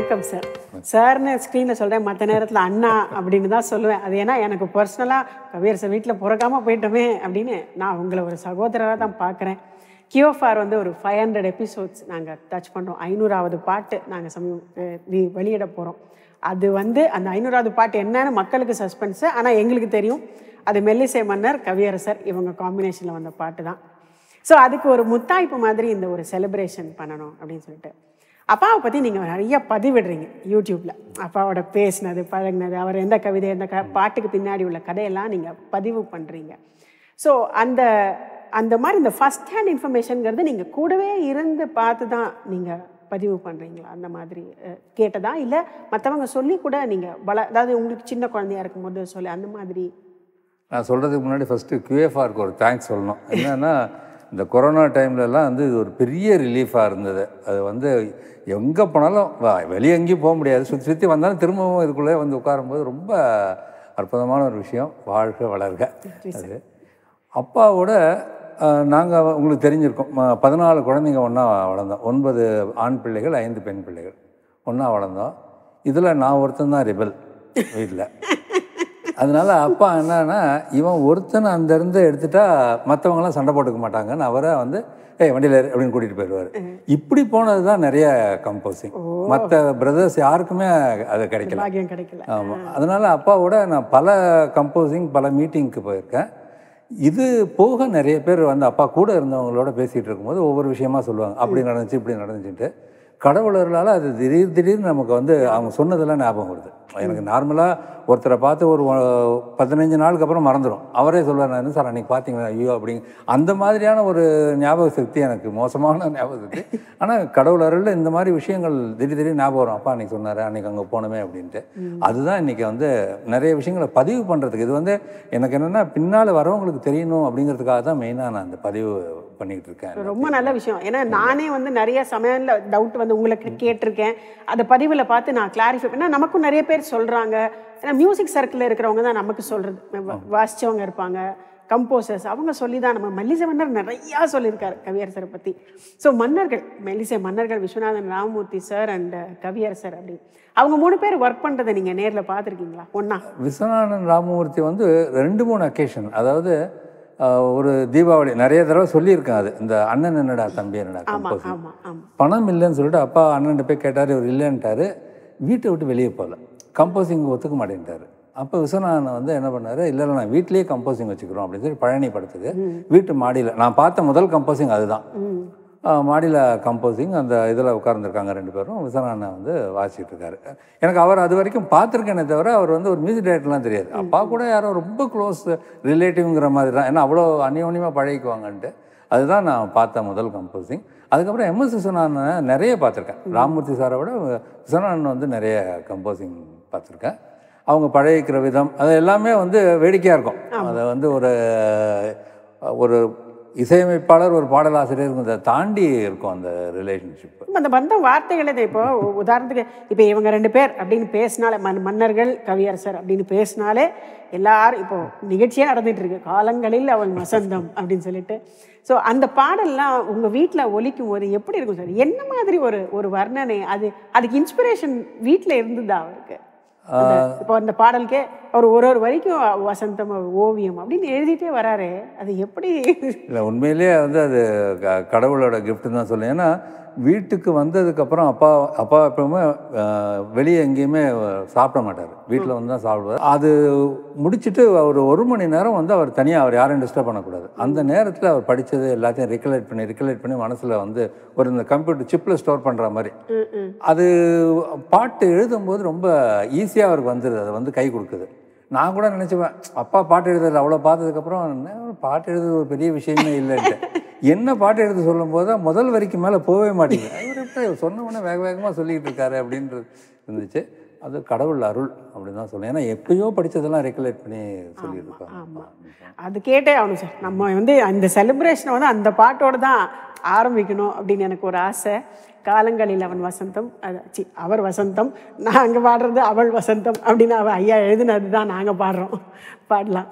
வணக்கம் சார். சார்னு ஸ்க்ரீனில் சொல்கிறேன், மற்ற நேரத்தில் அண்ணா அப்படின்னு தான் சொல்லுவேன். அது ஏன்னா எனக்கு பர்சனலாக கவியரச வீட்டில் பிறக்காமல் போயிட்டோமே அப்படின்னு நான் உங்களை ஒரு சகோதரராக தான் பார்க்குறேன். கியோஃபார் வந்து ஒரு 500 எபிசோட்ஸ் நாங்கள் டச் பண்ணுறோம். 500வது பாட்டு நாங்கள் வெளியிட போகிறோம். அது வந்து அந்த 500வது பாட்டு என்னன்னு மக்களுக்கு சஸ்பென்ஸு, ஆனால் எங்களுக்கு தெரியும் அது மெல்லிசை மன்னர் கவியரசர் இவங்க காம்பினேஷனில் வந்த பாட்டு தான். ஸோ அதுக்கு ஒரு முத்தாய்ப்பு மாதிரி இந்த ஒரு செலிப்ரேஷன் பண்ணணும் அப்படின்னு சொல்லிட்டு அப்பாவை பற்றி நீங்கள் நிறைய பதிவிடுறீங்க யூடியூப்பில். அப்பாவோட பேசினது பழகினது, அவர் எந்த கவிதை எந்த பாட்டுக்கு பின்னாடி உள்ள கதையெல்லாம் நீங்கள் பதிவு பண்ணுறீங்க. ஸோ அந்த அந்த மாதிரி இந்த ஃபஸ்ட் ஹேண்ட் இன்ஃபர்மேஷனுங்கிறது நீங்கள் கூடவே இருந்து பார்த்து தான் நீங்கள் பதிவு பண்ணுறீங்களா? அந்த மாதிரி கேட்டதா இல்லை மற்றவங்க சொல்லி கூட நீங்கள் அதாவது உங்களுக்கு சின்ன குழந்தையா இருக்கும்போது சொல்லி அந்த மாதிரி? நான் சொல்கிறதுக்கு முன்னாடி ஃபஸ்ட்டு QFRக்கு ஒரு தேங்க்ஸ் சொல்லணும். என்னென்னா இந்த கொரோனா டைம்லலாம் வந்து இது ஒரு பெரிய ரிலீஃபாக இருந்தது. அது வந்து எங்கே போனாலும் வெளியே எங்கேயும் போக முடியாது, சுற்றி சுற்றி வந்தாலும் திரும்பவும் இதுக்குள்ளே வந்து உட்காரும்போது ரொம்ப அற்புதமான ஒரு விஷயம். வாழ்க வளர்க. அது அப்பாவோட நாங்கள் உங்களுக்கு தெரிஞ்சிருக்கோம், 14 குழந்தைங்க ஒன்றா வளர்ந்தோம். 9 ஆண் பிள்ளைகள் 5 பெண் பிள்ளைகள் ஒன்றா வளர்ந்தோம். இதில் நான் ஒருத்தன் தான் ரெபல் வீட்டில். அதனால அப்பா என்னன்னா இவன் ஒருத்தனை அந்தேருந்து எடுத்துட்டா மற்றவங்களாம் சண்டை போட்டுக்க மாட்டாங்கன்னு அவரை வந்து வண்டியில் அப்படின்னு கூட்டிகிட்டு போயிடுவார். இப்படி போனது தான் நிறைய கம்போசிங். மற்ற பிரதர்ஸ் யாருக்குமே அது கிடைக்கல. ஆமாம். அதனால அப்பாவோட நான் பல கம்போசிங் பல மீட்டிங்க்கு போயிருக்கேன். இது போக நிறைய பேர் வந்து அப்பா கூட இருந்தவங்களோட பேசிகிட்டு இருக்கும்போது ஒவ்வொரு விஷயமா சொல்லுவாங்க, அப்படி நடந்துச்சு இப்படி நடந்துச்சுட்டு. கடவுளர்களால் அது திடீர்னு நமக்கு வந்து அவங்க சொன்னதெல்லாம் ஞாபகம் வருது. எனக்கு நார்மலாக ஒருத்தரை பார்த்து ஒரு 15 நாளுக்கு அப்புறம் மறந்துடும். அவரே சொல்லுவார், நான் என்ன சார் அன்றைக்கி பார்த்தீங்களா ஐயோ அப்படிங்க. அந்த மாதிரியான ஒரு ஞாபக சக்தி எனக்கு மோசமான ஞாபக சக்தி. ஆனால் கடவுளரில் இந்த மாதிரி விஷயங்கள் திடீர்னு ஞாபகம் வரும். அப்பா அன்றைக்கி சொன்னார், அன்றைக்கி அங்கே போனோமே அப்படின்ட்டு. அதுதான் இன்றைக்கி வந்து நிறைய விஷயங்களை பதிவு பண்ணுறதுக்கு. இது வந்து எனக்கு என்னென்னா பின்னால் வரவங்களுக்கு தெரியணும் அப்படிங்கிறதுக்காக தான் மெயினாக நான் அந்த பதிவு பண்ணிக்கிட்டு இருக்கேன். ரொம்ப நல்ல விஷயம். ஏன்னா நானே வந்து நிறைய சமயத்தில் டவுட் வந்து உங்களுக்கு கேட்டிருக்கேன். அந்த பதிவில் பார்த்து நான் கிளாரிஃபை பண்ணேன். நமக்கும் நிறைய பேர் சொல்கிறாங்க. ஏன்னா மியூசிக் சர்க்கிளில் இருக்கிறவங்க தான் நமக்கு சொல்கிறது, வாசித்தவங்க இருப்பாங்க, கம்போசர்ஸ், அவங்க சொல்லி தான் நம்ம மெல்லிசை மன்னர் நிறையா சொல்லியிருக்காரு கவியரசரை பற்றி. ஸோ மன்னர்கள், மெல்லிசை மன்னர்கள் விஸ்வநாதன் ராமமூர்த்தி சார் அண்ட் கவியரசர் அப்படி அவங்க 3 பேர் ஒர்க் பண்ணுறதை நீங்கள் நேரில் பார்த்துருக்கீங்களா ஒன்றா? விஸ்வநாதன் ராமமூர்த்தி வந்து 2-3 அக்கேஷன், அதாவது ஒரு தீபாவளி நிறைய தடவை சொல்லியிருக்கேன். அது இந்த அண்ணன் என்னடா தம்பி என்னடா கம்போசிங் பணம் இல்லைன்னு சொல்லிட்டு அப்பா அண்ணன் போய் கேட்டார், இவர் இல்லைன்ட்டார். வீட்டை விட்டு வெளியே போகல, கம்போசிங் ஒத்துக்க மாட்டேன்ட்டார். அப்போ விஸ்வநாதன் வந்து என்ன பண்ணார், இல்லை நான் வீட்லேயே கம்போசிங் வச்சுக்கிறோம் அப்படின்னு சொல்லி பழனி படத்துக்கு வீட்டு மாடியில் நான் பார்த்த முதல் கம்போசிங் அதுதான். மாடியில் கம்போசிங் அந்த இதில் உட்கார்ந்துருக்காங்க 2 பேரும். விஸ்வநாதன் வந்து வாசிச்சுட்டு இருக்காரு. எனக்கு அவர் அது வரைக்கும் பார்த்துருக்கேனே தவிர அவர் வந்து ஒரு மியூசிக் டைரக்டர்லாம் தெரியாது. அப்பா கூட யாரோ ரொம்ப க்ளோஸ் ரிலேட்டிவ்ங்கிற மாதிரி தான், ஏன்னா அவ்வளோ அந்யோன்யமாக பழகிக்குவாங்கன்ட்டு. அதுதான் நான் பார்த்த முதல் கம்போசிங். அதுக்கப்புறம் MS விஸ்வநாதன் நிறைய பார்த்துருக்கேன். ராமமூர்த்தி சாரை விட விஸ்வநாதன் வந்து நிறைய கம்போசிங் பார்த்துருக்கேன். அவங்க பழகிக்கிற விதம் அது எல்லாமே வந்து வேடிக்கையாக இருக்கும். அதை வந்து ஒரு இசையமைப்பாளர் ஒரு பாடலாசிரியர் இதை தாண்டி இருக்கும் அந்த ரிலேஷன்ஷிப். அந்த பந்தம் வார்த்தைகளே இப்போ உதாரணத்துக்கு இப்போ இவங்க 2 பேர் அப்படின்னு பேசினாலே மன்னர்கள் கவியரசர் அப்படின்னு பேசினாலே எல்லாரும் இப்போ நிகழ்ச்சியாக நடந்துட்டு இருக்கு, காலங்களில் அவன் வசந்தம் அப்படின்னு சொல்லிட்டு. ஸோ அந்த பாடல்லாம் உங்கள் வீட்டில் ஒலிக்கும் போது எப்படி இருக்கும் சார்? என்ன மாதிரி ஒரு வர்ணனை, அதுக்கு இன்ஸ்பிரேஷன் வீட்டில் இருந்ததா அவருக்கு? இப்போ அந்த பாடலுக்கே அவர் ஒரு வரைக்கும் வசந்தம் ஓவியம் அப்படின்னு எழுதிட்டே வராரு, அது எப்படி? இல்லை உண்மையிலேயே வந்து அது கடவுளோட கிஃப்ட் தான் சொல்லுவேன். ஏன்னா வீட்டுக்கு வந்ததுக்கப்புறம் அப்பா எப்பவுமே வெளியே எங்கேயுமே சாப்பிட மாட்டார், வீட்டில் வந்து தான் சாப்பிடுவார். அது முடிச்சுட்டு ஒரு 1 மணி நேரம் வந்து அவர் தனியாக, அவர் யாரையும் டிஸ்டர்ப் பண்ணக்கூடாது. அந்த நேரத்தில் அவர் படித்தது எல்லாத்தையும் ரிகலெக்ட் பண்ணி மனசில் வந்து ஒரு இந்த கம்ப்யூட்டர் சிப்பில் ஸ்டோர் பண்ணுற மாதிரி அது பாட்டு எழுதும்போது ரொம்ப ஈஸியாக அவருக்கு வந்துடுது, அது வந்து கை கொடுக்குது. நான் கூட நினச்சிப்பேன், அப்பா பாட்டு எழுதுறது அவ்வளோ பார்த்ததுக்கப்புறம் பாட்டு எழுதுறது ஒரு பெரிய விஷயமே இல்லைன்ட்டு. என்ன பாட்டு எழுத சொல்லும் போது தான் முதல் வரிக்கு மேலே போகவே மாட்டேங்குது. அவர் எப்படி சொன்ன உடனே வேகமாக சொல்லிக்கிட்டு இருக்காரு அப்படின்றது இருந்துச்சு. அது கடவுள் அருள் அப்படின்னு தான் சொல்லுவேன். ஏன்னா எப்பயோ படித்ததெல்லாம் ரெகுலேட் பண்ணி சொல்லிட்டு இருக்காங்க. அது கேட்டே ஆகணும் சார். நம்ம வந்து அந்த செலிப்ரேஷனை வந்து அந்த பாட்டோடு தான் ஆரம்பிக்கணும் அப்படின்னு எனக்கு ஒரு ஆசை. காலங்களில் அவன் வசந்தம், அவர் வசந்தம், நாங்கள் பாடுறது அவள் வசந்தம் அப்படின்னு ஐயா எழுதுனது தான் நாங்கள் பாடுறோம். பாடலாம்.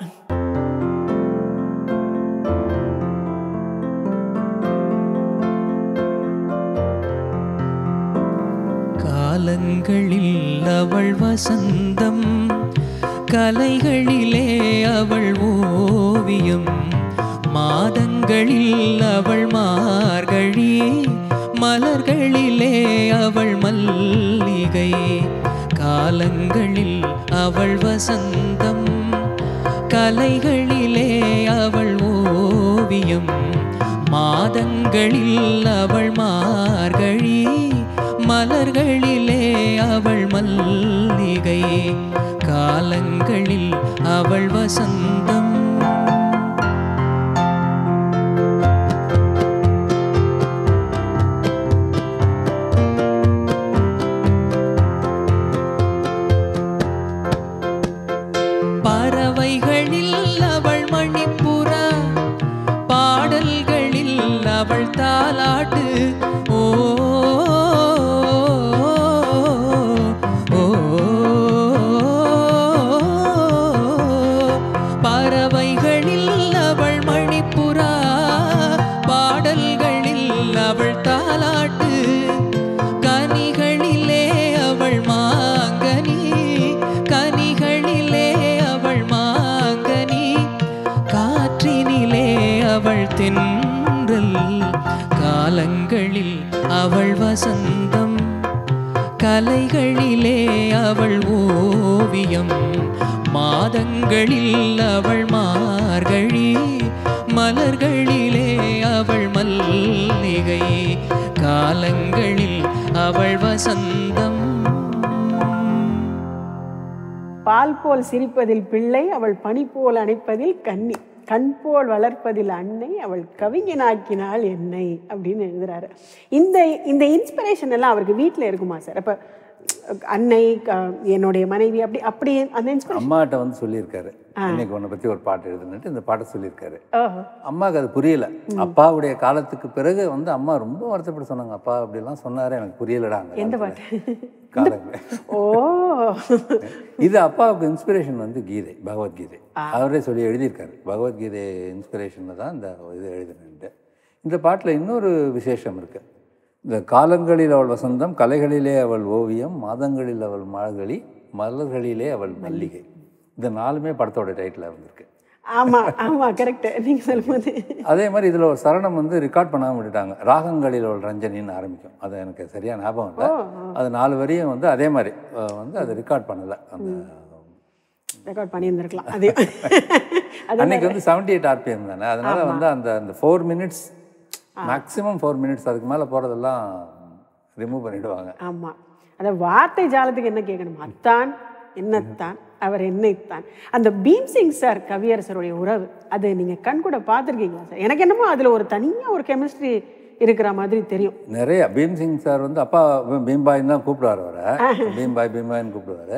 கால காலங்களில் அவள் வசந்தம், கலைகளிலே அவள் ஓவியம், மாதங்களில் அவள் மார்கழி, மலர்களிலே அவள் மல்லிகை. காலங்களில் அவள் வசந்தம், கலைகளிலே அவள் ஓவியம், மாதங்களில் அவள் மார்கழி, மலர்களிலே அவள் மல்லிகை. காலங்களில் அவள் வசந்தம். பறவைகளில் அவள் மணிப்புறா, பாடல்களில் அவள் தாலாட்டு. ஓ பறவைகளில் அவள் மணிப்புறா, பாடல்களில் அவள் தாலாட்டு. கனிகளிலே அவள் மாங்கனி, கனிகளிலே அவள் மாங்கனி, காற்றினிலே அவள் தென்றல். காலங்களில் அவள் வசந்தம், கலைகளிலே அவள் ஓவியம், மாதங்களில் அவள் மார்கழி, மலர்களிலே அவள் மல்லிகை. காலங்களில் அவள் வசந்தம். பால் போல் சிரிப்பதில் பிள்ளை, அவள் பனி போல் அணைப்பதில் கன்னி, கண் போல் வளர்ப்பதில் அன்னை, அவள் கவிஞனாக்கினாள் என்னை அப்படின்னு எழுதுறாரு. இந்த இந்த இன்ஸ்பிரேஷன் எல்லாம் அவருக்கு வீட்டில் இருக்குமா சார்? அப்போ அன்னை, என்னுடைய மனைவி, அப்படி அப்படி அந்த இன்ஸ்பிரேஷன் அம்மாட்ட வந்து சொல்லியிருக்காரு, இன்னைக்கு உன்னை பற்றி ஒரு பாட்டு எழுதுன்னுட்டு இந்த பாட்டை சொல்லியிருக்காரு. அம்மாவுக்கு அது புரியல. அப்பாவுடைய காலத்துக்கு பிறகு வந்து அம்மா ரொம்ப வருத்தப்பட்டு சொன்னாங்க, அப்பா அப்படிலாம் சொன்னாரு, எனக்கு புரியலடாங்க. எந்த பாட்டு? காலங்கள். ஓ, இது அப்பாவுக்கு இன்ஸ்பிரேஷன் வந்து கீதை, பகவத்கீதை. அவரே சொல்லி எழுதியிருக்காரு, பகவத்கீதை இன்ஸ்பிரேஷனில் தான் இந்த இது எழுதுனேன்ட்டு. இந்த பாட்டில் இன்னொரு விசேஷம் இருக்குது. இந்த காலங்களில் அவள் வசந்தம், கலைகளிலே அவள் ஓவியம், மாதங்களில் அவள் மார்கழி, மலர்களிலே அவள் மல்லிகை. இந்த 4மே படத்தோட டைட்டில் வந்திருக்கு. ஆமாம் ஆமாம், கரெக்டு நீங்கள் சொல்லும்போது. அதே மாதிரி இதில் ஒரு சரணம் வந்து ரெக்கார்ட் பண்ணாமல் விட்டுட்டாங்க. ராகங்களில் அவள் ரஞ்சனின்னு ஆரம்பிக்கும். அது எனக்கு சரியாக ஞாபகம் இல்லை. அது 4 வரியும் வந்து அதே மாதிரி வந்து அது ரெக்கார்ட் பண்ணலை. அந்த ரெக்கார்ட் பண்ணியிருந்துருக்கலாம். அதே அன்னைக்கு வந்து 78 RPM தானே, அதனால வந்து அந்த 4 மினிட்ஸ் மேக்ஸிமம் 4 மினிட்ஸ், அதுக்கு மேலே போகிறதெல்லாம் ரிமூவ் பண்ணிவிடுவாங்க. ஆமாம், அந்த வார்த்தை ஜாலத்துக்கு என்ன கேட்கணும்? அத்தான் என்னத்தான், அவர் என்னைத்தான். அந்த பீம்சிங் சார் கவியரசருடைய உறவு, அது நீங்கள் கண் கூட பார்த்துருக்கீங்களா சார்? எனக்கு என்னமோ அதில் ஒரு தனியாக ஒரு கெமிஸ்ட்ரி இருக்கிற மாதிரி தெரியும். நிறைய பீம்சிங் சார் வந்து அப்பா பீம்பாயின்னு தான் கூப்பிடுவார், அவரை பீம்பாயின்னு கூப்பிடுவார்.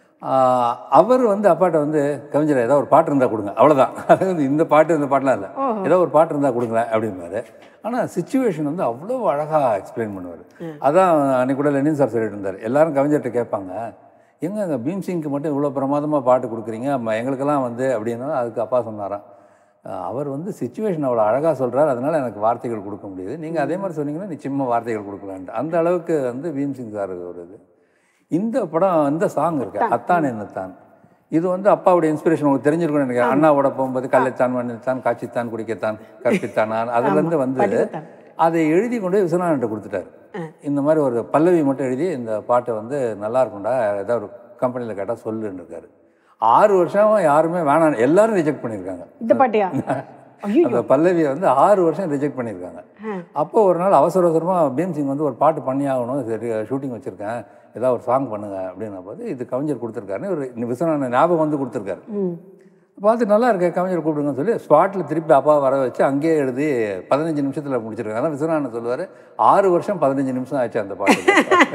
அவர் வந்து அப்பாட்ட வந்து கவிஞர் ஏதோ ஒரு பாட்டு இருந்தால் கொடுங்க, அவ்வளோதான். அது வந்து இந்த பாட்டுலாம் இல்லை, ஏதோ ஒரு பாட்டு இருந்தால் கொடுங்களேன் அப்படிம்பாரு. ஆனால் சிச்சுவேஷன் வந்து அவ்வளோ அழகாக எக்ஸ்பிளைன் பண்ணுவார். அதான் அன்னைக்கு கூட லெனின் சார் சொல்லிட்டு இருந்தார், எல்லாரும் கவிஞர்கிட்ட கேட்பாங்க, எங்க பீம்சிங்க்கு மட்டும் இவ்வளோ பிரமாதமாக பாட்டு கொடுக்குறீங்க, எங்களுக்கெல்லாம் வந்து அப்படின்னா அதுக்கு அப்பா சொன்னாராம், அவர் வந்து சிச்சுவேஷன் அவ்வளோ அழகாக சொல்கிறார், அதனால் எனக்கு வார்த்தைகள் கொடுக்க முடியுது, நீங்கள் அதே மாதிரி சொன்னீங்கன்னா நிச்சயமாக வார்த்தைகள் கொடுக்கலான்ட்டு. அந்த அளவுக்கு வந்து பீம்சிங் சார் ஒரு இது. இந்த படம், இந்த சாங் இருக்கு அத்தான் என்னத்தான், இது வந்து அப்பாவுடைய இன்ஸ்பிரேஷன் உங்களுக்கு தெரிஞ்சிருக்கும்னு நினைக்கிறேன். அண்ணாவோட போகும்போது கல்லைத்தான் மண்ணித்தான் காட்சித்தான் குடிக்கத்தான் கற்பித்தான், அதுலேருந்து வந்து அதை எழுதி கொண்டு போய் விஸ்வநாதன்கிட்ட கொடுத்துட்டாரு. இந்த மாதிரி ஒரு பல்லவி மட்டும் எழுதி இந்த பாட்டை வந்து நல்லா இருக்கும்டா, ஏதாவது ஒரு கம்பெனியில் கேட்டால் சொல்லுன்னு இருக்காரு. 6 வருஷம் யாருமே வேணாம், எல்லாரும் ரிஜெக்ட் பண்ணியிருக்காங்க இந்த பாட்டையா. அந்த பல்லவியை வந்து 6 வருஷம் ரிஜெக்ட் பண்ணியிருக்காங்க. அப்போ ஒரு நாள் அவசரமாக பீம்சிங் வந்து ஒரு பாட்டு பண்ணி ஆகணும், சரி ஷூட்டிங் வச்சுருக்கேன், ஏதாவது ஒரு சாங் பண்ணுங்க அப்படின்ன போது இது கவிஞர் கொடுத்துருக்காருன்னு ஒரு விஸ்வநாதன் ஞாபகம் வந்து கொடுத்துருக்காரு. பார்த்து நல்லா இருக்க கவிஞர் கூப்பிடுங்கன்னு சொல்லி ஸ்பாட்டில் திருப்பி அப்பா வர வச்சு அங்கேயே எழுதி 15 நிமிஷத்தில் முடிச்சிருக்காங்க. ஆனால் விஸ்வநாதன் சொல்லுவார், 6 வருஷம் 15 நிமிஷம் ஆச்சு அந்த பாட்டு.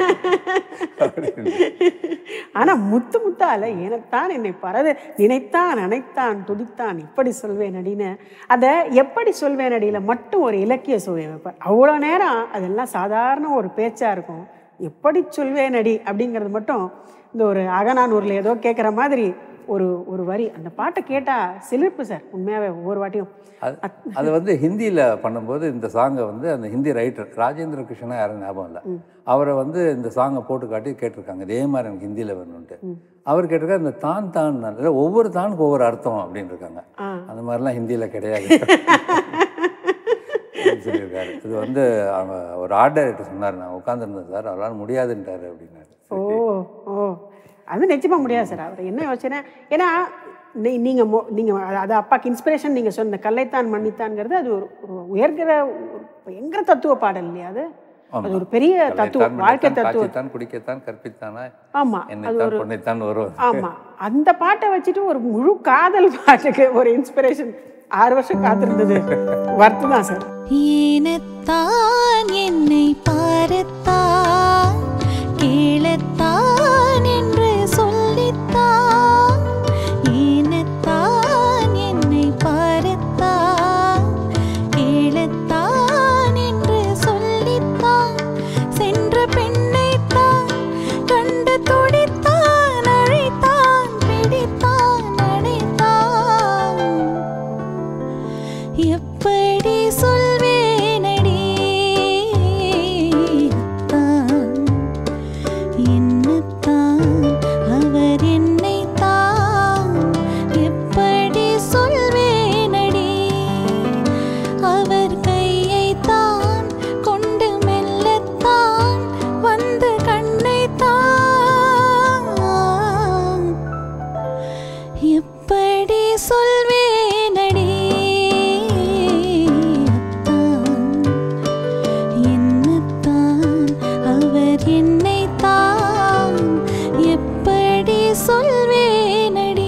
ஆனால் முத்து முத்தால எனத்தான் என்னை பரத நினைத்தான் அனைத்தான் துடித்தான் இப்படி சொல்வேன் அடின்னு, அதை எப்படி சொல்வேன் அடியில் மட்டும் ஒரு இலக்கிய சுவை வைப்பார். அவ்வளோ நேரம் அதெல்லாம் சாதாரண ஒரு பேச்சாக இருக்கும். எப்படி சொல்வேன் அடி அப்படிங்கிறது மட்டும் இந்த ஒரு அகநானூரில் ஏதோ கேட்குற மாதிரி ஒரு ஒரு வரி அந்த பாட்டை கேட்டால் சிலிர்ப்பு சார் உண்மையாகவே ஒவ்வொரு வாட்டியும். அது வந்து ஹிந்தியில் பண்ணும்போது இந்த சாங்கை வந்து அந்த ஹிந்தி ரைட்டர் ராஜேந்திர கிருஷ்ணா யாரும் ஞாபகம் இல்லை, அவரை வந்து இந்த சாங்கை போட்டு காட்டி கேட்டிருக்காங்க இதே மாதிரி எனக்கு ஹிந்தியில் வேணும்ன்ட்டு. அவர் கேட்டிருக்காரு இந்த தான் தான் இல்லை ஒவ்வொரு தானுக்கு ஒவ்வொரு அர்த்தம் அப்படின்னு இருக்காங்க. அந்த மாதிரிலாம் ஹிந்தியில் கிடையாது சொல்லியிருக்காரு. இது வந்து அவங்க ஒரு ஆர்ட் டைரக்டர் சொன்னார், நான் உட்காந்துருந்தேன் சார் அவரால் முடியாதுன்ட்டாரு அப்படின்னாரு. ஓ ஓ அது நிச்சயமாக முடியாது சார். அவர் என்ன யோசனை, ஏன்னா நீங்கள் அது அப்பாக்கு இன்ஸ்பிரேஷன் நீங்கள் சொன்ன கல்லைத்தான் மன்னித்தான்ங்கிறது அது ஒரு உயர்கிற பயங்கர தத்துவ பாடல் இல்லையா? அது ஒரு பெரிய தத்துவம், வாழ்க்கை தத்துவம். குடிக்கத்தான் கற்பித்தானா, ஆமா அது ஒரு பொண்ணைத்தான் வரும். ஆமா அந்த பாட்டை வச்சுட்டு ஒரு முழு காதல் பாட்டுக்கு ஒரு இன்ஸ்பிரேஷன் 6 வருஷம் காத்திருந்தது வர்த்து தான் சார். ஏனத்தான் என்னை பாரத்தான் கேளத்தான் என்று சொல்லித்தான், ஏனத்தான் என்னை பாரத்தான் கேளத்தான் என்று சொல்லித்தான், சென்ற பெண்ணைத்தான் கண்டு துடித்தான் அழைத்தான் பிடித்தான் அணைத்தான், எப்படி சொல்வேனடி தான் என்னத்தான் அவர் என்னைத்தான், எப்படி சொல்வேனடி அவர் கையைத்தான் கொண்டு மெல்லத்தான் வந்து கண்ணைத்தான், எப்படி சொல்வேனடி என்னத்தான் அவர் என்னைத்தான், எப்படி சொல்வேனடி.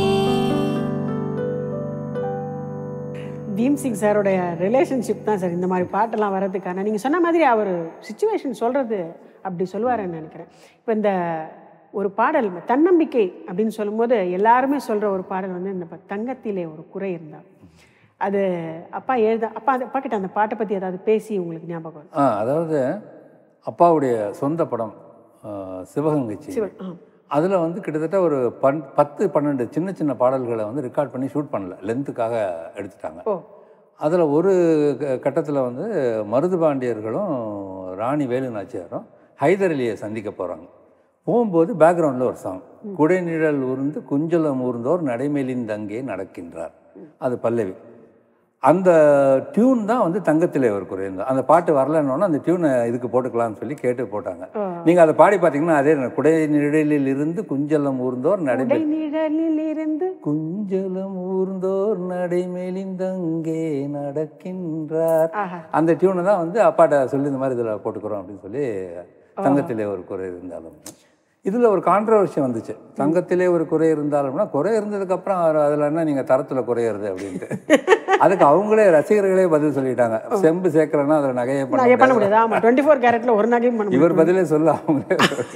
பீம் சிங் சாரோடைய ரிலேஷன்ஷிப் தான் சார் இந்த மாதிரி பாட்டெல்லாம் வர்றதுக்கான. நீங்கள் சொன்ன மாதிரி அவர் சுச்சுவேஷன் சொல்கிறது அப்படி சொல்லுவாருன்னு நினைக்கிறேன். இப்போ இந்த ஒரு பாடல் தன்னம்பிக்கை அப்படின்னு சொல்லும்போது எல்லாருமே சொல்கிற ஒரு பாடல் வந்து இந்த தங்கத்திலே ஒரு குறை இருந்தால், அது அப்பா அப்பா கிட்ட அந்த பாட்டை பற்றி ஏதாவது பேசி உங்களுக்கு ஞாபகம் வரும்? அதாவது அப்பாவுடைய சொந்த படம் சிவகங்கை. அதில் வந்து கிட்டத்தட்ட ஒரு 10-12 சின்ன சின்ன பாடல்களை வந்து ரெக்கார்ட் பண்ணி ஷூட் பண்ணல, லென்த்துக்காக எடுத்துட்டாங்க. அதில் ஒரு கட்டத்தில் வந்து மருதுபாண்டியர்களும் ராணி வேலு நாச்சியாரும் ஹைதர் அலியை சந்திக்க போகிறாங்க. போகும்போது பேக்ரவுண்டில் ஒரு சாங், குடைநிழல் ஊர்ந்து குஞ்சலம் ஊர்ந்தோர் நடைமேலிந்தங்கே நடக்கின்றார், அது பல்லவி. அந்த டியூன் தான் வந்து தங்கத்திலே ஒரு குறைந்தோம். அந்த பாட்டு வரலன்னொன்னே அந்த டியூனை இதுக்கு போட்டுக்கலாம்னு சொல்லி கேட்டு போட்டாங்க. நீங்கள் அதை பாடி பார்த்தீங்கன்னா அதே குடைநிழலில் இருந்து குஞ்சலம் ஊர்ந்தோர் நடைமேலிருந்து குஞ்சலம் ஊர்ந்தோர் நடைமேலிந்தங்கே நடக்கின்றார், அந்த டியூனை தான் வந்து அப்பாட்ட சொல்லி இந்த மாதிரி இதில் போட்டுக்கிறோம் அப்படின்னு சொல்லி தங்கத்திலே ஒரு குறை இருந்தாலும். இதில் ஒரு கான்ட்ரவர்சி வந்துச்சு, தங்கத்திலே ஒரு குறை இருந்தாலும்னா குறை இருந்ததுக்கப்புறம் அதில் என்ன நீங்கள் தரத்தில் குறையிறது அப்படின்ட்டு. அதுக்கு அவங்களே ரசிகர்களே பதில் சொல்லிட்டாங்க, செம்பு சேர்க்கலன்னா அதில் நகையை பண்ண முடியாது, 24 கேரட்ல ஒரு நகையும் பண்ண. இவர் பதிலே சொல்ல அவங்களே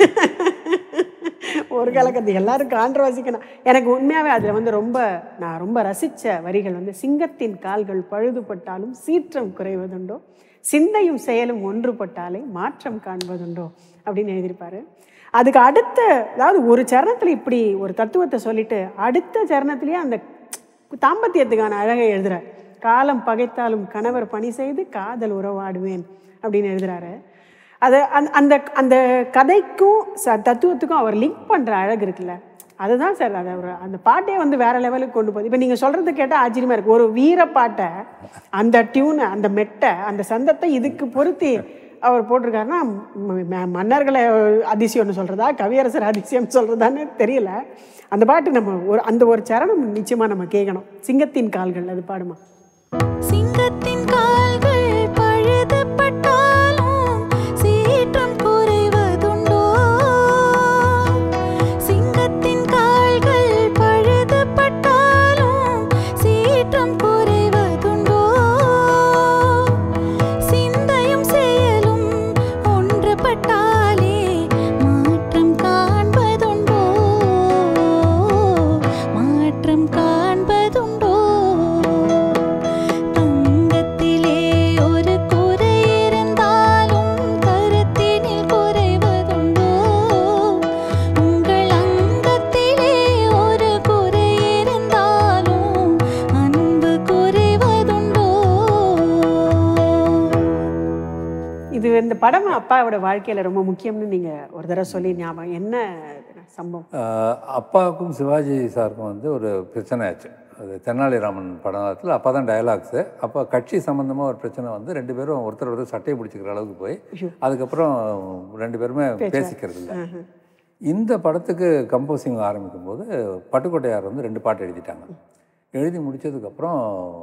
ஒரு கலக்கத்து எல்லாரும் கான்ட்ரவர்சிக்கணும். எனக்கு உண்மையாகவே அதில் வந்து நான் ரொம்ப ரசித்த வரிகள் வந்து, சிங்கத்தின் கால்கள் பழுதுபட்டாலும் சீற்றம் குறைவதுண்டோ, சிந்தையும் செயலும் ஒன்றுபட்டாலே மாற்றம் காண்பதுண்டோ அப்படின்னு எழுதியிருப்பாரு. அதுக்கு அடுத்த, அதாவது ஒரு சரணத்தில் இப்படி ஒரு தத்துவத்தை சொல்லிட்டு அடுத்த சரணத்திலேயே அந்த தாம்பத்தியத்துக்கான அழகை எழுதுறார். காலம் பகைத்தாலும் கணவர் பணி செய்து காதல் உறவாடுவேன் அப்படின்னு எழுதுறாரு. அதை அந்த அந்த கதைக்கும் தத்துவத்துக்கும் அவர் லிங்க் பண்ணுற அழகு இருக்குல்ல, அதுதான் சார் அதை அந்த பாட்டே வந்து வேற லெவலுக்கு கொண்டு போகுது. இப்போ நீங்கள் சொல்கிறது கேட்டால் ஆச்சரியமாக இருக்குது. ஒரு வீரப்பாட்டை அந்த டியூனை அந்த மெட்டை அந்த சந்தத்தை இதுக்கு பொருத்தி அவர் போட்டிருக்காருன்னா மன்னர்களை அதிசயம்னு சொல்கிறதா கவியரசர் அதிசயம் சொல்கிறதான்னு தெரியல. அந்த பாட்டு நம்ம அந்த ஒரு சரணம் நிச்சயமாக நம்ம கேட்கணும். சிங்கத்தின் கால்கள் அது பாடுமா? சிங்கத்தின் கால்கள் பழுதுபட்டாலும் சீற்றம் குறைவதுண்டோ, சிங்கத்தின் கால்கள் பழுதுபட்டாலும் சீற்றம் குறைவதுண்டோ, சிந்தையும் செயலும் ஒன்றுபட்டாலே மாற்றம் காண்பதுண்டோ, மாற்றம் காண்பதுண்டோ. படம் அப்பாவோட வாழ்க்கையில ரொம்ப முக்கியம்னு நீங்க ஒரு தடவை சொல்லி ஞாபகம் என்ன சம்பவம்? அப்பாவுக்கும் சிவாஜி சாருக்கும் வந்து ஒரு பிரச்சனை ஆச்சு. அது தெனாலிராமன் படத்தில் அப்பா தான் டயலாக்ஸு. அப்போ கட்சி சம்மந்தமாக ஒரு பிரச்சனை வந்து 2 பேரும் ஒருத்தர் சட்டையை பிடிச்சிக்கிற அளவுக்கு போய் அதுக்கப்புறம் 2 பேருமே பேசிக்கிறது இல்லை. இந்த படத்துக்கு கம்போசிங் ஆரம்பிக்கும் போது பட்டுக்கோட்டையார் வந்து 2 பாட்டு எழுதிட்டாங்க. எழுதி முடித்ததுக்கப்புறம்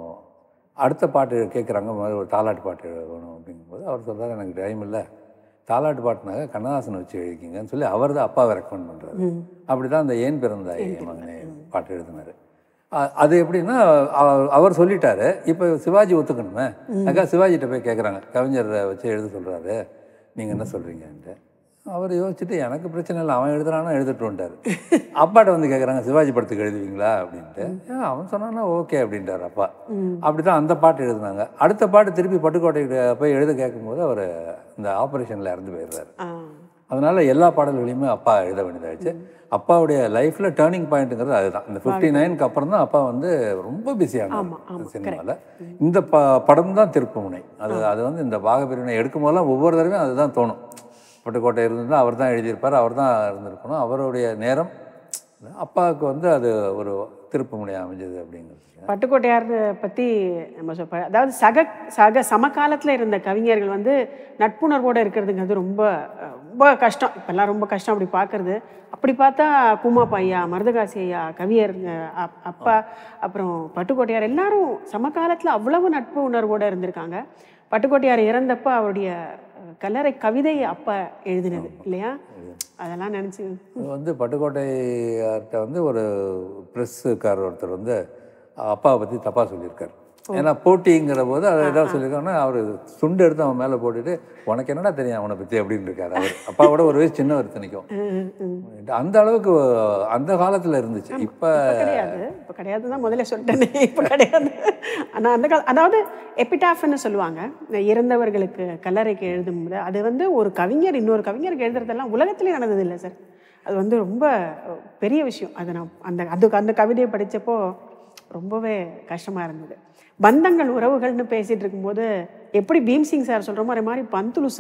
அடுத்த பாட்டு கேட்குறாங்க, ஒரு தாலாட்டு பாட்டு வேணும் அப்படிங்கும்போது அவர் சொல்கிறார், எனக்கு டைம் இல்லை, தாலாட்டு பாட்டுனாக்க கண்ணதாசனை வச்சு எழுதிக்கிங்கன்னு சொல்லி அவர் தான் அப்பாவை ரெக்கமெண்ட் பண்ணுறாரு. அப்படி தான் அந்த ஏன் பிறந்தாய் மகனே பாட்டு எழுதினார். அது எப்படின்னா அவர் சொல்லிட்டாரு, இப்போ சிவாஜி ஒத்துக்கணுமே. அக்கா சிவாஜிகிட்ட போய் கேட்குறாங்க, கவிஞரை வச்சு எழுத சொல்கிறாரு, நீங்கள் என்ன சொல்கிறீங்கன்ட்டு. அவர் யோசிச்சுட்டு எனக்கு பிரச்சனை இல்லை, அவன் எழுதுறானா எழுதிட்டுன்ட்டார். அப்பாட்ட வந்து கேட்குறாங்க, சிவாஜி படத்துக்கு எழுதுவீங்களா அப்படின்ட்டு. அவன் சொன்னான்னா ஓகே அப்படின்ட்டார் அப்பா. அப்படி தான் அந்த பாட்டு எழுதுனாங்க. அடுத்த பாட்டு திருப்பி பட்டுக்கோட்டைக்கு போய் எழுத கேட்கும்போது அவர் இந்த ஆப்ரேஷனில் இறந்து போயிடுறாரு. அதனால் எல்லா பாடல்களையுமே அப்பா எழுத வேண்டியதாகிடுச்சு. அப்பாவுடைய லைஃப்பில் டேர்னிங் பாயிண்ட்டுங்கிறது அதுதான். இந்த 59க்கு அப்புறம் தான் அப்பா வந்து ரொம்ப பிஸியானாங்க சினிமாவில். இந்த படம் தான் திருப்பு முனை. அது வந்து இந்த பாகப்பிரிவினை எடுக்கும் போதெல்லாம் ஒவ்வொரு தடவையும் அதுதான் தோணும். பட்டுக்கோட்டை இருந்திருந்தால் அவர் தான் எழுதியிருப்பார், அவர் தான் இருந்திருக்கணும். அவருடைய நேரம் அப்பாவுக்கு வந்து அது ஒரு திருப்பு முனையாக அமைஞ்சது அப்படிங்கிறது. பட்டுக்கோட்டையார் பற்றி நம்ம அதாவது சமகாலத்தில் இருந்த கவிஞர்கள் வந்து நட்புணர்வோடு இருக்கிறதுங்கிறது ரொம்ப ரொம்ப கஷ்டம். இப்போல்லாம் ரொம்ப கஷ்டம் அப்படி பார்க்குறது. அப்படி பார்த்தா கூமாப்பா ஐயா, மருதகாசி ஐயா, கவியர் அப்பா, அப்புறம் பட்டுக்கோட்டையார் எல்லாரும் சமகாலத்தில் அவ்வளவு நட்பு உணர்வோடு இருந்திருக்காங்க. பட்டுக்கோட்டையார் இறந்தப்போ அவருடைய கல்லறை கவிதை அப்பா எழுதினது இல்லையா? அதெல்லாம் நினச்சி வந்து பட்டுக்கோட்டையார்கிட்ட வந்து ஒரு ப்ரெஸ்ஸுக்காரர் ஒருத்தர் வந்து அப்பாவை பற்றி தப்பாக சொல்லியிருக்காரு. ஏன்னா போட்டிங்கிற போது அதை ஏதாவது சொல்லியிருக்காங்கன்னா அவர் சுண்டு எடுத்து அவன் மேலே போட்டுட்டு உனக்கு என்னடா தெரியும் அவனை பற்றி அப்படின்னு இருக்காரு. அவர் அப்பாவோட ஒரு வயசு சின்ன நிற்கும். அந்த அளவுக்கு அந்த காலத்தில் இருந்துச்சு. இப்போ கிடையாது. இப்போ கிடையாது தான் முதல்ல சொல்லிட்டேனே. இப்போ கிடையாது. ஆனால் அந்த அதாவது எபிடாஃப்னு சொல்லுவாங்க, இறந்தவர்களுக்கு கல்லறைக்கு எழுதும்போது அது வந்து ஒரு கவிஞர் இன்னொரு கவிஞருக்கு எழுதுறதெல்லாம் உலகத்திலே நடந்தது இல்லை சார். அது வந்து ரொம்ப பெரிய விஷயம். அது நான் அந்த கவிதையை படித்தப்போ ரொம்பவே கஷ்டமாக இருந்தது. பந்தங்கள் உறவுகள்னு பேசிகிட்டு இருக்கும்போது எப்படி பீம்சிங் சார் சொல்கிற மாதிரி பந்துலு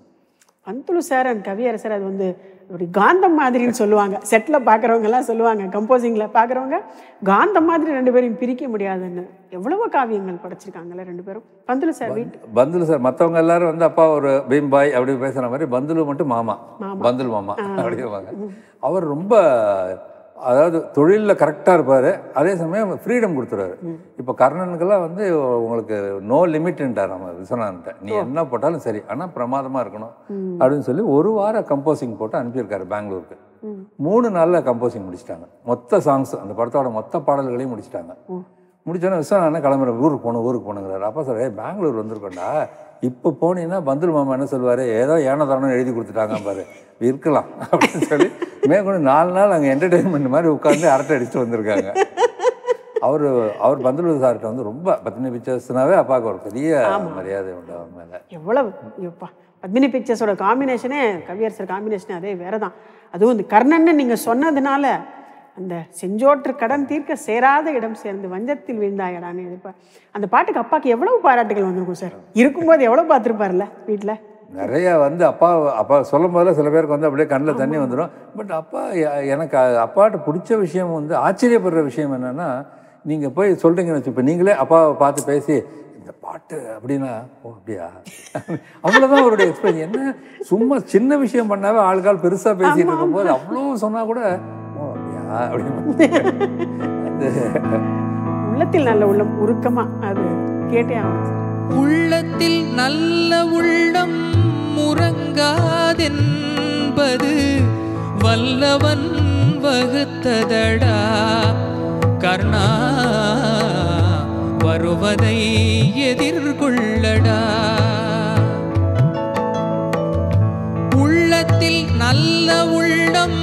சார் அண்ட் கவியரசர் அது வந்து ஒரு காந்தம் மாதிரின்னு சொல்லுவாங்க. செட்டில் பார்க்குறவங்கெல்லாம் சொல்லுவாங்க, கம்போசிங்கில் பார்க்குறவங்க காந்தம் மாதிரி 2 பேரையும் பிரிக்க முடியாதுன்னு. எவ்வளவோ காவியங்கள் படைச்சிருக்காங்கல்ல 2 பேரும். பந்துலு சார் மற்றவங்க எல்லாரும் வந்து அப்பா ஒரு பீம்பாய் அப்படி பேசுகிற மாதிரி பந்துலு மட்டும் மாமா, பந்துலு மாமா அப்படிவாங்க. அவர் ரொம்ப அதாவது தொழிலில் கரெக்டாக இருப்பார், அதே சமயம் ஃப்ரீடம் கொடுத்துருவாரு. இப்போ கர்ணனுக்கெல்லாம் வந்து உங்களுக்கு நோ லிமிட்ன்ட்டார் நம்ம விஸ்வநாதன்ட்ட, நீ என்ன போட்டாலும் சரி ஆனால் பிரமாதமாக இருக்கணும் அப்படின்னு சொல்லி 1 வாரம் கம்போசிங் போட்டு அனுப்பியிருக்காரு பெங்களூருக்கு. 3 நாளில் கம்போசிங் முடிச்சிட்டாங்க. மொத்த சாங்ஸ் அந்த படத்தோட மொத்த பாடல்களையும் முடிச்சிட்டாங்க. முடிச்சோன்னே விஸ்வநாதன் கிளம்புற ஊருக்கு போகணுங்கிறாரு. அப்பா சார் பெங்களூர் வந்திருக்கோண்டா, இப்போ போனீங்கன்னா பந்துல் மாமா என்ன சொல்லுவார், ஏதோ ஏனோ தரணும் எழுதி கொடுத்துட்டாங்க பாரு இருக்கலாம் அப்படின்னு சொல்லி மேற்கொண்டு 4 நாள் அங்கே என்டர்டெயின்மெண்ட் மாதிரி உட்காந்து அரட்டை அடிச்சுட்டு வந்திருக்காங்க. அவர் பந்துலு சார்கிட்ட வந்து ரொம்ப பத்மினி பிக்சர்ஸ்னாவே அப்பாவுக்கு ஒரு பெரிய மரியாதை உண்டு அவர் மேலே. எவ்வளவு பத்மினி பிக்சர்ஸோட காம்பினேஷனே கவியரசர் காம்பினேஷனே அதே வேற தான். அதுவும் இந்த கர்ணன்னு நீங்கள் சொன்னதுனால அந்த செஞ்சோற்று கடன் தீர்க்க சேராத இடம் சேர்ந்து வஞ்சத்தில் வீழ்ந்தாயடான்னு எதிர்ப்பார். அந்த பாட்டுக்கு அப்பாவுக்கு எவ்வளவு பாராட்டுகள் வந்திருக்கும் சார். இருக்கும்போது எவ்வளோ பார்த்துருப்பார்ல வீட்டில். நிறைய வந்து அப்பா சொல்லும் போதில் சில பேருக்கு வந்து அப்படியே கண்ணில் தண்ணி வந்துடும். பட் எனக்கு அப்பாட்ட பிடிச்ச விஷயம் வந்து ஆச்சரியப்படுற விஷயம் என்னென்னா, நீங்கள் போய் சொல்கிறீங்கன்னு வச்சு, இப்போ நீங்களே அப்பாவை பார்த்து பேசி இந்த பாட்டு அப்படின்னா ஓ அப்படியா அவ்வளோதான் அவருடைய எக்ஸ்பீரியன்ஸ். என்ன சும்மா சின்ன விஷயம் பண்ணாவே ஆளுக்கால் பெருசாக பேசிகிட்டு இருக்கும்போது அவ்வளோ சொன்னால் கூட ஓ அப்படியா அப்படின்னு உள்ளத்தில் நல்ல உள்ளம் உருக்கமா அது கேட்டே ஆகும். உள்ளத்தில் நல்ல உள்ளம் முறங்காதென்பது வல்லவன் வகுத்ததடா கர்ணா, வருவதை எதிர்கொள்ளடா. உள்ளத்தில் நல்ல உள்ளம்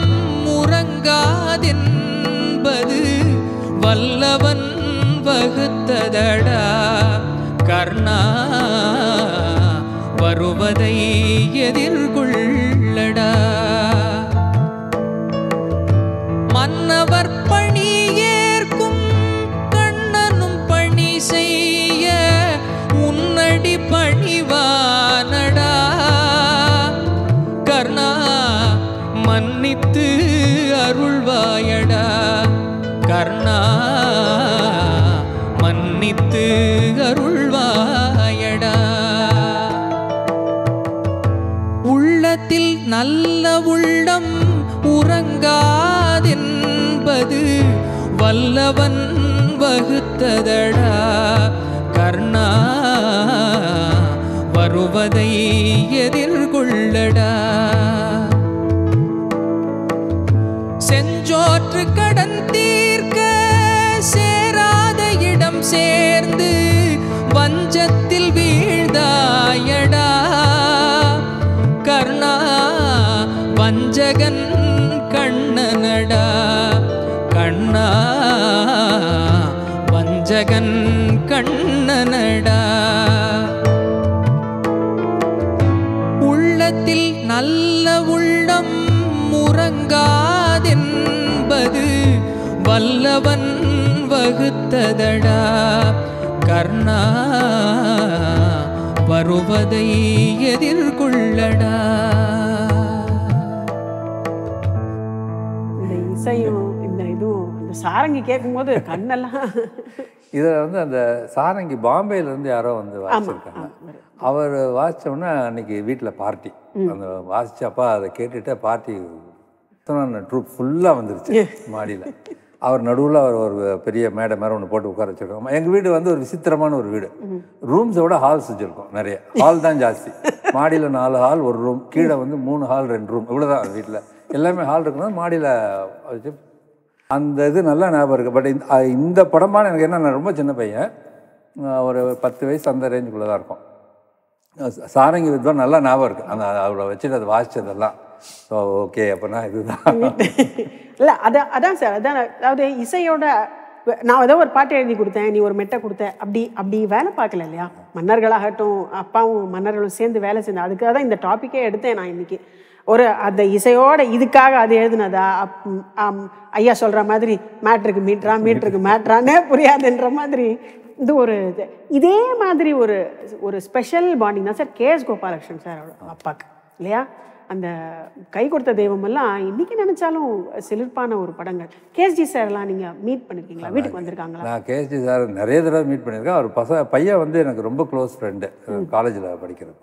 முறங்காதென்பது வல்லவன் வகுத்ததடா கர்ணா, வருவதை எதிர்கொள்ளடா. மன்னவர் பணி ஏற்கும் கண்ணனும் பணி செய்ய உன்னடி பணிவானடா. அருள்வாயடா கர்ணா மன்னித்து அருள்வாயடா. உள்ளத்தில் நல்ல உள்ளம் உறங்காதென்பது வல்லவன் வகுத்ததடா கர்ணா வருவதை எதிர்கொள்ளடா. செஞ்சோற்று கடன் தீர்க்க சேராத இடம் சேர்ந்து வஞ்சத்தில் வீழ்ந்தாயடா கர்ணா வஞ்சகன் கண்ணனடா கண்ணா வஞ்சகன் கண்ணனடா. உள்ளத்தில் நல்ல உள்ளம் முறங்காதென்பது வல்லவன் வகுத்ததடா கர்ணா வருவதை எதிர்கொள்ளடா. இந்த இசையும் இந்த இதுவும் அந்த சாரங்கி கேட்கும்போது கண்ணெல்லாம் இதில் வந்து அந்த சாரங்கி பாம்பேலேருந்து யாரோ வந்து வாசிச்சிருக்காங்க. அவர் வாசித்தோடனே அன்றைக்கி வீட்டில் பார்ட்டி, அந்த வாசிச்சப்பா அதை கேட்டுட்டு பார்ட்டி ட்ரூப் ஃபுல்லாக வந்துருச்சு மாடியில். அவர் நடுவில் அவர் ஒரு பெரிய மேடை மேலே ஒன்று போட்டு உட்கார வச்சுருக்கோம். எங்கள் வீடு வந்து ஒரு விசித்திரமான ஒரு வீடு. ரூம்ஸை விட ஹால்ஸ் வச்சுருக்கோம், நிறைய ஹால் தான் ஜாஸ்தி. மாடியில் 4 ஹால் 1 ரூம், கீழே வந்து 3 ஹால் 2 ரூம், இவ்வளோ தான் வீட்டில். எல்லாமே ஹால் இருக்கணும், மாடியில் வச்சு அந்த இது நல்லா ஞாபகம் இருக்குது. பட் இந்த படமான எனக்கு என்ன, நான் ரொம்ப சின்ன பையன், ஒரு 10 வயசு அந்த ரேஞ்சுக்குள்ளே தான் இருக்கும். சாரங்கி வித்வான் நல்லா ஞாபகம் இருக்குது, அந்த அவரை வச்சுட்டு அதை வாசித்ததெல்லாம். ஸோ ஓகே, அப்போனா இதுதான் இல்லை அதான் சார். அதான் அதாவது இசையோட நான் ஏதோ ஒரு பாட்டு எழுதி கொடுத்தேன், நீ ஒரு மெட்டை கொடுத்த, அப்படி வேலை பார்க்கல இல்லையா. மன்னர்களாகட்டும், அப்பாவும் மன்னர்களும் சேர்ந்து வேலை செஞ்சேன். அதுக்காக தான் இந்த டாப்பிக்கே எடுத்தேன் நான் இன்னைக்கு. ஒரு அந்த இசையோட இதுக்காக அது எழுதுனதா, ஐயா சொல்கிற மாதிரி மேட்ருக்கு மீட்ரா மீட்டருக்கு மேட்ரானே புரியாதுன்ற மாதிரி இது ஒரு இதே மாதிரி ஒரு ஸ்பெஷல் பாண்டிங் தான் சார் கேஎஸ் கோபாலகிருஷ்ணன் சார் அவரோட அப்பாவுக்கு இல்லையா. அந்த கை கொடுத்த தெய்வமெல்லாம் இன்றைக்கி நினச்சாலும் சிலிர்ப்பான ஒரு படங்கள். கேஎஸ்ஜி சார்லாம் நீங்கள் மீட் பண்ணியிருக்கீங்களா, வீட்டுக்கு வந்திருக்காங்களா? நான் கேஎஸ்ஜி சார் நிறைய தடவை மீட் பண்ணியிருக்கேன். அவர் பையன் வந்து எனக்கு ரொம்ப க்ளோஸ் ஃப்ரெண்டு, காலேஜில் படிக்கிறப்ப.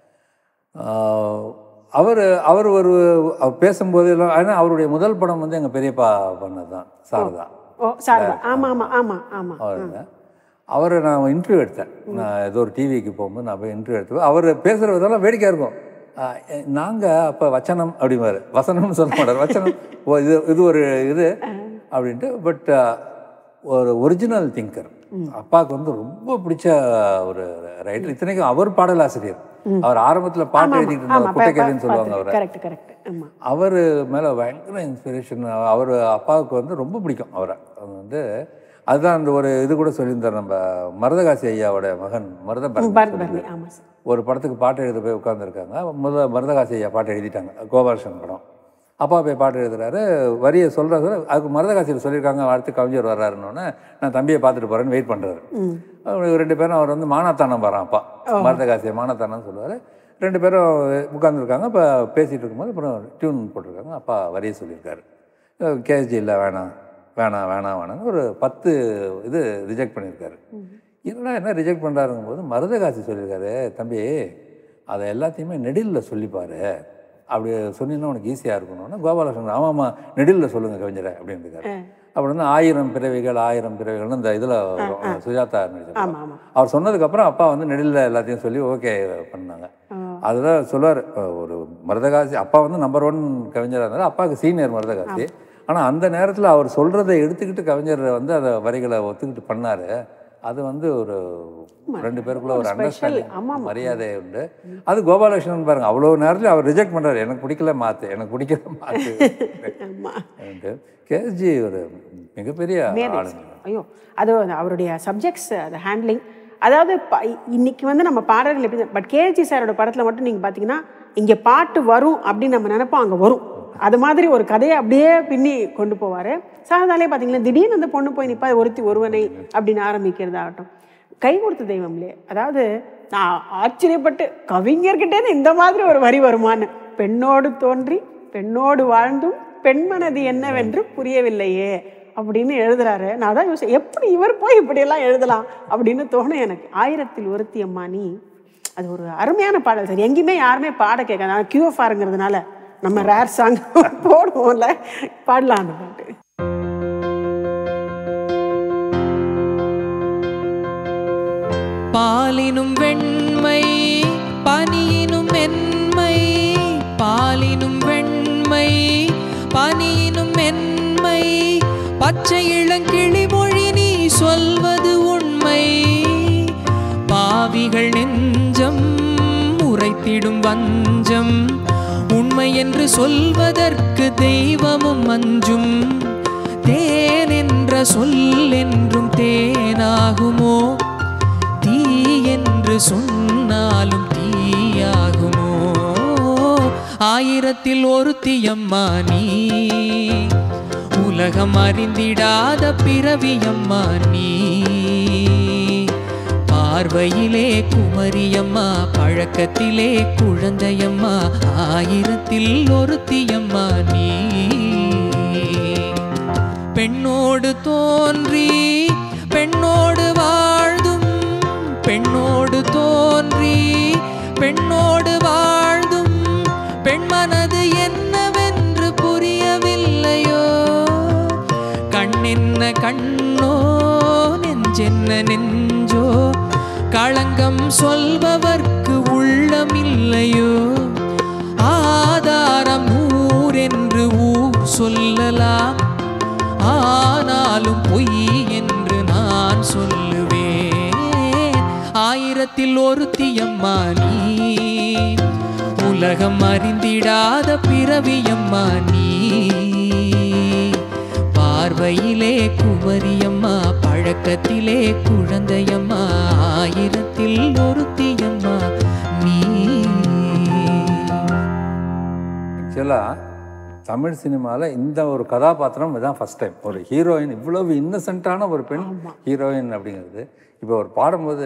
அவர் பேசும்போதெல்லாம், ஆனால் அவருடைய முதல் படம் வந்து எங்கள் பெரியப்பா பண்ணது தான், சாரதா. ஓ சாரதா, ஆமாம் ஆமாம் ஆமாம் ஆமாம். அவரை நான் இன்டர்வியூ எடுத்தேன். நான் ஏதோ ஒரு டிவிக்கு போகும்போது நான் போய் இன்டர்வியூ எடுத்து, அவர் பேசுகிற விதெல்லாம் வேடிக்கையாக இருக்கும். நாங்கள் அப்போ வச்சனம் அப்படிம்பாரு, வசனம்னு சொல்ல மாட்டார், வச்சனம். ஓ இது ஒரு இது அப்படின்ட்டு. பட் ஒரு ஒரிஜினல் திங்கர். அப்பாவுக்கு வந்து ரொம்ப பிடிச்ச ஒரு ரைட்டர். இத்தனைக்கும் அவர் பாடலாசிரியர். அவர் ஆரம்பத்தில் பாட்டு எழுதிட்டு இருந்தார், குட்டைக்கதைன்னு சொல்லுவாங்க அவரை. அவர் மேலே பயங்கர இன்ஸ்பிரேஷன். அவர் அப்பாவுக்கு வந்து ரொம்ப பிடிக்கும் அவரை. அது வந்து அதுதான் அந்த ஒரு இது கூட சொல்லியிருந்தார், நம்ம மருதகாசி ஐயாவோட மகன் மருதபரணி ஒரு படத்துக்கு பாட்டு எழுத போய் உட்காந்துருக்காங்க. மருதகாசி ஐயா பாட்டு எழுதிட்டாங்க, கோபாலகிருஷ்ணன் படம். அப்பா போய் பாட்டு எழுதுறாரு, வரியை சொல்கிறாரு. அதுக்கு மருதகாசியில் சொல்லியிருக்காங்க, அடுத்து கவிஞர் வர்றாருன்னொன்னே நான் தம்பியை பார்த்துட்டு போகிறேன்னு வெயிட் பண்ணுறாரு. 2 பேரும் அவர் வந்து மானாத்தானம் வரான், அப்பா மருதகாசியை மானாத்தானம்னு சொல்லுவார். 2 பேரும் உட்காந்துருக்காங்க. இப்போ பேசிகிட்டு இருக்கும்போது அப்புறம் டியூன் போட்டிருக்காங்க. அப்பா வரியை சொல்லியிருக்காரு, கேஎஸ்ஜி இல்லை வேணாம் வேணாம் வேணாம் வேணான்னு ஒரு 10 இது ரிஜெக்ட் பண்ணியிருக்காரு. என்ன ரிஜெக்ட் பண்ணுறாருங்கும் போது மருதகாசி சொல்லியிருக்காரு, தம்பி அதை எல்லாத்தையுமே நெடிலில் சொல்லிப்பார், அப்படி சொன்னீங்கன்னா உனக்கு ஈஸியாக இருக்கணும்னா கோபாலகிருஷ்ணன் ஆமாம்மா நெடிலில் சொல்லுங்கள் கவிஞரை அப்படின்னு இருக்காரு. அப்படி வந்து 1000 பிறவிகள் 1000 பிறவிகள்னு இந்த இதில் சுஜாதா நடிச்சார். அவர் சொன்னதுக்கப்புறம் அப்பா வந்து நெடிலில் எல்லாத்தையும் சொல்லி ஓகே பண்ணாங்க. அதுதான் சொல்லுவார், ஒரு மருதகாசி அப்பா வந்து நம்பர் 1 கவிஞராக இருந்தார், அப்பாவுக்கு சீனியர் மருதகாசி. ஆனால் அந்த நேரத்தில் அவர் சொல்கிறத எடுத்துக்கிட்டு கவிஞர் வந்து அதை வரிகளை ஒத்துக்கிட்டு பண்ணார். அது வந்து ஒரு 2 பேருக்குள்ள ஒரு அண்டர்ஸ்டாண்டிங் மரியாதை உண்டு. அது கோபாலகிருஷ்ணன் பாருங்க, அவ்வளோ நேரத்தில் அவர் ரிஜெக்ட் பண்ணுறாரு, எனக்கு பிடிக்கல மாற்று, எனக்கு பிடிக்கல மாற்று. கேஎஸ்ஜி ஒரு மிகப்பெரிய ஆளுங்க. ஐயோ, அது அவருடைய சப்ஜெக்ட்ஸ், அது ஹேண்ட்லிங். அதாவது இன்னைக்கு வந்து நம்ம பாடல்கள் எப்படி, பட் கேஎஸ்ஜி சாரோட படத்தில் மட்டும் நீங்கள் பார்த்தீங்கன்னா இங்கே பாட்டு வரும் அப்படின்னு நம்ம நினைப்போம், அங்கே வரும். அது மாதிரி ஒரு கதையை அப்படியே பின்னி கொண்டு போவார். சாரதாலே பார்த்தீங்கன்னா திடீர்னு அந்த பொண்ணு போய் நிற்பா, ஒருத்தி ஒருவனை அப்படின்னு ஆரம்பிக்கிறதாகட்டும். கை கொடுத்த தெய்வம்லே, அதாவது நான் ஆச்சரியப்பட்டு கவிஞர்கிட்டே இந்த மாதிரி ஒரு வரி வருமானு, பெண்ணோடு தோன்றி பெண்ணோடு வாழ்ந்தும் பெண்மனது என்னவென்று புரியவில்லையே அப்படின்னு எழுதுறாரு. நான் தான் யோசிச்சேன், எப்படி இவர் போய் இப்படியெல்லாம் எழுதலாம் அப்படின்னு தோணும் எனக்கு. 1000ல் ஒருத்தி அம்மா நீ, அது ஒரு அருமையான பாடல் சார். எங்கேயுமே யாருமே பாட கேட்காது. ஆனால் QFRங்கிறதுனால நம்ம ரேர் சாங் போடுவோம்ல, பாடலாம் அந்த பாட்டு. பாலினும் வெண்மை பனியினும் மென்மை, பாலினும் வெண்மை பனியினும் மென்மை, பச்சை இளங்கிளி மொழி நீ சொல்வது உண்மை, பாவிகள் நெஞ்சம் உரைத்திடும் வஞ்சம், உண்மை என்று சொல்வதற்கு தெய்வமும் அஞ்சும், தேன் என்ற சொல் என்றும் தேனாகுமோ, தீ என்று சொன்னாலும் தீயாகுமோ, 1000ல் ஒருத்தி அம்மா நீ, உலகம் அறிந்திடாத பிறவியம்மா நீ, பார்வையிலே குமரியம்மா பழக்கத்திலே குழந்தையம்மா, 1000ல் ஒருத்தி அம்மா நீ, பெண்ணோடு தோன்றி பெண்ணோடு வாழ்ந்தும், பெண்ணோடு தோன்றி பெண்ணோடு வாழ்ந்தும், பெண்மனது என்னவென்று புரியவில்லையோ, கண்ணென்ன கண்ணோ நெஞ்சென்ன நெஞ்சோ, களங்கம் சொல்பவர்க்கு உள்ளமில்லையோ, ஆதாரம் ஊரென்று ஊர் சொல்லலாம், ஆனாலும் பொய் என்று நான் சொல்லுவேன், 1000ல் ஒருத்தி அம்மா நீ, உலகம் அறிந்திடாத பிறவியம்மா நீ, பார்வையிலே குமரியம்மா பழக்கத்திலே குழந்தையம்மா, 1000ல் ஒருத்தி அம்மா நீ. ஆக்சுவலாக தமிழ் சினிமாவில் இந்த ஒரு கதாபாத்திரம் இதுதான் ஃபஸ்ட் டைம். ஒரு ஹீரோயின், இவ்வளவு இன்னசென்ட்டான ஒரு பெண் ஹீரோயின் அப்படிங்கிறது. இப்போ ஒரு பாடும்போது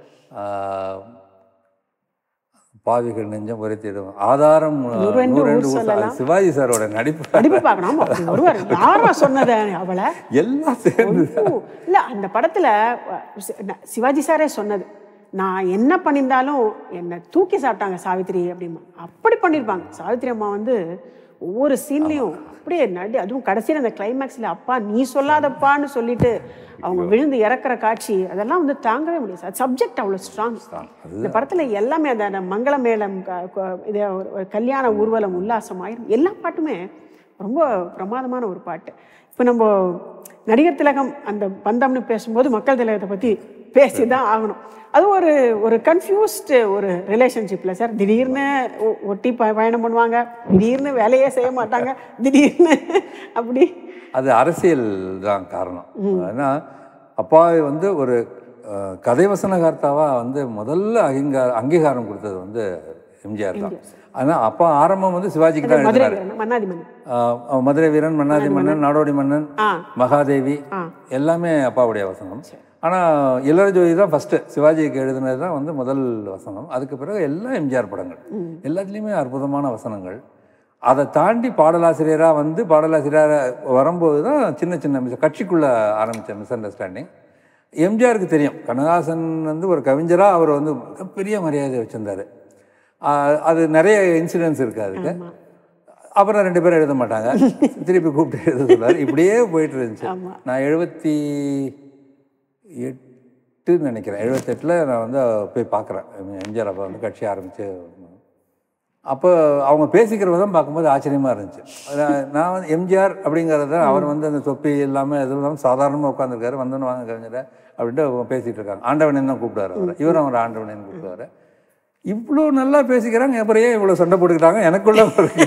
பாவிகள் நெஞ்சம் உரைத்திடும், ஆதாரம் 102 சிவாஜி சாரோட நடிப்பு பார்க்கணும். ஒருவர் யாரா சொன்னது அவளை எல்லாம் சேர்ந்து இல்லை, அந்த படத்தில் சிவாஜி சாரே சொன்னது, நான் என்ன பண்ணியிருந்தாலும் என்னை தூக்கி சாப்பிட்டாங்க சாவித்திரி அப்படிமா. அப்படி பண்ணியிருப்பாங்க. சாவித்திரி அம்மா வந்து ஒவ்வொரு சீன்லையும் அப்படியே அதுவும் கடைசியில் அந்த கிளைமேக்ஸில் அப்பா நீ சொல்லாதப்பான்னு சொல்லிட்டு அவங்க விழுந்து இறக்குற காட்சி, அதெல்லாம் வந்து தாங்கவே முடியாது. சப்ஜெக்ட் அவ்வளோ ஸ்ட்ராங். இந்த படத்தில் எல்லாமே அந்த மங்கள மேளம், இது ஒரு கல்யாண ஊர்வலம், உல்லாசமாயிரும், எல்லா பாட்டுமே ரொம்ப பிரமாதமான ஒரு பாட்டு. இப்போ நம்ம நடிகர் திலகம் அந்த பந்தம்னு பேசும்போது மக்கள் திலகத்தை பற்றி பேசி தான் ஆகணும். அது ஒரு கன்ஃபியூஸ்டு ஒரு ரிலேஷன்ஷிப்பில் சார். திடீர்னு ஒட்டி பயணம் பண்ணுவாங்க, திடீர்னு வேலையே செய்ய மாட்டாங்க, திடீர்னு அப்படி. அது அரசியல் தான் காரணம். ஏன்னா அப்பாவை வந்து ஒரு கதை வசனகர்த்தாவாக வந்து முதல்ல அங்கீகாரம் கொடுத்தது வந்து எம்ஜிஆர் தான். ஆனால் அப்பா ஆரம்பம் வந்து சிவாஜிக்கு தான் எழுதினார். மதுரை வீரன், மன்னாதி மன்னன், நாடோடி மன்னன், மகாதேவி எல்லாமே அப்பாவுடைய வசனம். ஆனால் இளரஜோதி தான் ஃபஸ்ட்டு சிவாஜிக்கு எழுதினது தான் வந்து முதல் வசனம். அதுக்கு பிறகு எல்லாம் எம்ஜிஆர் படங்கள், எல்லாத்துலேயுமே அற்புதமான வசனங்கள். அதை தாண்டி பாடலாசிரியராக வரும்போது தான் சின்ன சின்ன கட்சிக்குள்ளே ஆரம்பித்த மிஸ் அண்டர்ஸ்டாண்டிங். எம்ஜிஆருக்கு தெரியும் கண்ணதாசன் வந்து ஒரு கவிஞராக அவர் வந்து மிகப்பெரிய மரியாதை வச்சுருந்தார். அது நிறைய இன்சிடென்ட்ஸ் இருக்குது அதுக்கு. அப்புறம் 2 பேரும் எழுத மாட்டாங்க, திருப்பி கூப்பிட்டு எழுத சொல்லுவார். இப்படியே போயிட்டு இருந்துச்சு. நான் 78 நினைக்கிறேன், 78ல் நான் வந்து போய் பார்க்குறேன் எம்ஜிஆர். அப்போ வந்து கட்சி ஆரம்பித்து அப்போ அவங்க பேசிக்கிற விதம் பார்க்கும்போது ஆச்சரியமாக இருந்துச்சு. நான் வந்து எம்ஜிஆர் அப்படிங்கிறத அவர் வந்து அந்த தொப்பி இல்லாமல் எதுவும் இல்லாமல் சாதாரணமாக உட்காந்துருக்காரு. வந்தோன்னு வாங்க கவிஞரை அப்படின்ட்டு அவங்க பேசிகிட்டு இருக்காங்க. ஆண்டவனேன்னு தான் கூப்பிடுவார் அவர், இவரும் அவர் ஆண்டவனேன்னு கூப்பிடுவார். இவ்வளோ நல்லா பேசிக்கிறாங்க, அப்புறம் ஏன் இவ்வளோ சண்டை போட்டுக்கிட்டாங்க எனக்குள்ள.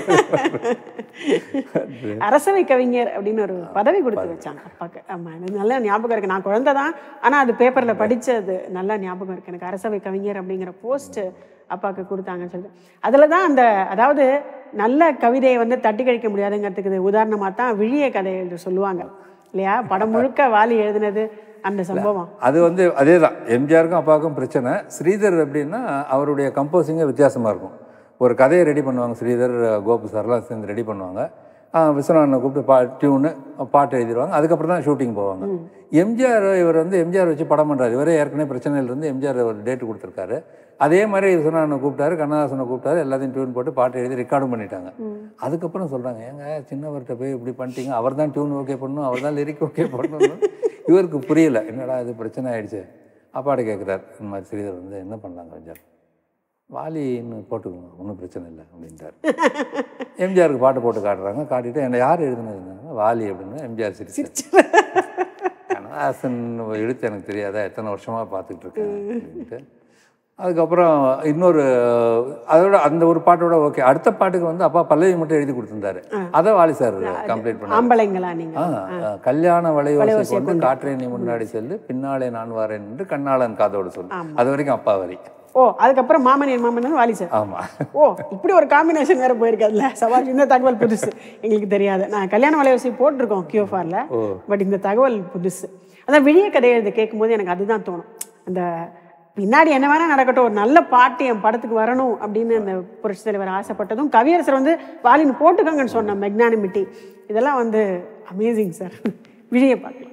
அரசவை கவிஞர் அப்படின்னு ஒரு பதவி கொடுத்து வச்சாங்க அப்பாவுக்கு. ஆமாம், எனக்கு நல்லா ஞாபகம் இருக்குது. நான் குழந்தை தான், ஆனால் அது பேப்பரில் படித்தது நல்லா ஞாபகம் இருக்குது எனக்கு. அரசவை கவிஞர் அப்படிங்கிற போஸ்ட்டு அப்பாவுக்கு கொடுத்தாங்கன்னு சொல்லிட்டு அதில் தான் அதாவது நல்ல கவிதையை வந்து தட்டி கழிக்க முடியாதுங்கிறதுக்கு உதாரணமாக தான் விழிய கதை என்று சொல்லுவாங்க இல்லையா? படம் முழுக்க வாலி எழுதினது அந்த சம்பவம். அது வந்து அதே தான் எம்ஜிஆருக்கும் அப்பாவுக்கும் பிரச்சனை. ஸ்ரீதர் அப்படின்னா அவருடைய கம்போசிங்கே வித்தியாசமாக இருக்கும். ஒரு கதையை ரெடி பண்ணுவாங்க, ஸ்ரீதர், கோபு சார்லாம் சேர்ந்து ரெடி பண்ணுவாங்க. விஸ்வநாதனை கூப்பிட்டு டியூனு பாட்டு எழுதிடுவாங்க. அதுக்கப்புறம் தான் ஷூட்டிங் போவாங்க. எம்ஜிஆர் இவர் வந்து எம்ஜிஆர் வச்சு படம் பண்ணுறாரு. இவரே ஏற்கனவே பிரச்சனையிலேருந்து எம்ஜிஆர் ஒரு டேட்டு கொடுத்துருக்காரு. அதே மாதிரி விஸ்வநாதனை கூப்பிட்டாரு, கண்ணதாசனை கூப்பிட்டாரு, எல்லாத்தையும் டியூன் போட்டு பாட்டு எழுதி ரெக்கார்டும் பண்ணிட்டாங்க. அதுக்கப்புறம் சொல்கிறாங்க, ஏங்க சின்னவர்கிட்ட போய் இப்படி பண்ணிட்டீங்க, அவர் தான் டியூன் ஓகே பண்ணணும், அவர் தான் லிரிக் ஓகே பண்ணணும். இவருக்கு புரியல, என்னடா இது பிரச்சனை ஆகிடுச்சு. அப்பாட்ட கேட்குறாரு, இந்த மாதிரி ஸ்ரீதர் வந்து என்ன பண்ணலாங்க எம்ஜிஆர், வாலின்னு போட்டுக்கோங்க, ஒன்றும் பிரச்சனை இல்லை அப்படின்ட்டார். எம்ஜிஆருக்கு பாட்டு போட்டு காட்டுறாங்க. காட்டிட்டு என்னை யார் எழுதுனதுனாங்க, வாலி அப்படின்னு. எம்ஜிஆர் சிரிச்சு, கண்ணதாசன் எழுத்து எனக்கு தெரியாதா, எத்தனை வருஷமாக பார்த்துக்கிட்டு இருக்கேன் அப்படின்ட்டு. அதுக்கப்புறம் இன்னொரு அதோட அந்த ஒரு பாட்டோட ஓகே. அடுத்த பாட்டுக்கு வந்து அப்பா பல்லவி மட்டும் எழுதி கொடுத்துருந்தாரு. அதை வாலி சார் கம்ப்ளீட் பண்ணாங்க. கல்யாண வளையோசை கொண்டு காற்றே நீ முன்னாடி செல்லு, பின்னாலே நான் வரேன் என்று கண்ணாளன் காதோடு சொல்லு. அது வரைக்கும் அப்பா வரி. அதுக்கப்புறம் மாமன் என் மாமன் வாலி சார். ஆமா. இப்படி ஒரு காம்பினேஷன் வேற போயிருக்காதுல்ல. சவால் இந்த தகவல் புதுசு, எங்களுக்கு தெரியாது. நான் கல்யாண வளையோசை போட்டிருக்கோம் QFRல, பட் இந்த தகவல் புதுசு. அதான் விழிய கதை எழுத கேட்கும்போது எனக்கு அதுதான் தோணும். அந்த பின்னாடி என்ன வேணா நடக்கட்டும், ஒரு நல்ல பாட்டு என் படத்துக்கு வரணும் அப்படின்னு அந்த புரட்சி தலைவர் ஆசைப்பட்டதும், கவியரசர் வந்து வாலின்னு போட்டுக்கோங்கன்னு சொன்ன மெக்னானிமிட்டி, இதெல்லாம் வந்து அமேசிங் சார். விழிய பார்க்கலாம்.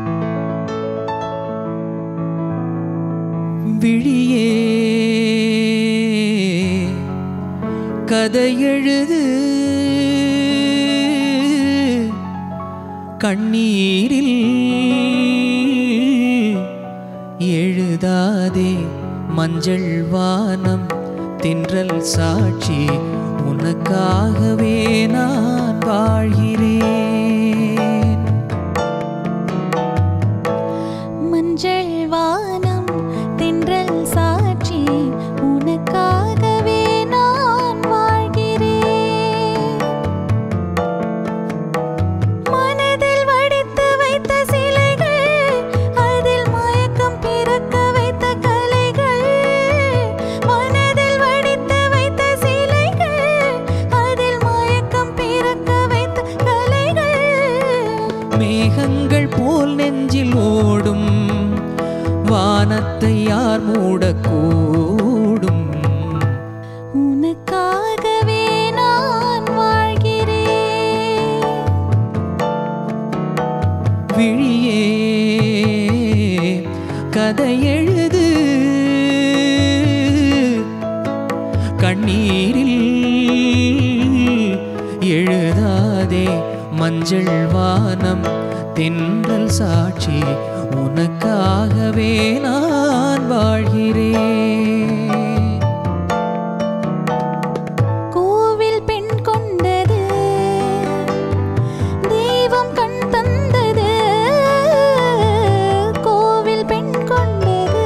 விழியே கதை எழுது, கண்ணீரில் எழுதாதே, மஞ்சள் வானம் தென்றல் சாட்சி, உனக்காகவே நான் வாழ்கிறேன். மஞ்சள் வானம் தென்றல் சாட்சி, உனக்காகவே நான் வாழ்கிறேன். மனதில் வடித்து வைத்த சிலைகள், அதில் மயக்கம் பிறக்க வைத்த கலைகள். மனதில் வடித்து வைத்த சிலைகள், அதில் மயக்கம் பிறக்க வைத்த கலைகள். மேகங்கள் போல் நெஞ்சில் ஓடும் வானத்தை யார் மூடக்கூடும், உனக்காகவே நான் வாழ்கிறேன். விழியே கதை எழுது, கண்ணீரில் எழுதாதே, மஞ்சள் வானம் தென்றல் சாட்சி, உனக்காகவே நான் வாழ்கிறேன். கோவில் பெண் கொண்டது, தெய்வம் கண் தந்தது. கோவில் பெண் கொண்டது,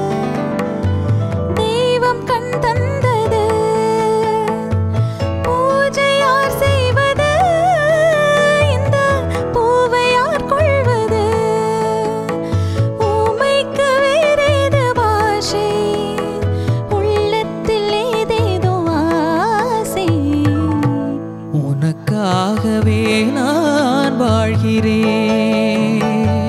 தெய்வம் கண் தந்தது. பூஜை யார் செய்வது, இந்த பூவை யார் கொள்வது. ஊமைக்கு வேறேது பாஷை, உள்ளத்தில் ஏதேதோ ஆசை. உனக்காகவே நான் வாழ்கிறேன்.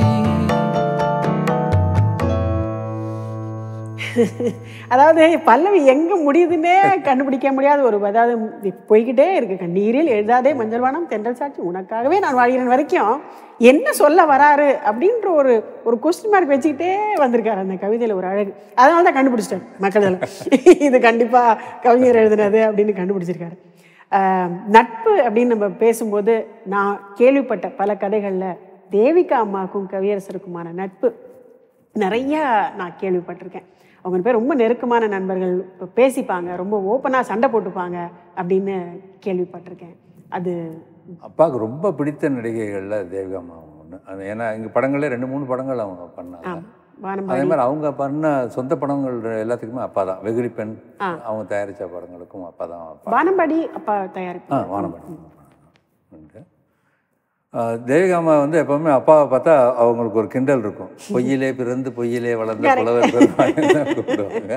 அதாவது பல்லவி எங்க முடியுதுன்னே கண்டுபிடிக்க முடியாத ஒரு, அதாவது போய்கிட்டே இருக்கு. கண்ணீரில் எழுதாதே, மஞ்சள் வானம் தென்றல் சாட்சி, உனக்காகவே நான் வாழ்கிறேன் வரைக்கும் என்ன சொல்ல வராரு அப்படின்ற ஒரு ஒரு கொஸ்டின் மார்க் வச்சுக்கிட்டே வந்திருக்காரு அந்த கவிதையில. ஒரு அழகு. அதனால தான் கண்டுபிடிச்சிட்டாரு மக்கள். இது கண்டிப்பா கவிஞர் எழுதினது அப்படின்னு கண்டுபிடிச்சிருக்காரு. நட்பு அப்படின்னு நம்ம பேசும்போது நான் கேள்விப்பட்ட பல கதைகளில் தேவிகா அம்மாவுக்கும் கவியரசருக்குமான நட்பு நிறையா நான் கேள்விப்பட்டிருக்கேன். அவங்க பேர் ரொம்ப நெருக்கமான நண்பர்கள், பேசிப்பாங்க, ரொம்ப ஓப்பனாக சண்டை போட்டுப்பாங்க அப்படின்னு கேள்விப்பட்டிருக்கேன். அது அப்பாவுக்கு ரொம்ப பிடித்த நடிகைகளில் தேவிகா அம்மா ஒன்று. அது ஏன்னா எங்கள் படங்களே 2-3 படங்கள் அவங்க பண்ணாங்க. அதே மாதிரி அவங்க பண்ண சொந்த படங்கள் எல்லாத்துக்குமே அப்பா தான். வெகுளி பெண் அவங்க தயாரித்த படங்களுக்கும் அப்பா தான். வானம்பாடி அப்பா தயாரிப்பு. வானம்பாடி. தேவிகாமா வந்து எப்போவுமே அப்பாவை பார்த்தா அவங்களுக்கு ஒரு கிண்டல் இருக்கும். பொய்யிலே பிறந்து பொய்யிலே வளர்ந்த புலவர் கூப்பிடுவாங்க.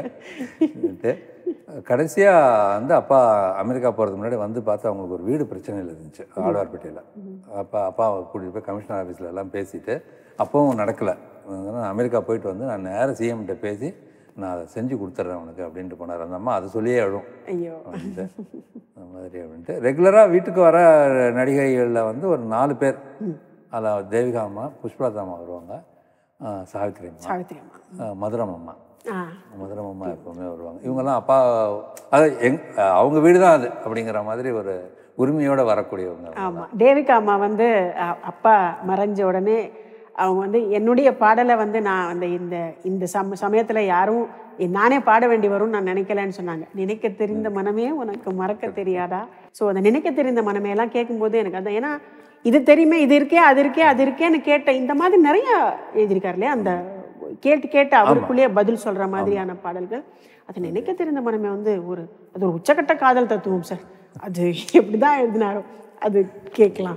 கடைசியாக வந்து அப்பா அமெரிக்கா போகிறதுக்கு முன்னாடி வந்து பார்த்து அவங்களுக்கு ஒரு வீடு பிரச்சனையில் இருந்துச்சு ஆழ்வார்பேட்டையில். அப்பாவை கூட்டிகிட்டு போய் கமிஷனர் ஆஃபீஸில் எல்லாம் பேசிட்டு அப்பவும் நடக்கலை. அமெரிக்கா போயிட்டு வந்து நான் நேராக சிஎம்கிட்ட பேசி நான் அதை செஞ்சு கொடுத்துட்றேன் உனக்கு அப்படின்ட்டு போனார். அந்த அம்மா அதை சொல்லியே அழும் ஐயோ. அப்படின்ட்டு அந்த மாதிரி அப்படின்ட்டு ரெகுலராக வீட்டுக்கு வர நடிகைகளில் வந்து ஒரு 4 பேர். அதில் தேவிகா அம்மா, புஷ்பலதா அம்மா வருவாங்க, சாவித்திரி அம்மா, மதுரம் அம்மா. மதுரம் அம்மா எப்போவுமே வருவாங்க. இவங்கெல்லாம் அப்பா அது அவங்க வீடு தான் அது அப்படிங்கிற மாதிரி ஒரு உரிமையோடு வரக்கூடியவங்க. ஆமாம். தேவிகா அம்மா வந்து அப்பா மறைஞ்ச உடனே அவங்க வந்து என்னுடைய பாடலை வந்து நான் அந்த இந்த சமயத்தில் யாரும் நானே பாட வேண்டி வரும்னு நான் நினைக்கலன்னு சொன்னாங்க. நினைக்க தெரிந்த மனமே உனக்கு மறக்க தெரியாதா. ஸோ அந்த நினைக்க தெரிந்த மனமே எல்லாம் கேட்கும்போது எனக்கு அதான், ஏன்னா இது தெரியுமே, இது இருக்கே, அது இருக்கே, அது இருக்கேன்னு கேட்ட இந்த மாதிரி நிறையா எழுதியிருக்காரு இல்லையா. அந்த கேட்டு அவருக்குள்ளேயே பதில் சொல்கிற மாதிரியான பாடல்கள். அது நினைக்க தெரிந்த மனமே வந்து அது ஒரு உச்சக்கட்ட காதல் தத்துவம் சார். அது எப்படி தான் எழுதினாரோ அது கேட்கலாம்.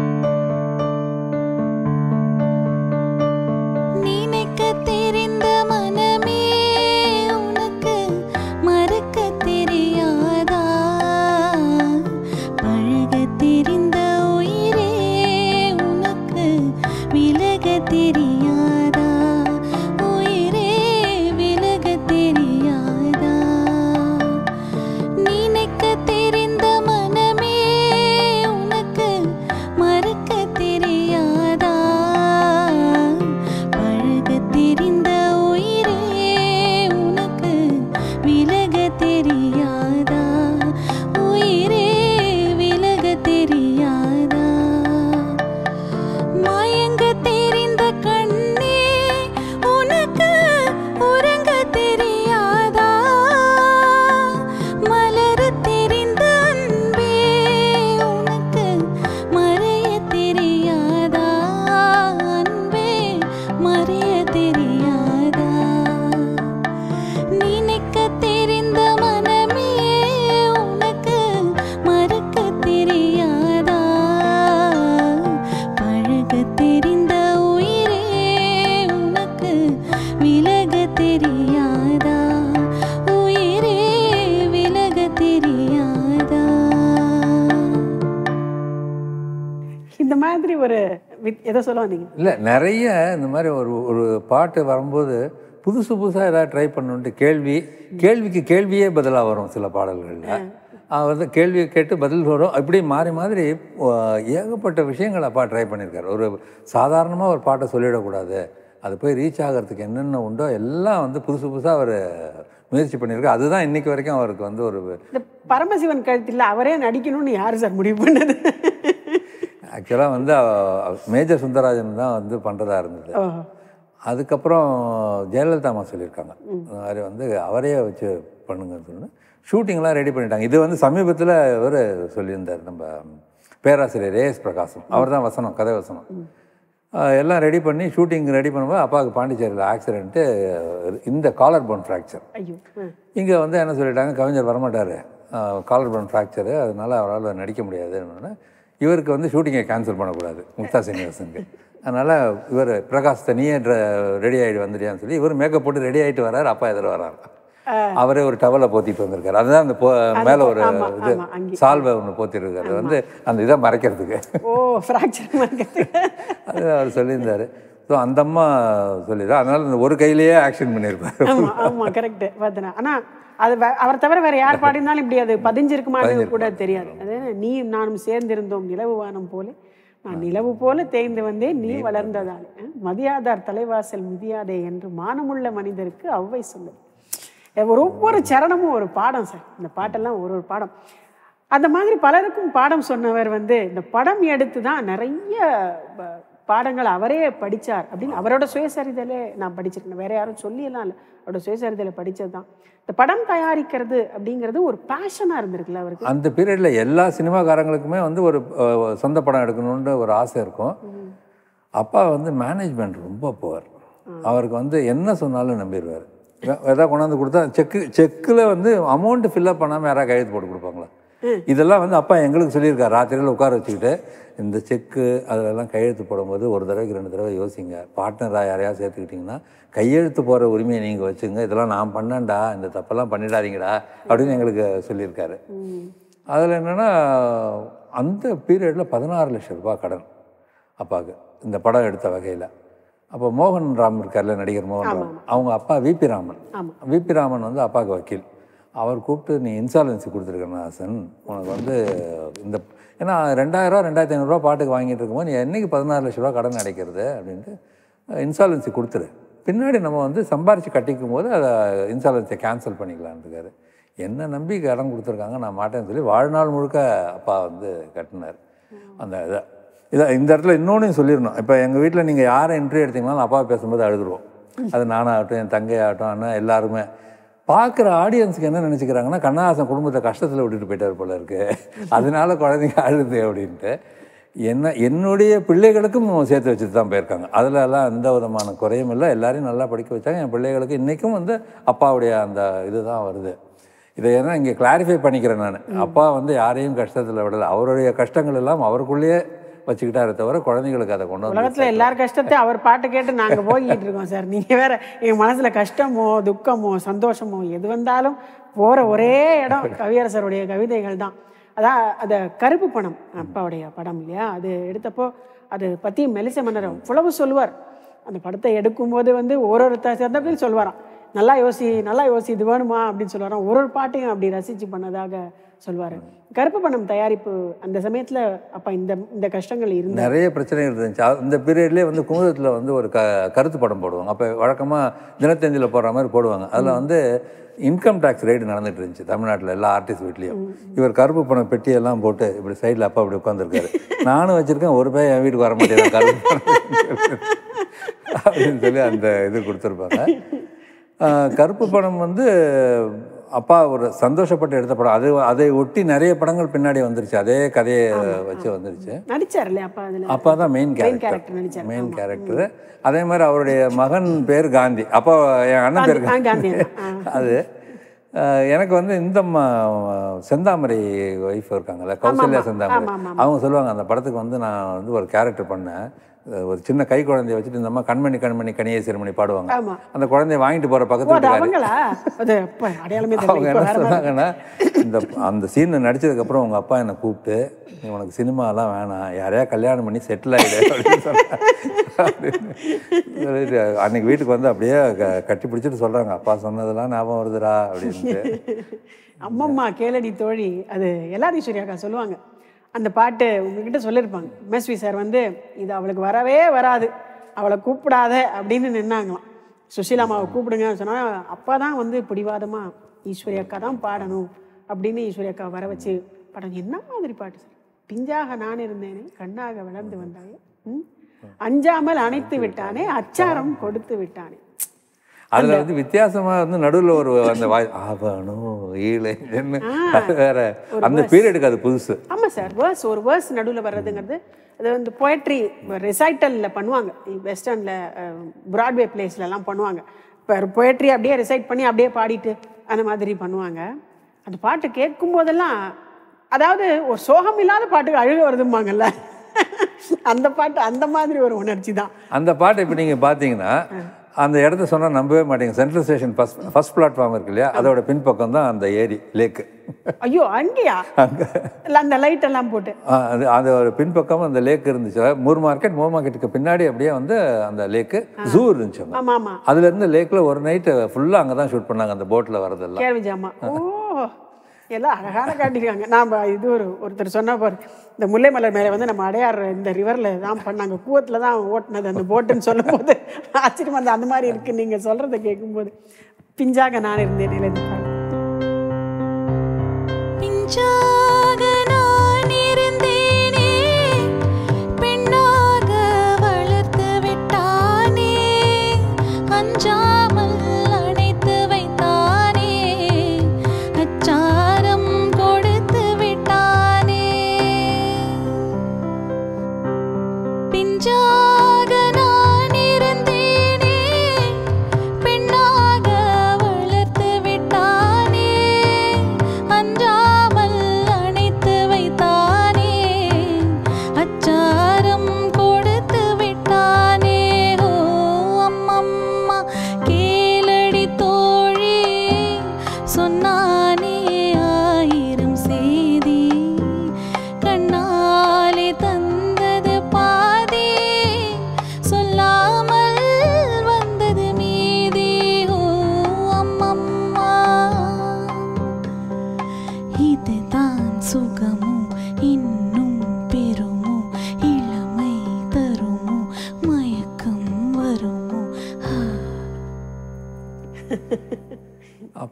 நினைக்க தெரிந்த மனமே உனக்கு மறக்க தெரியாதா, பழக தெரிந்த உயிரே உனக்கு விலக தெரியாதா, உயிரே விலக தெரியாதா. நினைக்க தெரிந்த மனமே உனக்கு மறக்க தெரியாதா, பழக தெரிந்த உயிரே உனக்கு விலக தெரியாதா, உயிரே விலக தெரியாதா. மயங்க தெரிந்த கண்ணே உனக்கு உறங்க தெரியாதா, மலர தெரிந்த அன்பே உனக்கு மறைய தெரியாதா, அன்பே மறைய தெரியாதா. நினைக்க தெரிந்த மனமே உனக்கு மறக்க தெரியாதா, பழக தெரிந்த உயிரே உனக்கு விலக தெரியாதா, உயிரே விலக தெரியாதா. இந்த மாதிரி ஒரு எதை சொல்ல வந்தீங்க? இல்லை, நிறைய இந்த மாதிரி ஒரு பாட்டு வரும்போது புதுசாக ஏதாவது ட்ரை பண்ணணுன்ட்டு கேள்விக்கு கேள்வியே பதிலாக வரும் சில பாடல்களில். வந்து கேள்வியை கேட்டு பதில் வரும். இப்படி மாறி மாதிரி ஏகப்பட்ட விஷயங்கள் அப்பா ட்ரை பண்ணியிருக்காரு. ஒரு சாதாரணமாக ஒரு பாட்டை சொல்லிடக்கூடாது, அது போய் ரீச் ஆகிறதுக்கு என்னென்ன உண்டோ எல்லாம் வந்து புதுசாக அவர் முயற்சி பண்ணியிருக்காரு. அதுதான் இன்றைக்கி வரைக்கும் அவருக்கு வந்து ஒரு இந்த பரமசிவன் கழுத்தில் அவரே நடிக்கணும்னு யார் சார் முடிவு பண்ணது? ஆக்சுவலாக வந்து மேஜர் சுந்தரராஜன் தான் வந்து பண்ணுறதா இருந்தது. அதுக்கப்புறம் ஜெயலலிதா அம்மா சொல்லியிருக்காங்க, இந்த மாதிரி வந்து அவரே வச்சு பண்ணுங்கன்னு சொல்லி ஷூட்டிங்லாம் ரெடி பண்ணிட்டாங்க. இது வந்து சமீபத்தில் இவர் சொல்லியிருந்தார், நம்ம பேராசிரியர் ஏஎஸ் பிரகாசம், அவர் தான் வசனம், கதை வசனம் எல்லாம் ரெடி பண்ணி ஷூட்டிங் ரெடி பண்ணும்போது அப்பாவுக்கு பாண்டிச்சேரியில் ஆக்சிடென்ட்டு, இந்த காலர் போன் ஃப்ராக்சர். இங்கே வந்து என்ன சொல்லிட்டாங்க, கவிஞர் வரமாட்டார், காலர் போன் ஃப்ராக்சரு, அதனால் அவரால் நடிக்க முடியாதுன்னு. இவருக்கு வந்து ஷூட்டிங்கை கேன்சல் பண்ணக்கூடாது முக்தா சீனிவாசனுக்கு. அதனால் இவர் பிரகாஷ் தனியே ரெடி ஆகிட்டு வந்துடியான்னு சொல்லி இவர் மேக்கப் போட்டு ரெடி ஆகிட்டு வர்றார். அப்பா எதிர வர்றாரு, அவரே ஒரு டவலை போத்திட்டு வந்திருக்காரு. அதுதான் அந்த மேலே ஒரு இது சால்வை ஒன்று போத்திருக்காரு, வந்து அந்த இதை மறைக்கிறதுக்கு. அது அவர் சொல்லியிருந்தார். ஸோ அந்த அம்மா சொல்லிடுறா, அதனால இந்த ஒரு கையிலேயே ஆக்ஷன் பண்ணியிருப்பாரு. ஆமாம், கரெக்டு பார்த்தேன். ஆனால் அது அவர் தவிர வேறு யார் பாடினாலும் இப்படி அது பதிஞ்சிருக்குமான்னு கூட தெரியாது. அது நீயும் நானும் சேர்ந்திருந்தோம் நிலவு வானம் போல, நான் நிலவு போல தேய்ந்து வந்தேன் நீ வளர்ந்ததால், மதியாதார் தலைவாசல் மிதியாதே என்று மானமுள்ள மனிதருக்கு அவ்வை சொல்லு. ஒவ்வொரு சரணமும் ஒரு பாடம் சார். இந்த பாட்டெல்லாம் ஒரு பாடம். அந்த மாதிரி பலருக்கும் பாடம் சொன்னவர் வந்து இந்த படம் எடுத்து தான் நிறைய பாடங்கள் அவரே படித்தார் அப்படின்னு அவரோட சுயசரிதையிலே நான் படிச்சிருக்கேன். வேற யாரும் சொல்லியெல்லாம் இல்லை, அவரோட சுயசரிதையில் படித்தது தான். இந்த படம் தயாரிக்கிறது அப்படிங்கிறது ஒரு பேஷனாக இருந்திருக்குல்ல அவருக்கு. அந்த பீரியடில் எல்லா சினிமாக்காரங்களுக்குமே வந்து ஒரு சொந்த படம் எடுக்கணுன்ற ஒரு ஆசை இருக்கும். அப்பா வந்து மேனேஜ்மெண்ட் ரொம்ப போவார். அவருக்கு வந்து என்ன சொன்னாலும் நம்பிடுவார். எதாவது கொண்டாந்து கொடுத்தா செக்கில் வந்து அமௌண்ட்டு ஃபில்லப் பண்ணாமல் யாராவது கையெழுத்து போட்டு கொடுப்பாங்களா? இதெல்லாம் வந்து அப்பா எங்களுக்கு சொல்லியிருக்காரு. ராத்திரியில் உட்கார வச்சுக்கிட்டு இந்த செக்கு அதிலெல்லாம் கையெழுத்து போடும்போது ஒரு தடவைக்கு 2 தடவை யோசிங்க. பார்ட்னராக யாரையாவது சேர்த்துக்கிட்டிங்கன்னா கையெழுத்து போகிற உரிமையை நீங்கள் வச்சுங்க. இதெல்லாம் நான் பண்ணேன்டா, இந்த தப்பெல்லாம் பண்ணிடாதீங்கடா அப்படின்னு எங்களுக்கு சொல்லியிருக்காரு. அதில் என்னென்னா அந்த பீரியடில் 16 லட்சம் ரூபா கடன் அப்பாவுக்கு இந்த படம் எடுத்த வகையில். அப்போ மோகன் ராம் இருக்கார்ல, நடிகர் மோகன் ராம், அவங்க அப்பா விபி ராமன். விபி ராமன் வந்து அப்பாவுக்கு வக்கீல். அவர் கூப்பிட்டு, நீ இன்சால்வன்சி கொடுத்துருக்கேன் ஹாசன், உனக்கு வந்து இந்த ஏன்னா 2000 2500 பாட்டுக்கு வாங்கிட்டு இருக்கும்போது நீ என்றைக்கு 16 லட்ச ரூபா கடன் அடைக்கிறது அப்படின்ட்டு இன்சால்வன்சி கொடுத்துரு, பின்னாடி நம்ம வந்து சம்பாரித்து கட்டிக்கும் போது அதை இன்சால்வன்சியை கேன்சல் பண்ணிக்கலான்னு இருக்காரு. என்ன நம்பி கடன் கொடுத்துருக்காங்க, நான் மாட்டேன்னு சொல்லி வாழ்நாள் முழுக்க அப்பா வந்து கட்டினார். அந்த இதை இந்த இடத்துல இன்னொன்று சொல்லிடணும். இப்போ எங்கள் வீட்டில் நீங்கள் யாரை இன்டர்வியூ எடுத்தீங்கனாலும் அப்பா பேசும்போது அழுதுருவோம். அது நானாகட்டும், என் தங்கையாகட்டும், அண்ணா எல்லாருமே. பார்க்குற ஆடியன்ஸுக்கு என்ன நினச்சிக்கிறாங்கன்னா, கண்ணதாசன் குடும்பத்தை கஷ்டத்தில் விட்டுட்டு போயிட்டார் போல இருக்கு, அதனால குழந்தைங்க அழுது அப்படின்ட்டு. என்னுடைய பிள்ளைகளுக்கும் சேர்த்து வச்சுட்டு தான் போயிருக்காங்க. அதிலெல்லாம் எந்த விதமான குறையும் இல்லை. எல்லாரையும் நல்லா படிக்க வச்சாங்க. என் பிள்ளைகளுக்கு இன்றைக்கும் வந்து அப்பாவுடைய அந்த இது தான் வருது. இதை ஏன்னா இங்கே கிளாரிஃபை பண்ணிக்கிறேன் நான். அப்பா வந்து யாரையும் கஷ்டத்தில் விடலை. அவருடைய கஷ்டங்கள் எல்லாம் அவருக்குள்ளேயே வச்சுக்கிட்டாரே தவிர குழந்தைங்களுக்கு அதை கொண்டு வந்து. உலகத்தில் எல்லார் கஷ்டத்தையும் அவர் பாட்டு கேட்டு நாங்கள் போய்கிட்டு இருக்கோம் சார். நீங்கள் வேற எங்கள் மனசில் கஷ்டமோ துக்கமோ சந்தோஷமோ எது வந்தாலும் போகிற ஒரே இடம் கவியரசருடைய கவிதைகள் தான். அதான் அந்த கருப்பு பணம் அப்பாவுடைய படம் இல்லையா, அது எடுத்தப்போ அது பற்றி மெலிச மன்னர் இவ்வளவு சொல்லுவார். அந்த படத்தை எடுக்கும்போது வந்து ஒரு சந்தர்ப்பத்தில் சொல்வாராம், நல்லா யோசி இது வேணுமா அப்படின்னு சொல்லுவாராம். ஒரு பாட்டையும் அப்படி ரசித்து பண்ணதாக சொல்வார். கருப்பு பணம் தயாரிப்பு அந்த சமயத்தில் அப்போ இந்த கஷ்டங்கள் இருந்து நிறைய பிரச்சனைகள் இருந்துச்சு. இந்த பீரியட்லேயே வந்து குமுதத்தில் வந்து ஒரு கருத்து படம் போடுவாங்க. அப்போ வழக்கமாக தினத்தந்தியில் போடுற மாதிரி போடுவாங்க. அதில் வந்து இன்கம் டேக்ஸ் ரைடு நடந்துட்டு இருந்துச்சு தமிழ்நாட்டில் எல்லா ஆர்டிஸ்ட் வீட்லேயும். இவர் கருப்பு பணம் பெட்டியெல்லாம் போட்டு இப்படி சைடில் அப்பா இப்படி உட்காந்துருக்காரு. நானும் வச்சுருக்கேன், ஒரு பையன் என் வீட்டுக்கு வர மாட்டேன் கருப்பு பணம் அப்படின்னு சொல்லி அந்த இது கொடுத்துருப்பாங்க. கருப்பு பணம் வந்து அப்பா ஒரு சந்தோஷப்பட்டு எடுத்த படம். அதை ஒட்டி நிறைய படங்கள் பின்னாடி வந்துருச்சு. அதே கதையை வச்சு வந்துருச்சு. நடிச்சார் இல்லையா அப்பா? அப்பா தான் மெயின் கேரக்டர். அதே மாதிரி அவருடைய மகன் பேர் காந்தி. அப்பா என் அண்ணன் பேர் காந்தி. அது எனக்கு வந்து இந்த செந்தாமரை ஒய்ஃப் இருக்காங்கல்ல, கௌசல்யா செந்தாமரை, அவங்க சொல்லுவாங்க, அந்த படத்துக்கு வந்து நான் வந்து ஒரு கேரக்டர் பண்ணேன். ஒரு சின்ன கை குழந்தைய வச்சுட்டு இந்த அம்மா கண்மணி கனியை சிறுமணி பாடுவாங்க. அந்த குழந்தைய வாங்கிட்டு போற பக்கத்துல அவங்க என்ன சொன்னாங்கன்னா, அந்த சீன் நடிச்சதுக்கு அப்புறம் உங்க அப்பா என்னை கூப்பிட்டு, நீ உனக்கு சினிமாலாம் வேணாம், யாரையா கல்யாணம் பண்ணி செட்டில் ஆகிடு அப்படின்னு சொன்னாங்க. அன்னைக்கு வீட்டுக்கு வந்து அப்படியே கட்டி பிடிச்சிட்டு சொல்றாங்க, அப்பா சொன்னதெல்லாம் ஞாபகம் வருதுடா அப்படின்ட்டு. அம்மம்மா கேளடி தோழி, அது எல்லாரும் ஈஸ்வரியாக்கா சொல்லுவாங்க. அந்த பாட்டு உங்ககிட்ட சொல்லியிருப்பாங்க. எம்எஸ்வி சார் வந்து இது அவளுக்கு வரவே வராது, அவளை கூப்பிடாத அப்படின்னு நின்னாங்களாம். சுஷீலாமாவை கூப்பிடுங்க சொன்னால் அப்பா தான் வந்து பிடிவாதமாக ஈஸ்வரி அக்கா தான் பாடணும் அப்படின்னு ஈஸ்வரி அக்கா வர வச்சு பாடணும். என்ன மாதிரி பாட்டு சார்? பிஞ்சாக நான் இருந்தேனே, கண்ணாக வளர்ந்து வந்தாயே, அஞ்சாமல் அணைத்து விட்டானே, அச்சாரம் கொடுத்து விட்டானே. அதுல வந்து வித்தியாசமா வந்து நடுவில் ஒரு அந்த ஆவணோ ஈழை வேற, அந்த பீரியடுக்கு அது புதுசு. ஆமா சார், ஒரு வேர்ஸ் நடுவில் வர்றதுங்கிறது அது வந்து போயட்ரி ரெசைட்டலில் பண்ணுவாங்க. வெஸ்டர்னில் பிராட்வே பிளேஸ்லலாம் பண்ணுவாங்க. இப்போ போயட்ரி அப்படியே ரெசைட் பண்ணி அப்படியே பாடிட்டு அந்த மாதிரி பண்ணுவாங்க. அந்த பாட்டு கேட்கும் போதெல்லாம், அதாவது ஒரு சோகம் இல்லாத பாட்டுக்கு அழுக வருதும்பாங்கல்ல, அந்த பாட்டு அந்த மாதிரி ஒரு உணர்ச்சி தான் அந்த பாட்டு. இப்போ நீங்கள் பார்த்தீங்கன்னா அந்த இடத்த சொன்னால் நம்பவே மாட்டீங்க. சென்ட்ரல் ஸ்டேஷன் ஃபர்ஸ்ட் பிளாட்ஃபார்ம் இருக்கு இல்லையா, அதோட பின்பக்கம் தான் அந்த ஏரி லேக்கு. ஐயோ, அங்கேயா? அங்கே அந்த லைட் எல்லாம் போட்டு அது ஒரு பின்பக்கம் அந்த லேக் இருந்துச்சு. மூர் மார்க்கெட்டுக்கு பின்னாடி அப்படியே வந்து அந்த லேக்கு ஜூ இருந்துச்சு. அதுல இருந்து லேக்ல ஒரு நைட்டு ஃபுல்லாக அங்கே தான் ஷூட் பண்ணாங்க, அந்த போட்டில் வரதெல்லாம். கேள்விஜாமா. ஓ, எல்லாம் அழகான காட்டிருக்காங்க. நாம் இது ஒருத்தர் சொன்ன பாரு, இந்த முல்லை மலர் மேலே வந்து நம்ம அடையார் இந்த ரிவரில் தான் பண்ணாங்க, கூவத்தில் தான் ஓட்டினது அந்த போட்டுன்னு சொல்லும் போது ஆச்சரியமா அந்த மாதிரி இருக்குது நீங்கள் சொல்கிறத கேட்கும்போது. பிஞ்சாக நான் இருந்தேன் நிலைந்து பெண்ணாக வளர்த்து விட்டானே, அஞ்சாமல்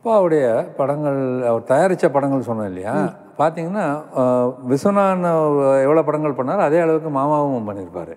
அப்பாவுடைய படங்கள், அவர் தயாரித்த படங்கள் சொன்னோம் இல்லையா, பார்த்தீங்கன்னா விஸ்வநாதன் எவ்வளோ படங்கள் பண்ணார் அதே அளவுக்கு மாமாவும் பண்ணியிருப்பார்.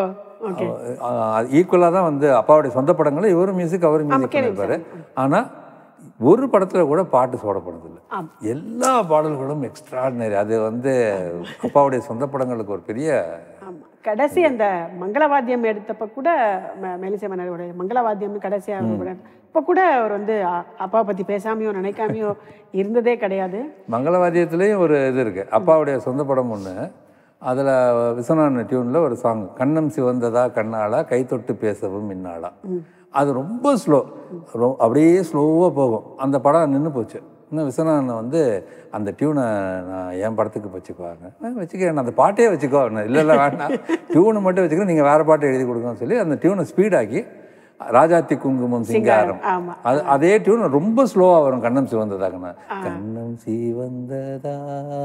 ஈக்குவலாக தான் வந்து அப்பாவுடைய சொந்த படங்களை இவரும் மியூசிக் அவரும் மியூசிக் பண்ணியிருப்பார். ஆனால் ஒரு படத்தில் கூட பாட்டு சோடப்படுறதில்லை. எல்லா பாடல்களும் எக்ஸ்ட்ராடினரி. அது வந்து அப்பாவுடைய சொந்த படங்களுக்கு ஒரு பெரிய கடைசி அந்த மங்களவாத்தியம் எடுத்தப்ப கூட மெல்லிசை மன்னருடைய மங்களவாத்தியம் கடைசியாக இப்போ கூட அவர் வந்து அப்பாவை பற்றி பேசாமையோ நினைக்காமையோ இருந்ததே கிடையாது. மங்களவாத்தியத்துலேயும் ஒரு இது இருக்குது. அப்பாவுடைய சொந்த படம் ஒன்று, அதில் விஸ்வநாதன் டியூனில் ஒரு சாங், கண்ணம் சிவந்ததா கண்ணாளா கை தொட்டு பேசவும் மின்னாளா. அது ரொம்ப ஸ்லோ, அப்படியே ஸ்லோவாக போகும். அந்த படம் நின்று போச்சு. இன்னும் விஸ்வநாதன் வந்து அந்த டியூனை நான் என் படத்துக்கு வச்சுக்குவாங்க, வச்சுக்கிறேன், அந்த பாட்டே வச்சுக்கோ. இல்லை வேண்டாம், டியூனை மட்டும் வச்சுக்கிறேன், நீங்கள் வேறு பாட்டு எழுதி கொடுங்கன்னு சொல்லி அந்த டியூனை ஸ்பீடாக்கி ராஜாத்தி குங்குமம் சிங்காரம், அதே டியூன் ரொம்ப ஸ்லோவாக வரும். கண்ணம் சிவந்ததா கண்ணா, கண்ணம் சிவந்ததா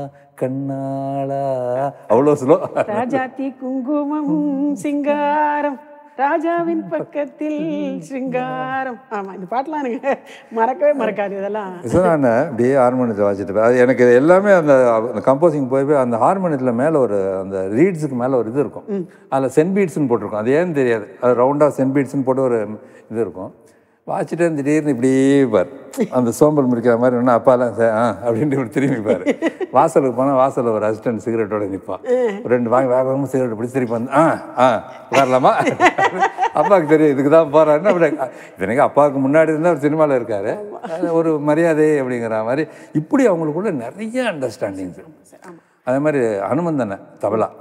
கண்ணாளா, அவ்வளோ ஸ்லோ. ராஜாத்தி குங்குமம் சிங்காரம் ராஜாவின் பக்கத்தில் சிங்காரம். ஆமாம், இந்த பாட்டெலாம் எனக்கு மறக்கவே மறக்காது. இதெல்லாம் நான் அப்படியே ஹார்மோனியத்தில் வாசிட்டு அது எனக்கு எல்லாமே அந்த கம்போசிங் போய் அந்த ஹார்மோனியத்தில் மேலே ஒரு அந்த ரீட்ஸுக்கு மேலே ஒரு இது இருக்கும். அதில் சென் பீட்ஸ்ன்னு போட்டிருக்கும். அது ஏன்னு தெரியாது, அது ரவுண்டாக சென் பீட்ஸ்ன்னு போட்டு ஒரு இது இருக்கும். வாசிட்டே திடீர்னு இப்படியே பார், அந்த சோம்பல் முடிக்கிற மாதிரி ஒன்று அப்பாலாம் அப்படின்ட்டு இப்படி திரும்பி பார். வாசலுக்கு போனால் வாசலில் ஒரு அசிஸ்டன்ட் சிகரெட்டோட நிற்பான். ரெண்டு வேகமாக சிகரெட் பிடிச்சி திருப்பி வந்து வரலாமா, அப்பாவுக்கு தெரியும் இதுக்கு தான் போகிறாருன்னு. அப்படி எனக்கு அப்பாவுக்கு முன்னாடி இருந்தால் ஒரு சினிமாவில் இருக்கார், ஒரு மரியாதை அப்படிங்கிற மாதிரி. இப்படி அவங்களுக்குள்ள நிறைய அண்டர்ஸ்டாண்டிங்ஸ். அதே மாதிரி ஹனுமந்தனை தபலா,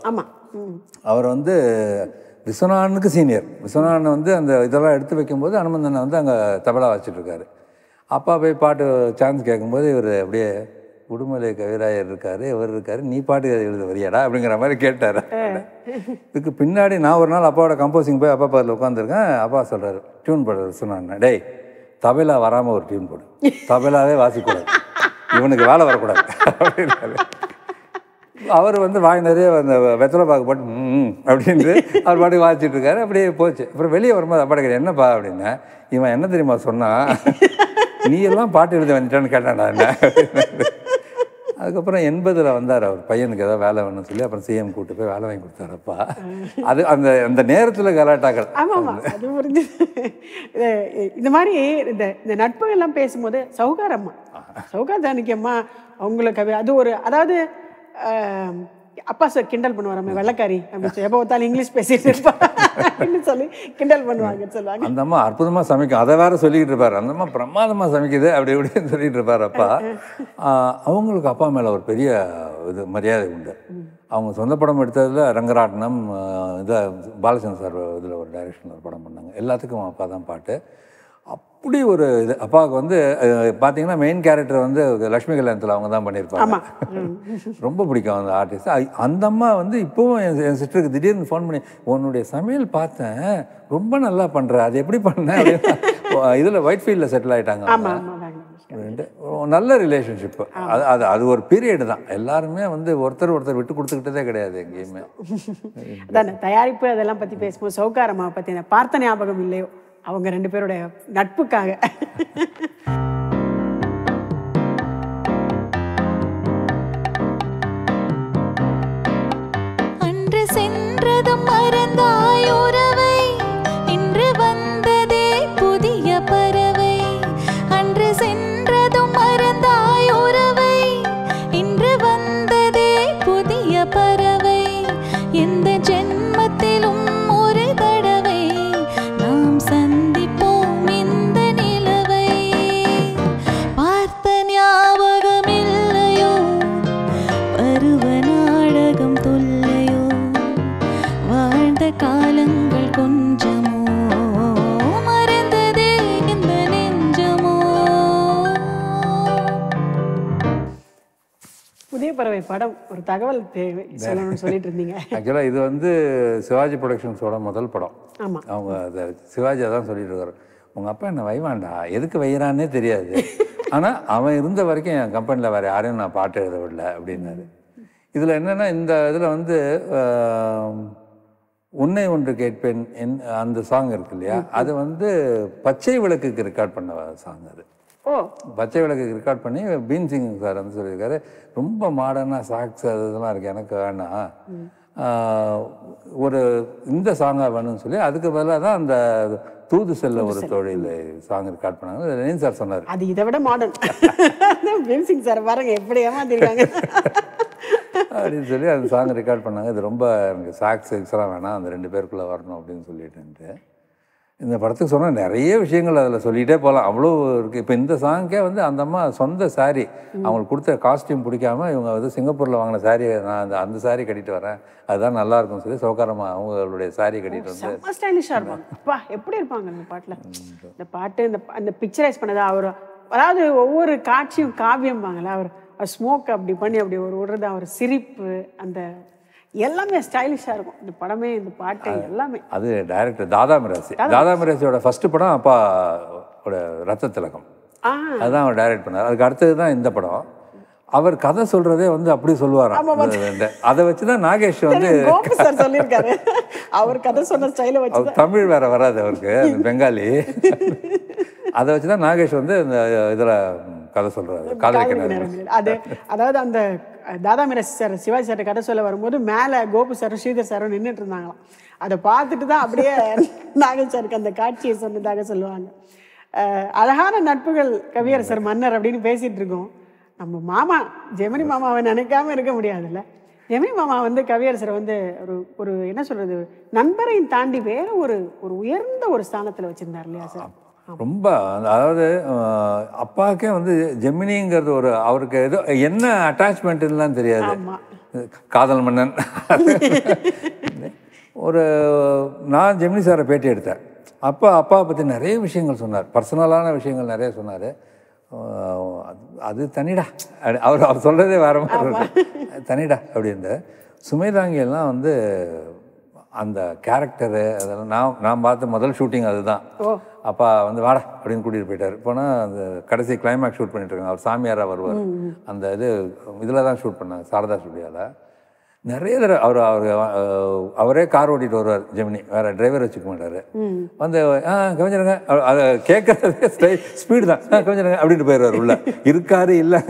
அவர் வந்து விஸ்வநாதனுக்கு சீனியர். விஸ்வநாதன் வந்து அந்த இதெல்லாம் எடுத்து வைக்கும்போது ஹனுமந்தனை வந்து அங்கே தபலா வச்சுட்ருக்காரு. அப்பா போய் பாட்டு சான்ஸ் கேட்கும்போது இவர் அப்படியே உடுமலை கவிராயர் இருக்கார், இவர் இருக்கார், நீ பாட்டு எழுத வரியாடா அப்படிங்கிற மாதிரி கேட்டார். இதுக்கு பின்னாடி நான் ஒரு நாள் அப்பாவோட கம்போசிங் போய் அப்பா பாதில் உட்காந்துருக்கேன். அப்பா சொல்கிறார், டியூன் போடுறது விஸ்வநாதன், டேய் தபலா வராமல் ஒரு டியூன் போடு, தபலாவே வாசிக்கூடாது, இவனுக்கு வேலை வரக்கூடாது அப்படின்னாரு. அவர் வந்து வாய் நிறைய அந்த வெத்தலை பாக்கு போட்டு அப்படின்ட்டு அவர் பாட்டுக்கு வாசிச்சுட்டு இருக்காரு. அப்படியே போச்சு. அப்புறம் வெளியே வரும்போது அப்பா கேட்குறேன், என்னப்பா அப்படின்னா, இவன் என்ன தெரியுமா சொன்னான், நீ எல்லாம் பாட்டு எழுத வந்துட்டான்னு கேட்டான்டா என்ன. அதுக்கப்புறம் 80 வந்தார். அவர் பையனுக்கு ஏதாவது வேலை வேணும்னு சொல்லி அப்புறம் சிஎம் கூப்பிட்டு போய் வேலை வாங்கி கொடுத்தாரப்பா. அது அந்த அந்த நேரத்தில் கலாட்டாக்கள். ஆமாம், அது புரிஞ்சு. இந்த மாதிரி இந்த நட்புகள்லாம் பேசும்போது சௌகார் ஜானகியம்மா அவங்களுக்கு அது ஒரு, அதாவது அப்பா சார் கிண்டல் பண்ணுவாராமே, வெள்ளக்காரி அப்படின்னு சொல்லி எப்போ பார்த்தாலும் இங்கிலீஷ் பேசிட்டு இருப்பான்னு சொல்லி கிண்டல் பண்ணுவாங்கன்னு சொல்லுவாங்க. அந்த அம்மா அற்புதமாக சமைக்கும், அதை வேற சொல்லிக்கிட்டு இருப்பார். அந்த அம்மா பிரமாதமாக சமைக்குது அப்படி இப்படின்னு சொல்லிட்டு இருப்பார் அப்பா. அவங்களுக்கு அப்பா மேலே ஒரு பெரிய இது மரியாதை உண்டு. அவங்க சொந்த படம் எடுத்ததில் ரங்கராட்னம், இதை பாலச்சந்திர சார் இதில் ஒரு டைரக்ஷனில் ஒரு படம் பண்ணாங்க. எல்லாத்துக்கும் அப்பா தான் பாட்டு. அப்படி ஒரு இது அப்பாவுக்கு வந்து பார்த்தீங்கன்னா மெயின் கேரக்டர் வந்து லக்ஷ்மி கல்யாணத்தில் அவங்க தான் பண்ணியிருப்பாங்க. ரொம்ப பிடிக்கும் அந்த ஆர்டிஸ்ட். அந்த அம்மா வந்து இப்போவும் என் சிஸ்டருக்கு திடீர்னு ஃபோன் பண்ணி, உன்னுடைய சமையல் பார்த்தேன், ரொம்ப நல்லா பண்ணுற, அது எப்படி பண்ணேன் அப்படின்னு. இதில் ஒயிட் ஃபீல்டில் செட்டில் ஆகிட்டாங்க. நல்ல ரிலேஷன்ஷிப்பு. அது அது ஒரு பீரியடு தான். எல்லாருமே வந்து ஒருத்தர் விட்டு கொடுத்துக்கிட்டதே கிடையாது எங்கேயுமே. அதான் தயாரிப்பு அதெல்லாம் பற்றி பேசும்போது சௌகாரம்மா பற்றி எனக்கு பார்த்த ஞாபகம் இல்லையோ, அவங்க 2 பேருடைய நட்புக்காக. அன்று சென்றதும் மறந்தாய் உறவை, இன்று வந்ததே புதிய பறவை. அன்று சென்றதும் மறந்தாய் உறவை, இன்று வந்ததே புதிய பறவை. எந்த ஜென்மத்திலும் ஒரு தடவை நாம் சந்திப்போம் இந்த நிலவை. பார்த்த ஞாபகம் இல்லையோ, பருவ நாடகம் தொல்லையோ, வாழ்ந்த காலங்கள் கொஞ்சமோ, மறந்ததே இந்த நெஞ்சமோ. புதிய பறவை படம் ஒரு தகவல் தேவை சொல்லணும்னு சொல்லிட்டு இருந்தீங்க. ஆக்சுவலாக இது வந்து சிவாஜி ப்ரொடக்ஷன்ஸோட முதல் படம். ஆமாம், அவங்க அதை சிவாஜி அதான் சொல்லிட்டு இருக்காரு, உங்கள் அப்பா என்ன வைவாண்டா, எதுக்கு வைகிறான்னே தெரியாது, ஆனால் அவன் இருந்த வரைக்கும் என் கம்பெனியில் வேறு யாரையும் நான் பாட்டு எழுத விடல அப்படின்னாரு. இதில் என்னென்னா, இந்த இதில் வந்து உன்னை ஒன்று கேட்பேன் அந்த சாங் இருக்கு இல்லையா, அது வந்து பச்சை விளக்குக்கு ரெக்கார்ட் பண்ண சாங். அது ஓ பச்சை விளக்கு ரெக்கார்ட் பண்ணி பீன் சிங் சார் வந்து சொல்லியிருக்காரு, ரொம்ப மாடர்னாக சாக்ஸ் அது இதெல்லாம் இருக்குது, எனக்கு வேணாம், ஒரு இந்த சாங்காக வேணும்னு சொல்லி அதுக்கு பதிலாக தான் அந்த தூது செல்ல ஒரு தொழில் சாங் ரெக்கார்ட் பண்ணாங்க. லெனின் சார் சொன்னார், அது இதை விட மாடர்ன். பீம் சிங் சார் பாருங்க எப்படி ஏமாத்திருக்காங்க அப்படின்னு சொல்லி அந்த சாங் ரெக்கார்ட் பண்ணாங்க. இது ரொம்ப எனக்கு சாக்ஸ் எக்ஸ்லாம் வேணாம், அந்த 2 பேருக்குள்ளே வரணும் அப்படின்னு சொல்லிட்டு இந்த படத்துக்கு சொன்னால் நிறைய விஷயங்கள் அதில் சொல்லிகிட்டே போகலாம், அவ்வளோ இருக்குது. இப்போ இந்த சாங்கே வந்து அந்த அம்மா சொந்த சாரீ அவங்களுக்கு கொடுத்த காஸ்டியூம் பிடிக்காம இவங்க வந்து சிங்கப்பூரில் வாங்கின சாரியை நான் அந்த சாரீ கட்டிட்டு வரேன், அதுதான் நல்லா இருக்கும்னு சொல்லி சௌகாரமாக அவங்களுடைய சாரியை கட்டிட்டு வந்து ஸ்டைலிஷாக இருப்பாங்க. அப்பா எப்படி இருப்பாங்க இந்த பாட்டில். இந்த பாட்டு அந்த பிக்சரைஸ் பண்ணது அவர், அதாவது ஒவ்வொரு காட்சியும் காவியம்பாங்களே, அவர் ஸ்மோக் அப்படி பண்ணி அப்படி ஒரு விடுறது, அவர் சிரிப்பு, அந்த எல்லாமே ஸ்டைலிஷாக இருக்கும் இந்த படமே, இந்த பாட்டு எல்லாமே. அது டைரக்டர் தாதா மிராசியோட ஃபஸ்ட்டு படம் அப்பாவோட ரத்த திலகம், அதுதான் அவர் டைரக்ட் பண்ணார். அதுக்கு அடுத்தது தான் இந்த படம். அவர் கதை சொல்றதே வந்து அப்படி சொல்லுவாராம். அதை வச்சு தான் நாகேஷ் வந்து சொல்லியிருக்காரு, அவர் கதை சொன்ன ஸ்டைலை வச்சு. தமிழ் வேற வராது அவருக்கு, பெங்காலி. அதை வச்சு தான் நாகேஷ் வந்து இந்த இதில் கதை சொல்றாரு, காதலிக்க. அது அதாவது அந்த தாதா மிராசி சார் சிவாஜி சார் கதை சொல்ல வரும்போது மேலே கோபு சாரும் ஸ்ரீதர் சாரும் நின்றுட்டு இருந்தாங்களாம். அதை பார்த்துட்டு தான் அப்படியே நாகேஷ் சாருக்கு அந்த காட்சியை சொன்னதாக சொல்லுவாங்க. அழகான நட்புகள் கவியரசர் மன்னர் அப்படின்னு பேசிட்டு இருக்கோம். நம்ம மாமா ஜெமினி மாமாவை நினைக்காம இருக்க முடியாதுல்ல. ஜெமினி மாமா வந்து கவியரசரை வந்து ஒரு என்ன சொல்றது, நண்பரையும் தாண்டி வேற ஒரு உயர்ந்த ஒரு ஸ்தானத்தில் வச்சிருந்தார் இல்லையா சார்? ரொம்ப, அதாவது அப்பாவுக்கே வந்து ஜெமினிங்கிறது ஒரு அவருக்கு ஏதோ என்ன அட்டாச்மெண்ட்லாம் தெரியாது, காதல் மன்னன். ஒரு நான் ஜெமினி சாரை பேட்டி எடுத்தேன், அப்பாவை பற்றி நிறைய விஷயங்கள் சொன்னார், பர்சனலான விஷயங்கள் நிறைய சொன்னார். அது தனிடா, அவர் சொல்கிறதே வேற மாதிரி தனிடா அப்படின்னு. சுமைதாங்கியெல்லாம் வந்து அந்த கேரக்டரு அதெல்லாம் நான் பார்த்த முதல் ஷூட்டிங் அதுதான். அப்பா வந்து வாடா அப்படின்னு கூட்டிகிட்டு போயிட்டார். போனால் அந்த கடைசி கிளைமேக்ஸ் ஷூட் பண்ணிட்டு இருக்காங்க, அவர் சாமியாராக வருவார். அந்த இதில் தான் ஷூட் பண்ணாங்க, சாரதா ஸ்டுடியோவில். நிறைய தடவை அவரே கார் ஓட்டிகிட்டு வருவார் ஜெமினி, வேறு டிரைவர் வச்சுக்க மாட்டார். வந்து கவிஞருங்க, அதை கேட்குறதே ஸ்பீடு தான், கவிஞருங்க அப்படின்ட்டு போயிடுவார் உள்ள, இருக்காரு இல்லை.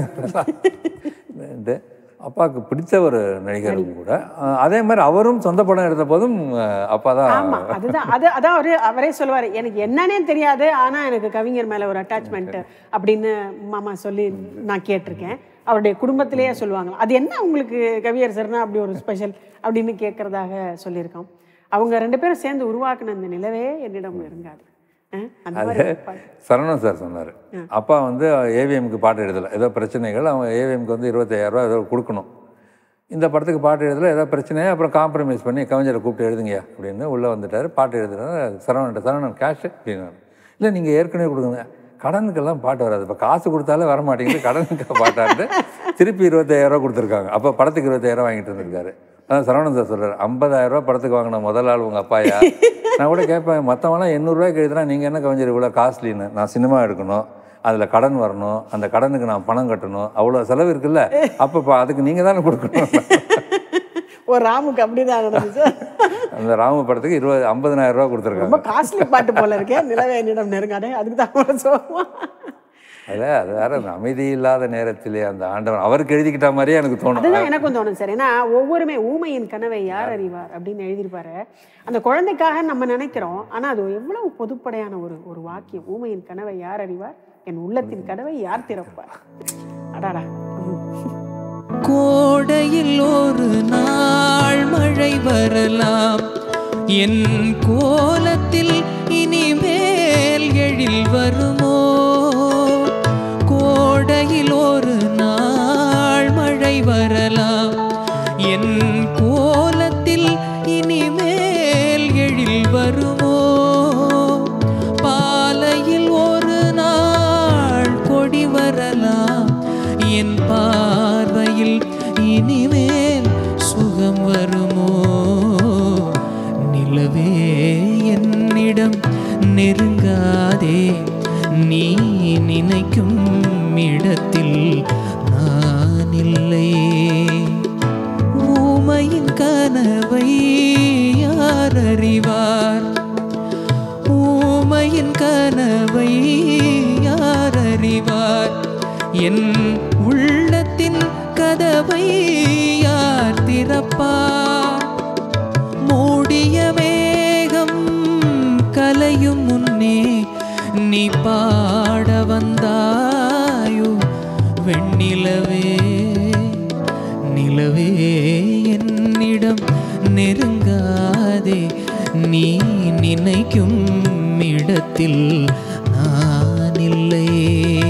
அப்பாவுக்கு பிடிச்ச ஒரு நடிகரும் கூட. அதே மாதிரி அவரும் சொந்த படம் எடுத்த போதும் அப்பா தான். அதான் அவரே சொல்லுவார், எனக்கு என்னன்னே தெரியாது, ஆனால் எனக்கு கவிஞர் மேலே ஒரு அட்டாச்மெண்ட் அப்படின்னு மாமா சொல்லி நான் கேட்டிருக்கேன். அவருடைய குடும்பத்திலேயே சொல்லுவாங்க, அது என்ன உங்களுக்கு கவியரசர்னா அப்படி ஒரு ஸ்பெஷல் அப்படின்னு கேட்கறதாக சொல்லியிருக்கோம். அவங்க 2 பேரும் சேர்ந்து உருவாக்குன அந்த நிலவே என்னிடம் இருங்காது. அது சரவணன் சார் சொன்னார், அப்பா வந்து ஏவிஎம்க்கு பாட்டு எழுதலை, ஏதோ பிரச்சனைகள், அவங்க ஏவிஎம்க்கு வந்து 25,000 ரூபா ஏதோ கொடுக்கணும். இந்த படத்துக்கு பாட்டு எழுதலை, ஏதோ பிரச்சனையே, அப்புறம் காம்ப்ரமைஸ் பண்ணி கவிஞரை கூப்பிட்டு எழுதுங்க அப்படின்னு உள்ளே வந்துட்டார். பாட்டு எழுதுனாரு. சரவணன் கேஷ் அப்படின்னாரு. இல்லை நீங்கள் ஏற்கனவே கொடுங்க, கடனுக்கெல்லாம் பாட்டு வராது, இப்போ காசு கொடுத்தாலே வர மாட்டேங்குது, கடனுக்கு பாட்டாட்டு திருப்பி 25,000 ரூபா கொடுத்துருக்காங்க. அப்போ படத்துக்கு 25,000 வாங்கிட்டு இருந்திருக்காரு. அதான் சரவணன் சார் சொல்கிறார், 50,000 ரூபா படத்துக்கு வாங்கின முதல் ஆள் உங்கள் அப்பாயா? நான் கூட கேட்பேன், மற்றவங்களாம் 800 ரூபாய்க்கு எழுதுனா நீங்கள் என்ன கவிஞர் இவ்வளோ காஸ்ட்லின்னு? நான் சினிமா எடுக்கணும், அதில் கடன் வரணும், அந்த கடனுக்கு நான் பணம் கட்டணும், அவ்வளோ செலவு இருக்குல்ல, அப்போ அதுக்கு நீங்கள் தானே கொடுக்கணும். ஒரு ராமுக்கு அப்படிதான் நடந்துச்சு. அந்த ராமு படத்துக்கு 50,000 ரூபா கொடுத்துருக்காங்க. ரொம்ப காஸ்ட்லி பாட்டு போல இருக்கே, நிலவே என்னிடம் நெருங்காதே, அதுக்கு தான் சொல்லுவான். அது வேற, அந்த அமைதி இல்லாத நேரத்திலே அந்த ஆண்டவன் அவருக்கு எழுதிக்கிட்ட மாதிரியே எனக்கு தோணும். அதுதான் எனக்கும் தோணும் சார். ஏன்னா ஒவ்வொருமே ஊமையின் கனவை யார் அறிவார் அப்படின்னு எழுதியிருப்பாரு. அந்த குழந்தைக்காக நம்ம நினைக்கிறோம், ஆனால் அது எவ்வளவு பொதுப்படையான ஒரு வாக்கியம். ஊமையின் கனவை யார் அறிவார், என் உள்ளத்தின் கனவை யார் திறப்பார். அடாடா. கோடையில் ஒரு நாள் மழை வரலாம், என் கோலத்தில் இனிமேல் எழில் வருமோ. கோடையில் ஒரு நாள் மழை வரலாம், என் கோலத்தில் இனிமேல் எழில் வருமோ. பாலையில் ஒரு நாள் கொடி வரலாம், என் பார்வையில் இனிமேல் சுகம் வருமோ. நிலவே என்னிடம் நெருங்காதே, நீ நினைக்கும் இடத்தில் நான் இல்லை. ஊமையின் கனவை யார் அறிவார், ஊமையின் கனவை யார் அறிவார். என் உள்ளத்தின் கதவை யார் திறப்பார்? மூடிய மேகம் கலையும் முன்னே நீ பாட வந்தாயோ வெண்ணிலவே. நிலவே என்னிடம் நெருங்காதே, நீ நினைக்கும் இடத்தில் நான் இல்லையே.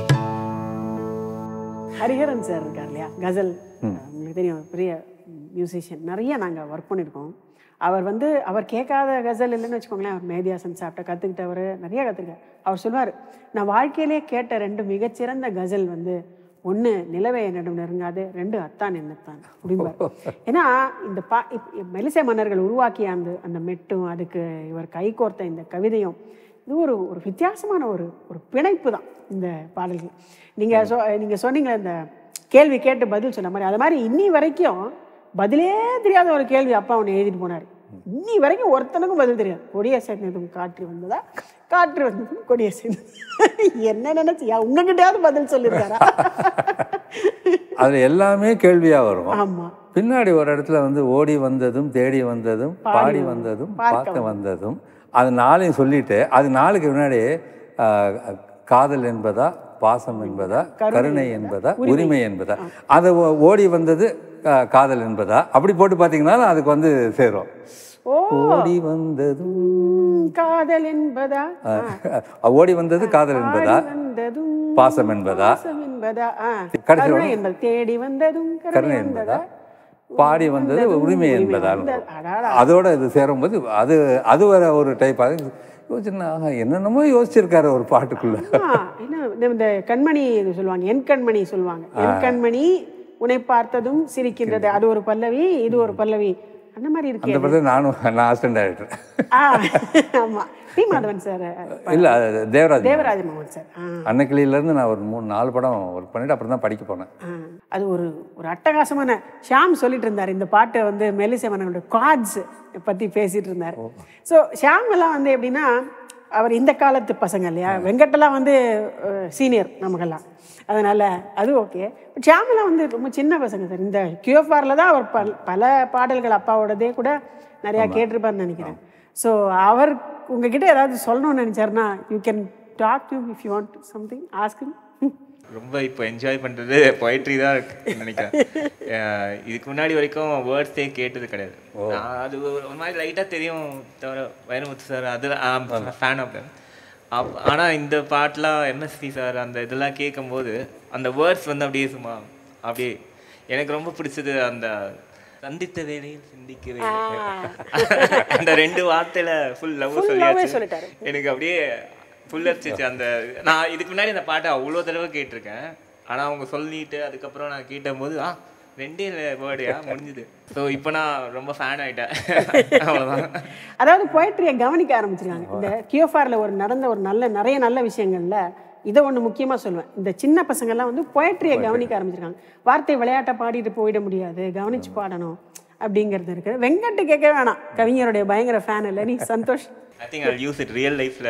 ஹரிஹரன் சார் இருக்கார் இல்லையா, கசல் உங்களுக்கு தெரியும், பெரிய மியூசிஷியன், நிறைய நாங்கள் ஒர்க் பண்ணியிருக்கோம். அவர் கேட்காத கசல் இல்லைன்னு வச்சுக்கோங்களேன். அவர் மேதியாசன் சாப்பிட்ட கற்றுக்கிட்டவர், நிறைய கற்றுக்கிட்டார். அவர் சொல்லுவார், நான் வாழ்க்கையிலே கேட்ட 2 மிகச்சிறந்த கசல் ஒன்று நிலவே என்னிடம் நெருங்காது, 2 அத்தான் என்னத்தான் அப்படிம்பார். ஏன்னா இந்த மெலிசை மன்னர்கள் உருவாக்கிய அந்த மெட்டும் அதுக்கு இவர் கை கோர்த்த இந்த கவிதையும் இது ஒரு வித்தியாசமான ஒரு பிணைப்பு தான் இந்த பாடல்கள். நீங்கள் சொன்னீங்களே இந்த கேள்வி கேட்டு பதில் சொன்ன மாதிரி, அது மாதிரி இன்னி வரைக்கும் பதிலே தெரியாத ஒரு கேள்வி அப்பா ஒன்று எழுதிட்டு போனார். இன்னி வரைக்கும் ஒருத்தனுக்கும் பதில் தெரியாது. கொடிய சேர்ந்ததும் காற்று வந்ததா, காற்று வந்ததும் கொடிய சேர்ந்தது. என்ன நினைச்சியா உங்ககிட்டயாவது பதில் சொல்லியிருக்காரா? அது எல்லாமே கேள்வியாக வரும். ஆமா, பின்னாடி ஒரு இடத்துல ஓடி வந்ததும் தேடி வந்ததும் பாடி வந்ததும் பார்க்க வந்ததும் அது 4ஐயும் சொல்லிட்டு, அது 4க்கு முன்னாடி காதல் என்பதா, பாசம் என்பதா, கருணை என்பதா, உரிமை என்பதா, அதை ஓடி வந்தது காதல் என்பதா, அப்படி போட்டு பார்த்தீங்கன்னா அதுக்கு சேரும். ஓடி வந்ததும் காதல் என்பதா, ஓடி வந்தது காதல் என்பதா, பாசம் என்பதா, கருணை என்பது, தேடி வந்ததும் கருணை என்பதா, பாடி வந்தது உரிமை என்பதா. அதோட இது சேரும்போது அது ஒரு டைப்பாக யோசிச்சுன்னா என்னென்னமோ யோசிச்சிருக்காரு ஒரு பாட்டுக்குள்ள. இந்த கண்மணி சொல்லுவாங்க, என் கண்மணி சொல்லுவாங்க. என் கண்மணி உன்னை பார்த்ததும் சிரிக்கின்றது, அது ஒரு பல்லவி, இது ஒரு பல்லவி, அந்த மாதிரி இருக்கு. அந்த நான் அசிஸ்டன்ட் டைரக்டர். ஆமா, டி மாதவன் சார் இல்ல, தேவராஜ் மோகன் சார். அன்னைக்கிளியிலேருந்து நான் ஒரு 3-4 படம் ஒர்க் பண்ணிட்டு அப்புறம் தான் படிக்க போனேன். அது ஒரு அட்டகாசமான, ஷியாம் சொல்லிட்டு இருந்தார் இந்த பாட்டை மெல்லிசை மன்னர்களோட கார்ட்ஸ் பற்றி பேசிட்டு இருந்தார். ஸோ ஷியாம் எல்லாம் எப்படின்னா, அவர் இந்த காலத்து பசங்க இல்லையா, வெங்கட்டெல்லாம் சீனியர் நமக்கெல்லாம், அதனால் அது ஓகே. பட் ஷியாமெல்லாம் ரொம்ப சின்ன பசங்க சார். இந்த QFRல தான் அவர் பல பாடல்கள் அப்பாவோடதே கூட நிறையா கேட்டிருப்பார்னு நினைக்கிறேன். ஸோ அவர் உங்ககிட்ட ஏதாவது சொல்லணும்னு நினச்சாருன்னா, you can talk to if you want something, ask him. ரொம்ப இப்போ என்ஜாய் பண்ணுறது பொயட்ரி தான் இருக்குன்னு நினைக்கிறேன். இதுக்கு முன்னாடி வரைக்கும் வேர்ட்ஸே கேட்டது கிடையாது. அது ஒரு மாதிரி லைட்டாக தெரியும் தவிர, வைரமுத்து சார் அதில் ஃபேன் ஆஃப். ஆனால் இந்த பாட்டெலாம் MSP சார் அந்த இதெல்லாம் கேட்கும்போது அந்த வேர்ட்ஸ் அப்படியே சும்மா அப்படியே எனக்கு ரொம்ப பிடிச்சது. அந்த சந்தித்த வேலையில் சிந்திக்கவே அந்த 2 வார்த்தையில் ஃபுல் லவ் சொல்லியாச்சு. எனக்கு அப்படியே ஃபுல் அடிச்சிச்சு. நான் இதுக்கு முன்னாடி அந்த பாட்டை அவ்வளோ தடவை கேட்டிருக்கேன். ஆனால் அவங்க சொல்லிட்டு அதுக்கப்புறம் நான் கேட்டபோது 2 வேர்டையா முடிஞ்சுது. ஸோ இப்போ நான் ரொம்ப ஃபேன் ஆகிட்டேன், அவ்வளோதான். அதாவது போய்ட்ரியை கவனிக்க ஆரம்பிச்சிருக்காங்க. இந்த QFRல நடந்த நிறைய நல்ல விஷயங்கள்ல இதை ஒன்று முக்கியமாக சொல்லுவேன். இந்த சின்ன பசங்கள்லாம் போய்ட்ரியை கவனிக்க ஆரம்பிச்சிருக்காங்க. வார்த்தை விளையாட்டை பாடிட்டு போயிட முடியாது, கவனிச்சு பாடணும் அப்படிங்கிறது இருக்குது. வெங்கட்டு கேட்க வேணாம், கவிஞருடைய பயங்கர ஃபேன் இல்லை நீ, Santhosh. I think I'll use it real lifeல.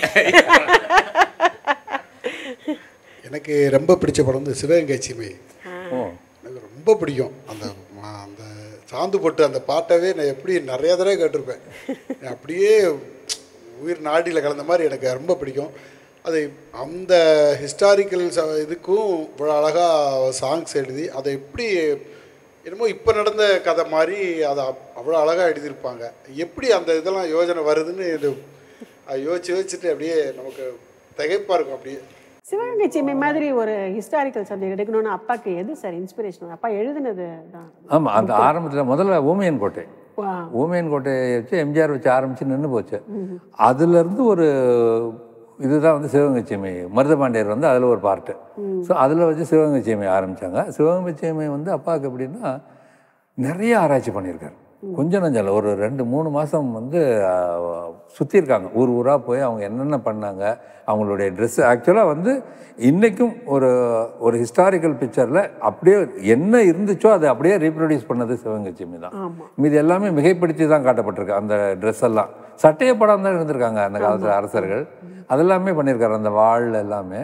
எனக்கு ரொம்ப பிடிச்ச படம் சிவகங்கை சீமை. எனக்கு ரொம்ப பிடிக்கும். அந்த சாந்து போட்டு அந்த பாட்டவே நான் எப்படி நிறைய தடவை கேட்டிருப்பேன். அப்படியே உயிர் நாடியில் கலந்த மாதிரி எனக்கு ரொம்ப பிடிக்கும். அது அந்த ஹிஸ்டாரிக்கல் இதுக்கும் இவ்வளோ அழகாக சாங்ஸ் எழுதி அதை எப்படி என்னமோ இப்போ நடந்த கதை மாதிரி அதை அவ்வளோ அழகாக எழுதியிருப்பாங்க. எப்படி அந்த இதெல்லாம் யோஜனை வருதுன்னு இது யோசிச்சுட்டு அப்படியே நமக்கு திகைப்பாக இருக்கும். அப்படியே சிவகங்கை சீமை மாதிரி ஒரு ஹிஸ்டாரிக்கல் சப்ஜெக்ட் எடுக்கணும்னு அப்பாவுக்கு எது சார் இன்ஸ்பிரேஷன்? அப்பா எழுதுனது தான். ஆமாம், அந்த ஆரம்பத்தில் முதல்ல ஊமையன் கோட்டை, ஊமையன் கோட்டையை வச்சு எம்ஜிஆர் வச்சு ஆரம்பித்து நின்று போச்சு. அதுலேருந்து ஒரு இதுதான் சிவகங்கை சீமை. மருதபாண்டியர் அதில் ஒரு பார்ட்டு. ஸோ அதில் வச்சு சிவகங்கை சீமை ஆரம்பித்தாங்க. சிவகங்கை சீமை அப்பாவுக்கு எப்படின்னா நிறைய ஆராய்ச்சி பண்ணியிருக்காரு. கொஞ்சம் நஞ்சம் இல்லை, ஒரு 2-3 மாதம் சுற்றிருக்காங்க. ஊர் ஊராக போய் அவங்க என்னென்ன பண்ணாங்க, அவங்களுடைய ட்ரெஸ்ஸு ஆக்சுவலாக இன்றைக்கும் ஒரு ஹிஸ்டாரிக்கல் பிக்சரில் அப்படியே என்ன இருந்துச்சோ அதை அப்படியே ரீப்ரொடியூஸ் பண்ணது சிவகங்கை சீமை தான். மீது எல்லாமே மிகைப்படுத்தி தான் காட்டப்பட்டிருக்கு. அந்த ட்ரெஸ் எல்லாம் சட்டைய படம் தான் இருந்திருக்காங்க அந்த காலத்தில் அரசர்கள், அதெல்லாமே பண்ணியிருக்காரு. அந்த வாழ் எல்லாமே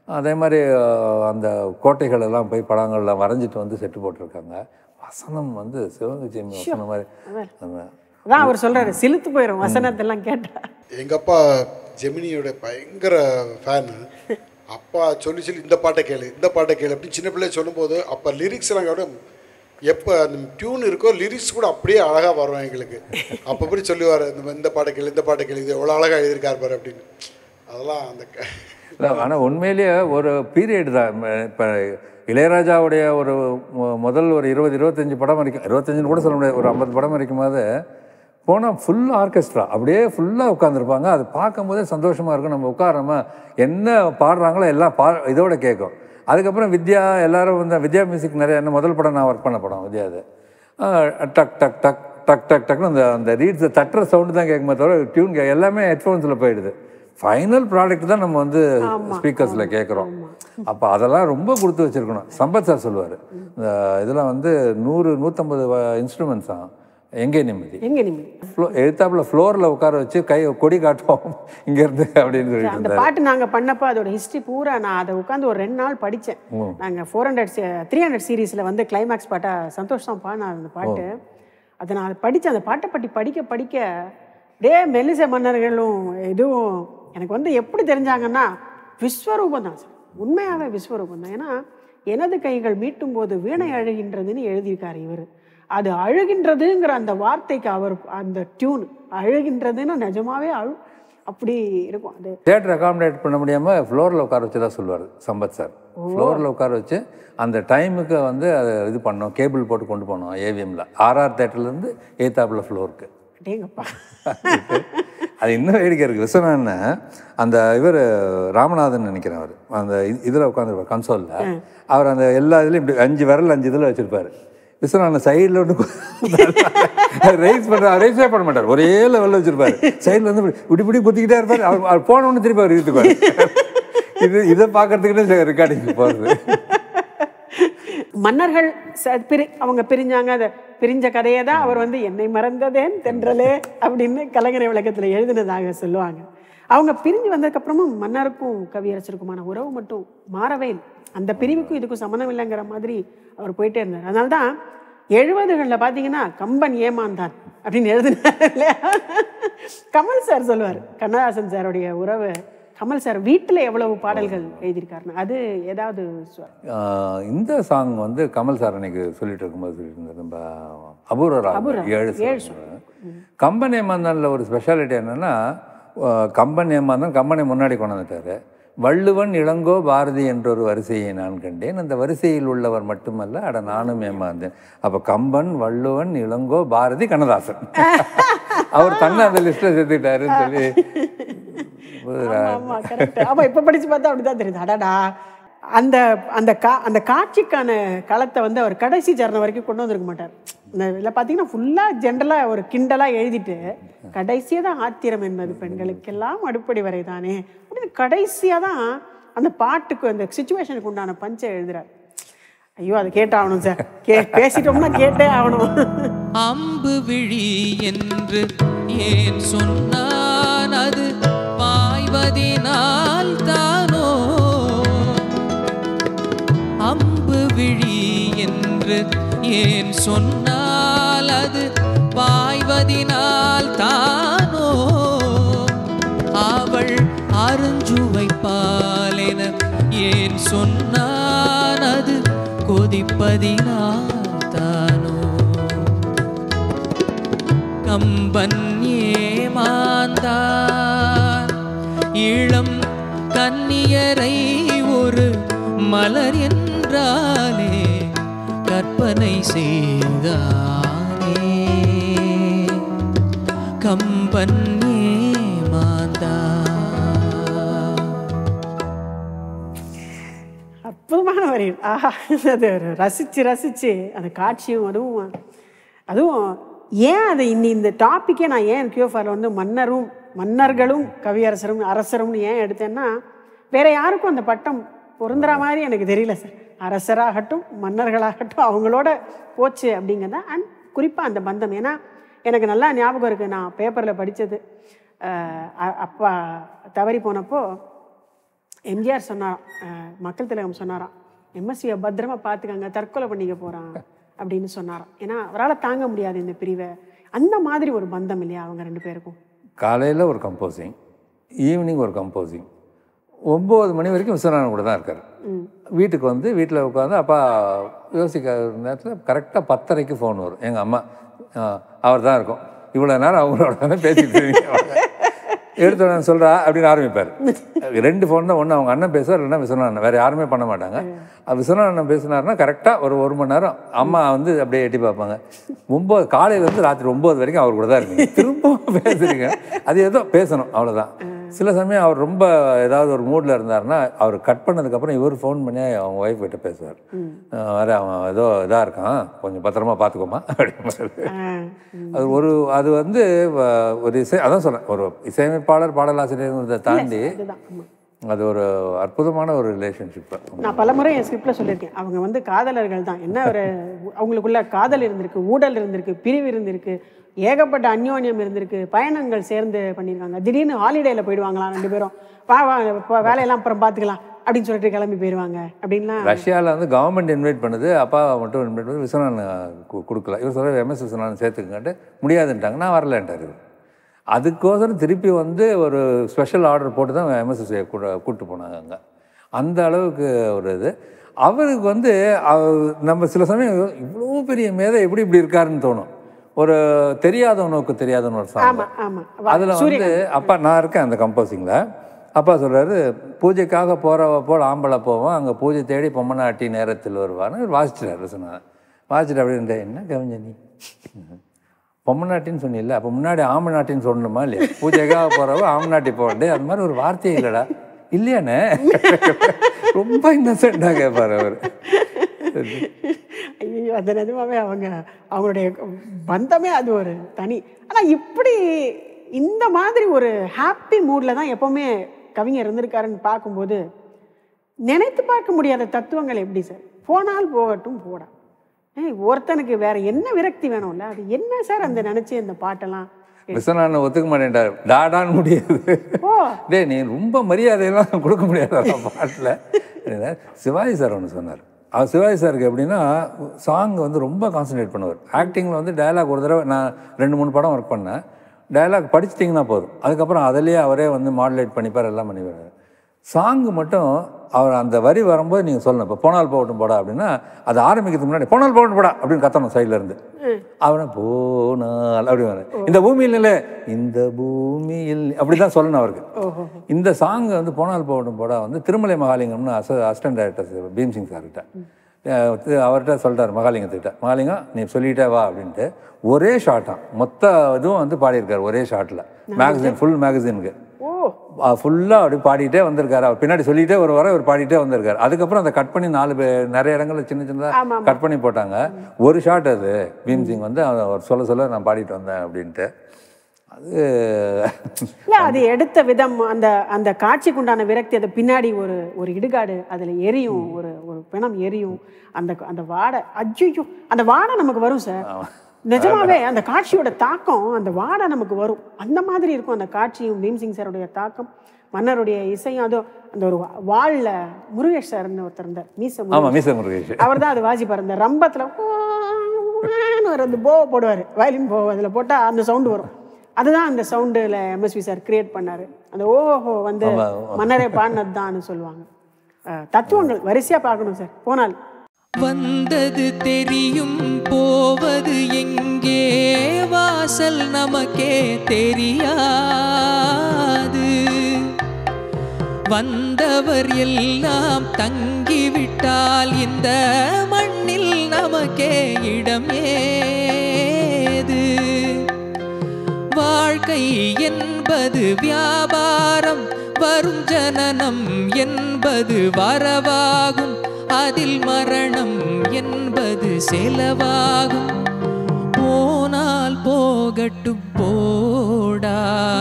அதே மாதிரி அந்த கோட்டைகள் எல்லாம் போய் படங்கள்லாம் வரைஞ்சிட்டு வந்து செட்டு போட்டிருக்காங்க. வசனம் வந்து சிவகங்கை வசனம் மாதிரி அதான் அவர் சொல்றாரு, சிலுத்து போயிடும் வசனத்தெல்லாம் கேட்டா. எங்கள் அப்பா ஜெமினியோட பயங்கர ஃபேனு. அப்பா சொல்லி இந்த பாட்டை கேளு இந்த பாட்டை கேளு அப்படின்னு சின்ன பிள்ளைய சொல்லும்போது அப்போ லிரிக்ஸ்லாம் கூட எப்போ அந்த டியூன் இருக்கோ லிரிக்ஸ் கூட அப்படியே அழகாக வரும் எங்களுக்கு. அப்போ அப்படி சொல்லுவார், இந்த பாட்டை கேளு இந்த பாட்டை கேளு, இது எவ்வளோ அழகாக எழுதியிருக்கார் பாரு அப்படின்னு. அதெல்லாம் அந்த ஆனால் உண்மையிலேயே ஒரு பீரியட் தான். இப்போ இளையராஜாவுடைய ஒரு முதல் ஒரு 20-25 படம் வரைக்கும், 25 கூட சொல்ல முடியாது, ஒரு 50 படம் வரைக்கும் போது போனால் ஃபுல் ஆர்கெஸ்ட்ரா அப்படியே ஃபுல்லாக உட்காந்துருப்பாங்க. அது பார்க்கும்போதே சந்தோஷமாக இருக்கும். நம்ம உட்காராம என்ன பாடுறாங்களோ எல்லாம் இதோட கேட்கும். அதுக்கப்புறம் வித்யா எல்லாரும் வந்து வித்யா மியூசிக் நிறைய, என்ன முதல் படம் நான் ஒர்க் பண்ண படம் வித்யா. அது டக் டக் டக் டக் டக் டக்னு அந்த ரீட்ஸை தட்டுற சவுண்டு தான் கேட்குமே தவிர டியூன் எல்லாமே ஹெட்ஃபோன்ஸில் போயிடுது. ஃபைனல் ப்ராடக்ட் தான் நம்ம வந்து ஸ்பீக்கர்ஸில் கேட்குறோம். அப்போ அதெல்லாம் ரொம்ப கொடுத்து வச்சுருக்கணும். சம்பத் சார் சொல்லுவார், இந்த இதெல்லாம் வந்து 100-150 இன்ஸ்ட்ருமெண்ட்ஸ் தான். எங்கே நிம்மதி எழுத்தாப்புல ஃப்ளோரில் உட்கார வச்சு கொடி காட்டுவோம் இங்கேருந்து அப்படின்னு சொல்லிட்டு அந்த பாட்டு நாங்கள் பண்ணப்போ அதோட ஹிஸ்ட்ரி பூரா நான் அதை உட்காந்து ஒரு 2 நாள் படித்தேன். நாங்கள் 300 சீரீஸில் வந்து கிளைமேக்ஸ் பாட்டாக சந்தோஷ் தான் பாடினார் அந்த பாட்டு. அதை நான் படித்தேன். அந்த பாட்டை பற்றி படிக்க படிக்க அப்படியே மெல்லிசை மன்னர்களும் இதுவும் எனக்கு வந்து எப்படி தெரிஞ்சாங்கன்னா விஸ்வரூபம் தான் சார். உண்மையாகவே விஸ்வரூபம் தான். ஏன்னா எனது கைகள் மீட்டும் போது வீணை அழுகின்றதுன்னு எழுதியிருக்காரு இவர். அது அழுகின்றதுங்கிற அந்த வார்த்தைக்கு அவர் அந்த டியூன் அழுகின்றதுன்னு நிஜமாவே அப்படி இருக்கும். அது தியேட்டர் அகாமடேட் பண்ண முடியாமல் ஃப்ளோரில் உட்கார வச்சு தான் சொல்லுவார் சம்பத் சார். ஃப்ளோரில் உட்கார வச்சு அந்த டைமுக்கு வந்து அதை இது பண்ணோம், கேபிள் போட்டு கொண்டு போனோம் ஏவிஎம்ல ஆர்ஆர் தேட்டர்லேருந்து ஏத்தாப்புல ஃப்ளோருக்கு. அப்படிங்கப்பா அது இன்னும் வேடிக்கை இருக்குது. விஸ்வநாதன் அந்த இவர் ராமநாதன் நினைக்கிறேன், அவர் அந்த இதில் உட்காந்துருப்பார் கன்சோலில். அவர் அந்த எல்லா இதுலையும் இப்படி 5 விரல் 5 இதில் வச்சுருப்பார். விஸ்வநாதன் சைடில் ஒன்று ரைஸே பண்ண மாட்டார், ஒரே லெவலில் வச்சுருப்பார். சைடில் வந்து இப்படி இப்படி குத்திக்கிட்டே இருப்பார். அவர் போன ஒன்று திருப்பி அவர் இழுத்துக்குவார். இதை பார்க்கறதுக்குன்னு ரெக்கார்டிங் போகிறது. மன்னர்கள் அவங்க பிரிஞ்சாங்க. அதை பிரிஞ்ச கதையை தான் அவர் வந்து என்னை மறந்ததேன் தென்றலே அப்படின்னு கலைஞர் விளக்கத்தில் எழுதினதாக சொல்லுவாங்க. அவங்க பிரிஞ்சு வந்ததுக்கப்புறமும் மன்னருக்கும் கவியரசருக்குமான உறவு மட்டும் மாறவே இல்லை. அந்த பிரிவுக்கும் இதுக்கும் சம்மந்தம் இல்லைங்கிற மாதிரி அவர் போயிட்டே இருந்தார். அதனால தான் 70களில் பார்த்தீங்கன்னா கம்பன் ஏமாந்தான் அப்படின்னு எழுதினார் இல்லையா. கமல் சார் சொல்லுவார், கண்ணதாசன் சாருடைய உறவு. கமல் சார் வீட்டில் எவ்வளவு பாடல்கள் எழுதியிருக்காருன்னு அது ஏதாவது இந்த சாங் வந்து கமல் சார் அன்னைக்கு சொல்லிட்டு இருக்கும்போது சொல்லிட்டு இருந்தார், நம்ம அபூர்வ 7 கம்பன் ஏமாந்தானில் ஒரு ஸ்பெஷாலிட்டி என்னென்னா, கம்பன் ஏமாந்தான் கம்பனை முன்னாடி கொண்டு வந்துட்டார். வள்ளுவன் இளங்கோ பாரதி என்றொரு வரிசையை நான் கண்டேன், அந்த வரிசையில் உள்ளவர் மட்டுமல்ல அட நானும் ஏமாந்தேன். அப்போ கம்பன், வள்ளுவன், இளங்கோ, பாரதி, கண்ணதாசன் அவர் தன்னை அந்த லிஸ்ட்டில் சேர்த்துக்கிட்டாருன்னு சொல்லி. ஆமாம், இப்போ படித்து பார்த்தா அப்படிதான் தெரியுது. அடாடா அந்த அந்த காட்சிக்கான களத்தை வந்து அவர் கடைசி சரணம் வரைக்கும் கொண்டு வந்திருக்க மாட்டார். இந்த இதில் பார்த்தீங்கன்னா ஃபுல்லாக ஜென்ரலாக ஒரு கிண்டலாக எழுதிட்டு கடைசியாக தான் ஆத்திரம் என்பது பெண்களுக்கெல்லாம் அடுப்படி வரை தானே அப்படின்னு கடைசியாக தான் அந்த பாட்டுக்கு அந்த சுச்சுவேஷனுக்கு உண்டான பஞ்சை எழுதுறார். ஐயோ அது கேட்டாகணும் சார், பேசிட்டோம்னா கேட்டே ஆகணும். அம்பு விழி என்று ஏன் சொன்னான், அது பாய்வதினால் தானோ. அம்பு விழி என்று ஏன் சொன்னால், அது பாய்வதினால் தானோ. அவள் அருஞ்சுவை பாலென ஏன் சொன்னான், அது கொதிப்பதினால் தானோ. கம்பன் ஏமாந்தான் இளம் கன்னியரை ஒரு மலர் என்றாலே கற்பனை செய்தானே. கம்பன் ஏமாந்தான். அற்புதமான வரி. ஆஹா, அது ரசித்து அந்த காட்சியும் அதுவும் ஏன் அதை இந்த டாப்பிக்கே நான் ஏன் கியூஎஃப்ஆரில் வந்து மன்னர்களும் கவியரசரும் அரசரும்னு ஏன் எடுத்தேன்னா, வேற யாருக்கும் அந்த பட்டம் பொருந்துற மாதிரி எனக்கு தெரியல சார். அரசராகட்டும் மன்னர்களாகட்டும் அவங்களோட போச்சு அப்படிங்கிறத. அண்ட் குறிப்பாக அந்த பந்தம், ஏன்னா எனக்கு நல்லா ஞாபகம் இருக்குது, நான் பேப்பரில் படித்தது. அப்பா தவறி போனப்போ எம்ஜிஆர் சொன்னாராம், மக்கள் திலகம் சொன்னாராம், எம்எஸ்வியை பத்திரமா பார்த்துக்கங்க, தற்கொலை பண்ணிக்க போகிறான் அப்படின்னு சொன்னாராம். ஏன்னா அவரால் தாங்க முடியாது இந்த பிரிவை. அந்த மாதிரி ஒரு பந்தம் இல்லையா அவங்க 2 பேருக்கும்? காலையில் ஒரு கம்போசிங், ஈவினிங் ஒரு கம்போசிங், 9 மணி வரைக்கும் விஸ்வநாதன் கூட தான் இருக்கார். வீட்டுக்கு வந்து வீட்டில் உட்காந்து அப்பா யோசிக்க நேரத்தில் கரெக்டாக 10:30க்கு ஃபோன் வரும். எங்கள் அம்மா அவர் தான் இருக்கும், இவ்வளோ நேரம் அவங்களோட தானே பேசிட்டு இருக்கீங்க, எடுத்து சொல்கிறா அப்படின்னு ஆரம்பிப்பார். 2 ஃபோன் தான், ஒன்று அவங்க அண்ணன் பேசுவார், இல்லைன்னா விஸ்வநாதன், வேறு யாருமே பண்ண மாட்டாங்க. விஸ்வநாதன் பேசினார்னா கரெக்டாக ஒரு 1 மணி நேரம் அம்மா வந்து அப்படியே எட்டி பார்ப்பாங்க. 9 காலையிலேருந்து ராத்திரி 9 வரைக்கும் அவர் கூட தான் இருக்கீங்க, திரும்ப பேசுறீங்க, அது ஏதோ பேசணும் அவ்வளோதான். சில சமயம் அவர் ரொம்ப ஏதாவது ஒரு மூடில் இருந்தாருன்னா அவர் கட் பண்ணதுக்கப்புறம் இவர் ஃபோன் பண்ணி அவங்க ஒய்ஃப் கிட்ட பேசுவார், வேறு அவன் ஏதோ இதாக இருக்கான், கொஞ்சம் பத்திரமா பார்த்துக்கோமா அப்படின்னு. அது வந்து ஒரு அதான் சொல்கிறேன், ஒரு இசையமைப்பாளர் பாடலாசிரியர்கிறத தாண்டி அது ஒரு அற்புதமான ஒரு ரிலேஷன்ஷிப். நான் பலமுறை என் ஸ்கிரிப்டில் சொல்லியிருக்கேன், அவங்க வந்து காதலர்கள் தான். என்ன ஒரு அவங்களுக்குள்ள காதல் இருந்திருக்கு, ஊடல் இருந்திருக்கு, பிரிவு இருந்திருக்கு, ஏகப்பட்ட அந்யோன்யம் இருந்திருக்கு, பயணங்கள் சேர்ந்து பண்ணியிருக்காங்க. திடீர்னு ஹாலிடேயில் போயிடுவாங்களாம் 2 பேரும், வேலையெல்லாம் அப்புறம் பார்த்துக்கலாம் அப்படின்னு சொல்லிட்டு கிளம்பி போயிடுவாங்க அப்படின்லாம். ரஷ்யாவில் வந்து கவர்மெண்ட் இன்வைட் பண்ணுது, அப்பாவை மட்டும் இன்வைட் பண்ணி விஸ்வநாதன் கொடுக்கல. இவர் சொல்ல எம்எஸ் விஸ்வநாதன் சேர்த்துக்கங்கன்ட்டு முடியாதுன்ட்டாங்க, நான் வரலன்ட்டார். அதுக்கோசரம் திருப்பி வந்து ஒரு ஸ்பெஷல் ஆர்டர் போட்டு தான் எம்எஸ்எஸ் கூப்பிட்டு போனாங்க அங்கே. அந்த அளவுக்கு ஒரு இது அவருக்கு வந்து நம்ம சில சமயம் இவ்வளோ பெரிய மேதை எப்படி இப்படி இருக்காருன்னு தோணும். ஒரு தெரியாதவனுக்கு தெரியாதவன் ஒரு சாங், அதில் வந்து அப்பா நான் இருக்கேன் அந்த கம்போசிங்கில். அப்பா சொல்கிறாரு, பூஜைக்காக போகிறவ போல் ஆம்பளை போவோம், அங்கே பூஜை தேடி பொம்மனாட்டி நேரத்தில் வருவான்னு வாசிச்சிட்டாரு சொன்னாங்க. வாசிச்சுட்டு அப்படின்ற என்ன கவிஞ நீ பொம்மநாட்டின்னு சொன்னில்ல, அப்போ முன்னாடி ஆம்பநாட்டின்னு சொல்லணுமா இல்லையா? பூஜைக்காக போகிறவ ஆம்பநாட்டி போகண்டே, அது மாதிரி ஒரு வார்த்தையே இல்லைடா இல்லையானே. ரொம்ப இன்னசென்ட்டாக கேட்பார் அவர். ஐயோ, அது நிஜமாவே அவங்களுடைய பந்தமே அது ஒரு தனி. ஆனால் இப்படி இந்த மாதிரி ஒரு ஹாப்பி மூடில் தான் எப்போவுமே கவிஞர் இருந்திருக்காருன்னு பார்க்கும்போது நினைத்து பார்க்க முடியாத தத்துவங்கள் எப்படி சார்? போனால் போகட்டும் போடா, ஒருத்தனுக்கு வேற என்ன விரக்தி வேணும்ல, அது என்ன சார் அந்த நினைச்சு அந்த பாட்டெல்லாம்? விஸ்வநாதன் ஒத்துக்க மாட்டேன்டார், டாடான்னு முடியாது. டே நீ ரொம்ப மரியாதையெல்லாம் கொடுக்க முடியாது பாட்டில். சிவாஜி சார் ஒன்று சொன்னார். அவர் சிவாஜி சாருக்கு எப்படின்னா சாங் வந்து ரொம்ப கான்சன்ட்ரேட் பண்ணுவார். ஆக்டிங்கில் வந்து டயலாக் ஒரு தடவை நான் 2-3 படம் ஒர்க் பண்ணேன், டயலாக் படிச்சிட்டிங்கன்னா போதும், அதுக்கப்புறம் அதிலேயே அவரே வந்து மாடுலேட் பண்ணிப்பார், எல்லாம் பண்ணிப்பார். சாங்கு மட்டும் அவர் அந்த வரி வரும்போது நீங்கள் சொல்லணும், இப்போ போனால் போகட்டும் போடா அப்படின்னா அது ஆரம்பிக்கிறதுக்கு முன்னாடி போனால் போகட்டும் போடா அப்படின்னு கத்தணும் சைடில் இருந்து. அவனை போனால் அப்படி வர இந்த பூமியில் இல்லை இந்த பூமியில் அப்படி தான் சொல்லணும் அவருக்கு. இந்த சாங் வந்து போனால் போகட்டும் போடா வந்து திருமலை மகாலிங்கம்னு அசிஸ்டன்ட் டைரக்டர் பீம்சிங் சார்கிட்ட அவர்கிட்ட சொல்லிட்டார் மகாலிங்கத்துக்கிட்ட, மகாலிங்கம் நீ சொல்லிட்டே வா அப்படின்ட்டு ஒரே ஷாட்டாக மொத்த இதுவும் வந்து பாடியிருக்காரு ஒரே ஷாட்டில். மேகசின் ஃபுல் மேகசினுக்கு ஃபுல்லாக அப்படி பாடிட்டே வந்திருக்காரு. அவர் பின்னாடி சொல்லிகிட்டே ஒரு வர அவர் பாடிட்டே வந்திருக்காரு. அதுக்கப்புறம் அதை கட் பண்ணி 4 நிறைய இடங்களில் சின்ன சின்னதாக கட் பண்ணி போட்டாங்க. ஒரு ஷாட் அது பீம்சிங் வந்து அவர் சொல்ல நான் பாடிட்டு வந்தேன் அப்படின்ட்டு. அது இல்லை, அது எடுத்த விதம், அந்த அந்த காட்சிக்குண்டான விரக்தி, அது பின்னாடி ஒரு இடுகாடு, அதில் எரியும், ஒரு பிணம் எரியும், அந்த வாடை, அஜ்ஜோ அந்த வாடை நமக்கு வரும் சார். நிஜமாவே அந்த காட்சியோட தாக்கம், அந்த வாடை நமக்கு வரும். அந்த மாதிரி இருக்கும் அந்த காட்சியும், பீம்சிங் சாருடைய தாக்கம், மன்னருடைய இசையும். அதுவும் அந்த ஒரு வாழில் முருகேஷ் சார்னு ஒருத்தர் இருந்தார், மீச முருகேஷ், அவர் தான் அது வாசிப்பார். அந்த ரம்பத்தில் அந்த போவை போடுவார், வயலின் போவை அதில் போட்டால் அந்த சவுண்டு வரும். அதுதான் அந்த சவுண்டில் எம்எஸ்வி சார் கிரியேட் பண்ணார். அந்த ஓஹோ வந்து மன்னரே பாடினது தான் சொல்லுவாங்க. தத்துவங்கள் வரிசையாக பார்க்கணும் சார். போனால் வந்தது தெரியும், போவது எங்கே, வாசல் நமக்கே தெரியாது. வந்தவர் எல்லாம் தங்கிவிட்டால் இந்த மண்ணில் நமக்கே இடமேது. வாழ்க்கை என்பது வியாபாரம், வரும் ஜனனம் என்பது வரவாகும், அதில் மரணம் என்பது செலவாகும். போனால் போகட்டும் போடா,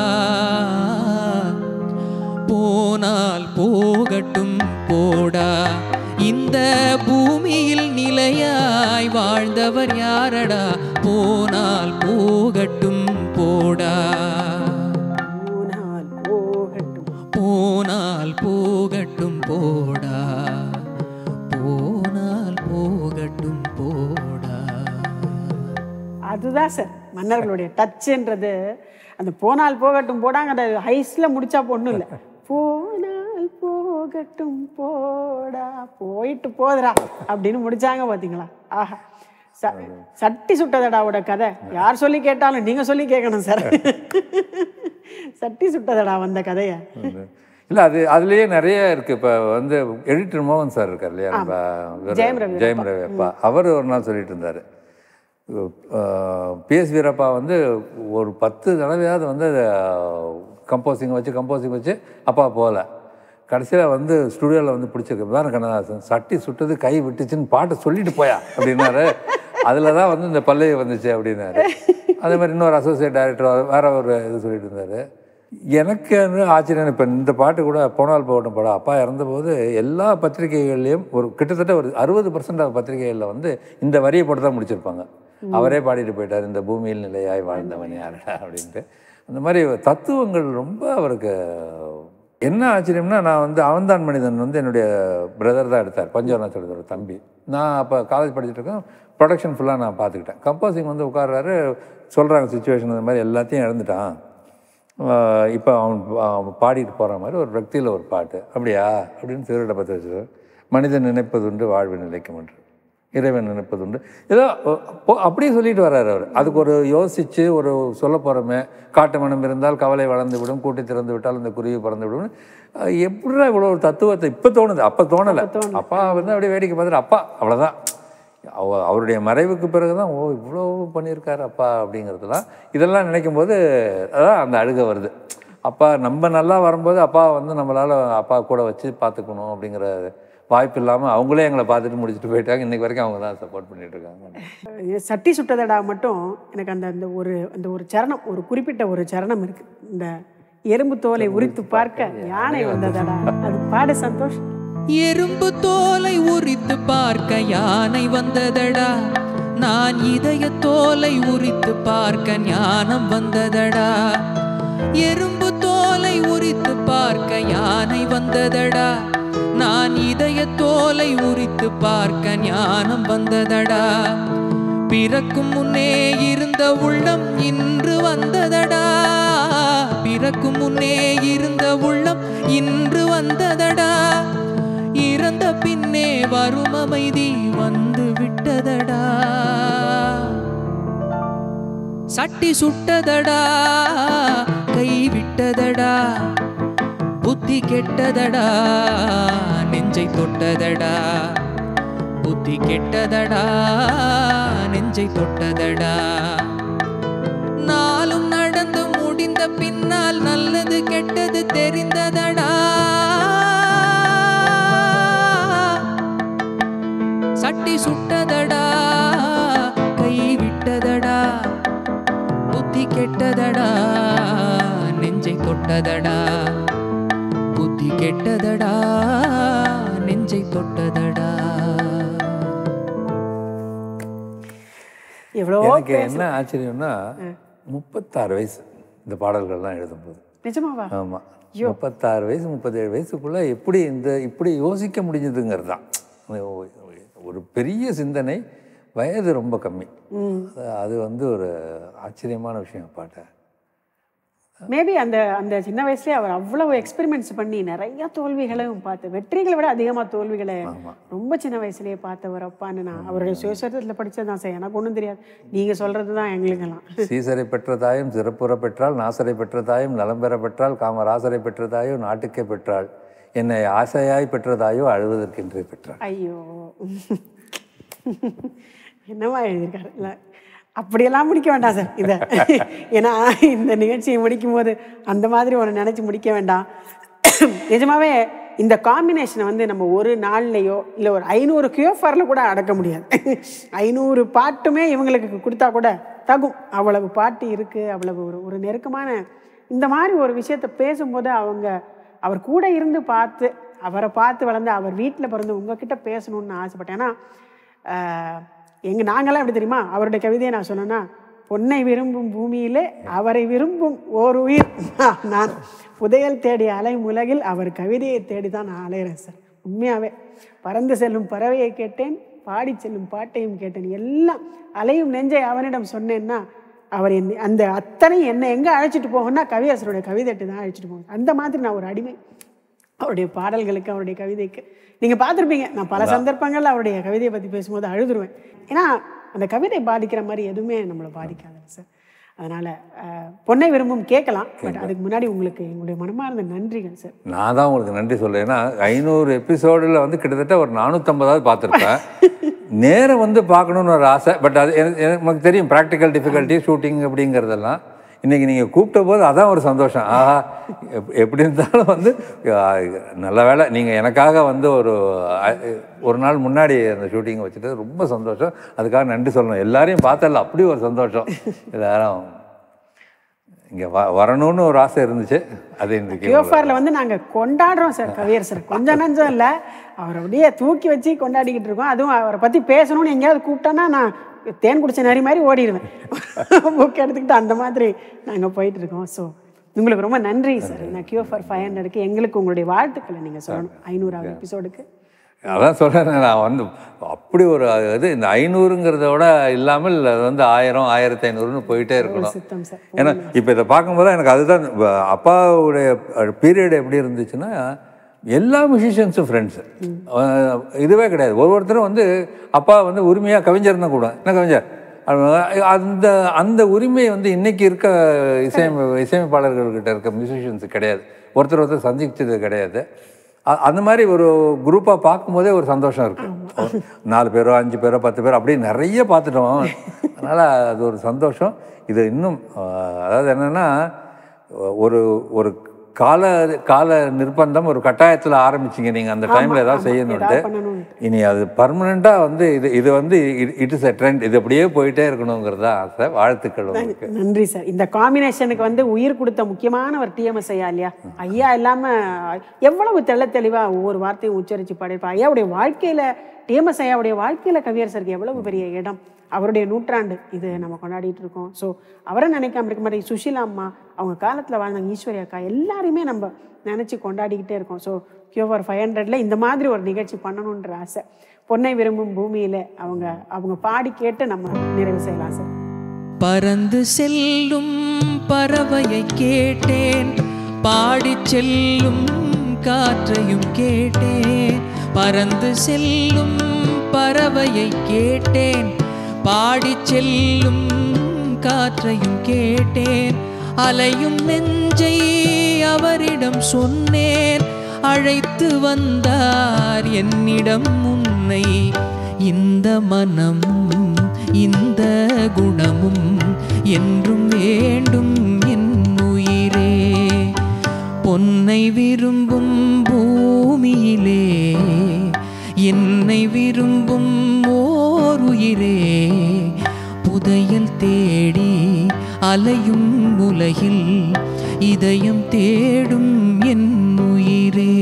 போனால் போகட்டும் போடா, இந்த பூமியில் நிலையாய் வாழ்ந்தவர் யாரடா, போனால் போகட்டும் போடா, போனால் போகட்டும் அதுதான் சார் மன்னர்களுடைய டச்சுன்றது. அந்த போனால் போகட்டும் போடாங்க, அந்த ஹைஸில் முடிச்சா ஒன்றும் இல்லை. போனால் போகட்டும் போடா போயிட்டு போதுடா அப்படின்னு முடிச்சாங்க பார்த்தீங்களா? ஆஹா, சட்டி சுட்டதடாவோட கதை யார் சொல்லி கேட்டாலும் நீங்கள் சொல்லி கேட்கணும் சார். சட்டி சுட்டதடா வந்த கதையை இல்லை, அதுலேயே நிறைய இருக்குது. இப்போ வந்து எடிட்டர் மோகன் சார் இருக்கார் இல்லையா, ஜெயம் ரவி அப்பா, அவர் ஒரு நாள் சொல்லிட்டு இருந்தார், PS வீரப்பா வந்து ஒரு 10 தடவையாவது வந்து கம்போசிங் வச்சு அப்பா போகல. கடைசியில் வந்து ஸ்டுடியோவில் வந்து பிடிச்சிருக்கு வேறு கண்ணதாசன் சட்டி சுட்டது கை விட்டுச்சுன்னு பாட்டை சொல்லிட்டு போயா அப்படின்னாரு. அதில் தான் வந்து இந்த பல்லவி வந்துச்சு அப்படின்னாரு. அதே மாதிரி இன்னொரு அசோசியேட் டைரக்டர் வேற ஒரு இது சொல்லிட்டு இருந்தார். எனக்கு வந்து ஆச்சரியம். இப்போ இந்த பாட்டு கூட போனால் போகட்டும் படம் அப்பா இறந்தபோது எல்லா பத்திரிகைகள்லேயும் ஒரு கிட்டத்தட்ட ஒரு 60% பத்திரிகைகளில் வந்து இந்த வரியை போட்டு தான் முடிச்சிருப்பாங்க. அவரே பாடிட்டு போயிட்டார், இந்த பூமியில் நிலையாய் வாழ்ந்தவன் யாரடா அப்படின்ட்டு. அந்த மாதிரி தத்துவங்கள் ரொம்ப அவருக்கு. என்ன ஆச்சரியம்னா, நான் வந்து அவன்தான் மனிதன் வந்து என்னுடைய பிரதர் தான் எடுத்தார், பஞ்சவர்ணாச்சலத்தோட தம்பி. நான் அப்போ காலேஜ் படிச்சுட்டு இருக்கேன். ப்ரொடக்ஷன் ஃபுல்லாக நான் பார்த்துக்கிட்டேன். கம்போசிங் வந்து உட்கார்றாரு, சொல்கிறாங்க சுச்சுவேஷன் இந்த மாதிரி எல்லாத்தையும் இழந்துட்டான், இப்போ அவன் பாடிட்டு போகிற மாதிரி ஒரு பக்தியில் ஒரு பாட்டு. அப்படியா அப்படின்னு சிறுவரை பற்றி வச்சு, மனிதன் நினைப்பதுண்டு வாழ்வு நிலைக்கும் என்று, இறைவன் நினைப்பதுண்டு, ஏதோ அப்படியே சொல்லிட்டு வர்றாரு அவர். அதுக்கு ஒரு யோசித்து ஒரு சொல்ல போகிறோமே, காட்டு மனம் இருந்தால் கவலை வளர்ந்து விடும், கூட்டி திறந்து விட்டால் இந்த குருவி பறந்து விடும். எப்படின்னா இவ்வளோ ஒரு தத்துவத்தை இப்போ தோணுது, அப்போ தோணலை. அப்பா வந்து அப்படியே வேடிக்கை பார்த்துட்டு அப்பா அவ்வளோதான். அவருடைய மறைவுக்கு பிறகு தான் ஓ இவ்வளோ பண்ணியிருக்காரு அப்பா அப்படிங்கிறதுலாம். இதெல்லாம் நினைக்கும் போது அதான் அந்த அழுகை வருது. அப்பா நம்ம நல்லா வரும்போது அப்பா வந்து நம்மளால் அப்பா கூட வச்சு பார்த்துக்கணும் அப்படிங்கிற வாய்ப்பு இல்லாமல் அவங்களே எங்களை பார்த்துட்டு முடிச்சுட்டு போயிட்டாங்க. இன்றைக்கி வரைக்கும் அவங்க தான் சப்போர்ட் பண்ணிட்டு இருக்காங்க. சட்டி சுட்டதடா மட்டும் எனக்கு அந்த ஒரு சரணம், ஒரு குறிப்பிட்ட ஒரு சரணம் இருக்குது. இந்த எறும்பு தோலை உரித்து பார்க்க யானை வந்ததடா, அது பாடு சந்தோஷ். எறும்பு தோலை உரித்து பார்க்க யானை வந்ததடா, நான் இதய தோலை உரித்து பார்க்க ஞானம் வந்ததடா. எறும்பு தோலை உரித்து பார்க்க யானை வந்ததடா, நான் இதய தோலை உரித்து பார்க்க ஞானம் வந்ததடா. பிறக்கும் முன்னே இருந்த உள்ளம் இன்று வந்ததடா, பிறக்கும் முன்னே இருந்த உள்ளம் இன்று வந்ததடா. இறந்த பின்னே வரும் அமைதி வந்து விட்டதடா. சட்டி சுட்டதடா கை விட்டதடா, புத்தி கெட்டதடா நெஞ்சை தொட்டதடா, புத்தி கெட்டதடா நெஞ்சை தொட்டதடா. நாளும் நடந்து முடிந்த பின்னால் நல்லது கெட்டது தெரிந்ததடா. சட்டி சுட்டதடா கை விட்டதடா, புத்தி கெட்டதடா நெஞ்சை தொட்டதடா, புத்தி கெட்டதடா நெஞ்சை தொட்டதடா. எனக்கு என்ன ஆச்சரியம்னா 36 வயசு இந்த பாடல்கள்லாம் எழுதும்போது. நிஜமாவா? ஆமாம், 36 வயசு 37 வயசுக்குள்ளே இப்படி யோசிக்க முடிஞ்சதுங்கிறது தான் ஒரு பெரிய சிந்தனை. வயது ரொம்ப கம்மி. அது வந்து ஒரு ஆச்சரியமான விஷயம் பாட்டை. மேபி அந்த சின்ன வயசுலேயே அவர் அவ்வளவு எக்ஸ்பெரிமெண்ட்ஸ் பண்ணி நிறைய தோல்விகளையும் பார்த்து, வெற்றிகளை விட அதிகமாக தோல்விகளை ரொம்ப சின்ன வயசுலேயே பார்த்தவர் அப்பான்னு நான் அவருடைய சுயசரிதத்தில் படித்ததான் சார். எனக்கு ஒன்றும் தெரியாது, நீங்கள் சொல்கிறது தான் எங்களுக்கெல்லாம். சீசரை பெற்ற தாயும் சிறப்புற பெற்றால், நாசரை பெற்ற தாயும் நலம் பெற பெற்றால், காமராசரை பெற்ற தாயோ நாட்டுக்கே பெற்றாள், என்னை ஆசையாய் பெற்றதாயோ அழுவதற்கென்றே பெற்றாள். ஐயோ என்னவா எழுதியிருக்காரு. இல்லை அப்படியெல்லாம் முடிக்க வேண்டாம் சார் இதை. ஏன்னா இந்த நிகழ்ச்சியை முடிக்கும் போது அந்த மாதிரி ஒன்று நினச்சி முடிக்க வேண்டாம். நிஜமாவே இந்த காம்பினேஷனை வந்து நம்ம ஒரு நாள்லையோ இல்லை ஒரு 500 QFRல கூட அடக்க முடியாது. 500 பாட்டுமே இவங்களுக்கு கொடுத்தா கூட தகும். அவ்வளவு பாட்டு இருக்குது, அவ்வளவு ஒரு நெருக்கமான இந்த மாதிரி ஒரு விஷயத்த பேசும்போது அவர் கூட இருந்து பார்த்து, அவரை பார்த்து வளர்ந்து, அவர் வீட்டில் பிறந்து உங்ககிட்ட பேசணும்னு ஆசைப்பட்டேன். ஏன்னா நாங்களாம் எப்படி தெரியுமா, அவருடைய கவிதையை நான் சொன்னேன்னா, பொன்னை விரும்பும் பூமியிலே அவரை விரும்பும் ஓர் உயிர் நான், புதையல் தேடி அலையும் உலகில் அவர் கவிதையை தேடி தான் நான் அலையிறேன் சார். உண்மையாகவே பறந்து செல்லும் பறவையை கேட்டேன், பாடி செல்லும் பாட்டையும் கேட்டேன் எல்லாம் அலையும் நெஞ்சை அவனிடம் சொன்னேன்னா அவர் அந்த அத்தனை என்னை எங்கே அழைச்சிட்டு போகணும்னா கவியரசருடைய கவிதைட்டு தான் அழைச்சிட்டு போகணும். அந்த மாதிரி நான் ஒரு அடிமை அவருடைய பாடல்களுக்கு, அவருடைய கவிதைக்கு. நீங்கள் பார்த்துருப்பீங்க, நான் பல சந்தர்ப்பங்களில் அவருடைய கவிதையை பற்றி பேசும்போது அழுதுருவேன். ஏன்னா அந்த கவிதை பாதிக்கிற மாதிரி எதுவுமே நம்மளை பாதிக்காதுங்க சார். அதனால் பொன்னை விரும்பும் கேட்கலாம். பட் அதுக்கு முன்னாடி உங்களுக்கு எங்களுடைய மனமார்ந்த நன்றிகள் சார். நான் தான் உங்களுக்கு நன்றி சொல்கிறேன். ஏன்னா 500 எபிசோடில் வந்து கிட்டத்தட்ட ஒரு 450 பார்த்துருப்பேன். நேரம் வந்து பார்க்கணுன்னு ஒரு ஆசை. பட் அது எனக்கு தெரியும், ப்ராக்டிக்கல் டிஃபிகல்ட்டி, ஷூட்டிங் அப்படிங்கிறதெல்லாம். இன்றைக்கி நீங்கள் கூப்பிட்ட போது அதான் ஒரு சந்தோஷம். ஆஹா, எப்படி இருந்தாலும் வந்து நல்ல வேலை நீங்கள் எனக்காக வந்து ஒரு நாள் முன்னாடி அந்த ஷூட்டிங்கை வச்சுட்டு ரொம்ப சந்தோஷம். அதுக்காக நன்றி சொல்லணும். எல்லாரையும் பார்த்தல அப்படி ஒரு சந்தோஷம். எல்லாரும் இங்கே வரணும்னு ஒரு ஆசை இருந்துச்சு. அது இன்றைக்கி கியூஎஃப்ஆரில் வந்து நாங்கள் கொண்டாடுறோம் சார் கவியரசர். கொஞ்சம் நஞ்சம் இல்லை, அவரை அப்படியே தூக்கி வச்சு கொண்டாடிக்கிட்டு இருக்கோம். அதுவும் அவரை பற்றி பேசணும்னு எங்கேயாவது கூப்பிட்டோன்னா நான் தேன் குடிச்ச நரி மாதிரி ஓடிடுவேன், புக் எடுத்துக்கிட்டு அந்த மாதிரி நாங்கள் போயிட்டுருக்கோம். ஸோ உங்களுக்கு ரொம்ப நன்றி சார். நான் கியூஎஃப்ஆர் 500க்கு எங்களுக்கு உங்களுடைய வாழ்த்துக்களை நீங்கள் சொல்லணும். 500வது எபிசோடுக்கு அதான் சொல்கிறேன். நான் வந்து அப்படி ஒரு இது இந்த 500ங்கிறத விட இல்லாமல் அது வந்து 1000, 1500ன்னு போயிட்டே இருக்கணும். சித்தம் சார். ஏன்னா இப்போ இதை பார்க்கும்போது எனக்கு அதுதான் அப்பாவுடைய பீரியட் எப்படி இருந்துச்சுன்னா எல்லா மியூசிஷியன்ஸும் ஃப்ரெண்ட்ஸு. இதுவே கிடையாது. ஒவ்வொருத்தரும் வந்து அப்பா வந்து உரிமையாக கவிஞர் தான் கூட என்ன கவிஞர் அந்த அந்த உரிமை வந்து இன்றைக்கி இருக்க இசையமைப்பாளர்கள்கிட்ட இருக்க மியூசிஷியன்ஸு கிடையாது. ஒருத்தர் சந்திச்சது கிடையாது. அந்த மாதிரி ஒரு குரூப்பாக பார்க்கும்போதே ஒரு சந்தோஷம் இருக்குது. 4 பேரோ 5 பேரோ 10 பேரோ அப்படி நிறைய பார்த்துட்டோம். அதனால் அது ஒரு சந்தோஷம். இது இன்னும் அதாவது என்னென்னா ஒரு ஒரு கால நிர்பந்தம், ஒரு கட்டாயத்தில் ஆரம்பிச்சிங்க நீங்கள் அந்த டைமில் ஏதாவது செய்யணுன்ட்டு. இனி அது பர்மனெண்ட்டாக வந்து இது வந்து இட் இஸ் எ ட்ரெண்ட். இது அப்படியே போயிட்டே இருக்கணுங்கிறது தான் ஆசை. வாழ்த்துக்கள் உங்களுக்கு. நன்றி சார். இந்த காம்பினேஷனுக்கு வந்து உயிர் கொடுத்த முக்கியமான ஒரு டிஎம்எஸ் ஐயா இல்லையா? ஐயா இல்லாமல் எவ்வளவு தெளிவாக ஒவ்வொரு வார்த்தையும் உச்சரித்து பாடியிருப்பா. ஐயாவுடைய வாழ்க்கையில், டிஎம்எஸ் ஐயாவுடைய வாழ்க்கையில் கவியரசருக்கு எவ்வளவு பெரிய இடம், அவருடைய நூற்றாண்டு இது நம்ம கொண்டாடிட்டு இருக்கோம். ஸோ அவரை நினைக்காம இருக்க மாதிரி சுஷீலா அம்மா, அவங்க காலத்தில் வாழ்ந்தாங்க, ஈஸ்வரி அக்கா, எல்லாருமே நம்ம நினச்சி கொண்டாடிக்கிட்டே இருக்கோம். ஸோ கியூஎஃப்ஆர் 500ல் இந்த மாதிரி ஒரு நிகழ்ச்சி பண்ணணுன்ற ஆசை. பொன்னை விரும்பும் பூமியில் அவங்க பாடி கேட்டு நம்ம நிறைவு செய்யலாம் சார். பறந்து செல்லும் பறவையை கேட்டேன், பாடி செல்லும் காற்றையும் கேட்டேன். பறந்து செல்லும் பறவையை கேட்டேன், பாடி செல்லும் காற்றையும் கேட்டேன். அலையும் நெஞ்சை அவரிடம் சொன்னேன், அழைத்து வந்தார் என்னிடம் உன்னை. இந்த மனமும் இந்த குணமும் என்றும் வேண்டும் என் உயிரே. பொன்னை விரும்பும் பூமியிலே என்னை விரும்பும் ஓர் உயிரே. புதையல் தேடி அலையும் உலகில் இதயம் தேடும் என் உயிரே.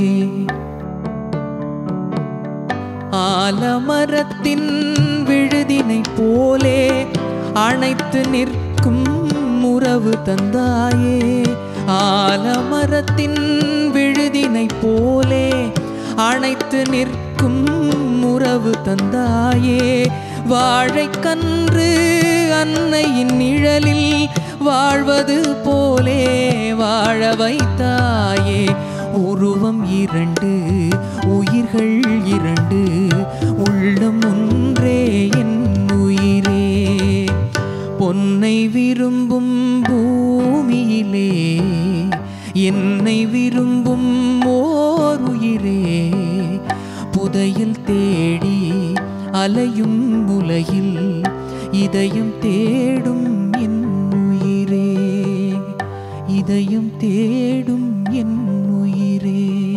ஆலமரத்தின் விழுதினை போலே அணைத்து நிற்கும் உறவு தந்தாயே. ஆலமரத்தின் விழுதினை போலே அணைத்து நிற்கும் உறவு தந்தாயே. வாழைக்கன்று அன்னையின் நிழலில் வாழ்வது போலே வாழ வைத்தாயே. உருவம் 2, உயிர்கள் 2, உள்ளம் ஒன்றே என் உயிரே. பொன்னை விரும்பும் பூமியிலே என்னை விரும்பும் ஓர் உயிரே. புதையல் தேடி அலையும் உலகில் இதயம் தேடும் என் உயிரே. இதயம் தேடும் என் உயிரே.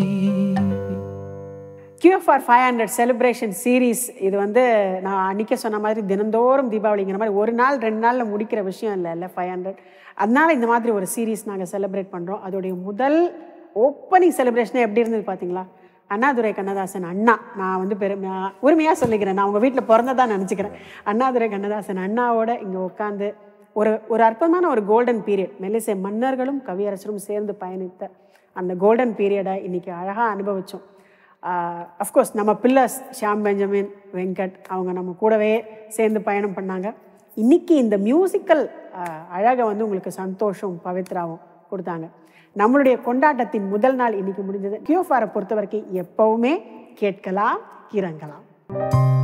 கியூஎஃப்ஆர் 500 செலிப்ரேஷன் சீரீஸ் இது வந்து நான் அன்றைக்கே சொன்ன மாதிரி தினந்தோறும் தீபாவளிங்கிற மாதிரி ஒரு நாள் 2 நாளில் முடிக்கிற விஷயம் இல்லை 500. அதனால இந்த மாதிரி ஒரு சீரீஸ் நாங்கள் செலிப்ரேட் பண்ணுறோம். அதோடைய முதல் ஓப்பனிங் செலிப்ரேஷனே எப்படி இருந்தது பார்த்தீங்களா? அண்ணாதுரை கண்ணதாசன் அண்ணா, நான் வந்து உரிமையாக சொல்லிக்கிறேன், நான் உங்கள் வீட்டில் பிறந்ததான் நினச்சிக்கிறேன். அண்ணாதுரை கண்ணதாசன் அண்ணாவோட இங்கே உட்காந்து ஒரு அற்புதமான ஒரு கோல்டன் பீரியட், மெல்லிசை மன்னர்களும் கவியரசரும் சேர்ந்து பயணித்த அந்த கோல்டன் பீரியடை இன்றைக்கி அழகாக அனுபவித்தோம். அஃப்கோர்ஸ் நம்ம பில்லர்ஸ் ஷாம் பெஞ்சமின், வெங்கட் அவங்க நம்ம கூடவே சேர்ந்து பயணம் பண்ணாங்க. இன்றைக்கி இந்த மியூசிக்கல் அழகை வந்து உங்களுக்கு சந்தோஷம் பவித்ராவும் கொடுத்தாங்க. நம்மளுடைய கொண்டாட்டத்தின் முதல் நாள் இன்றைக்கி முடிஞ்சது. QFR பொறுத்த வரைக்கும் எப்போவுமே கேட்கலாம், இறங்கலாம்.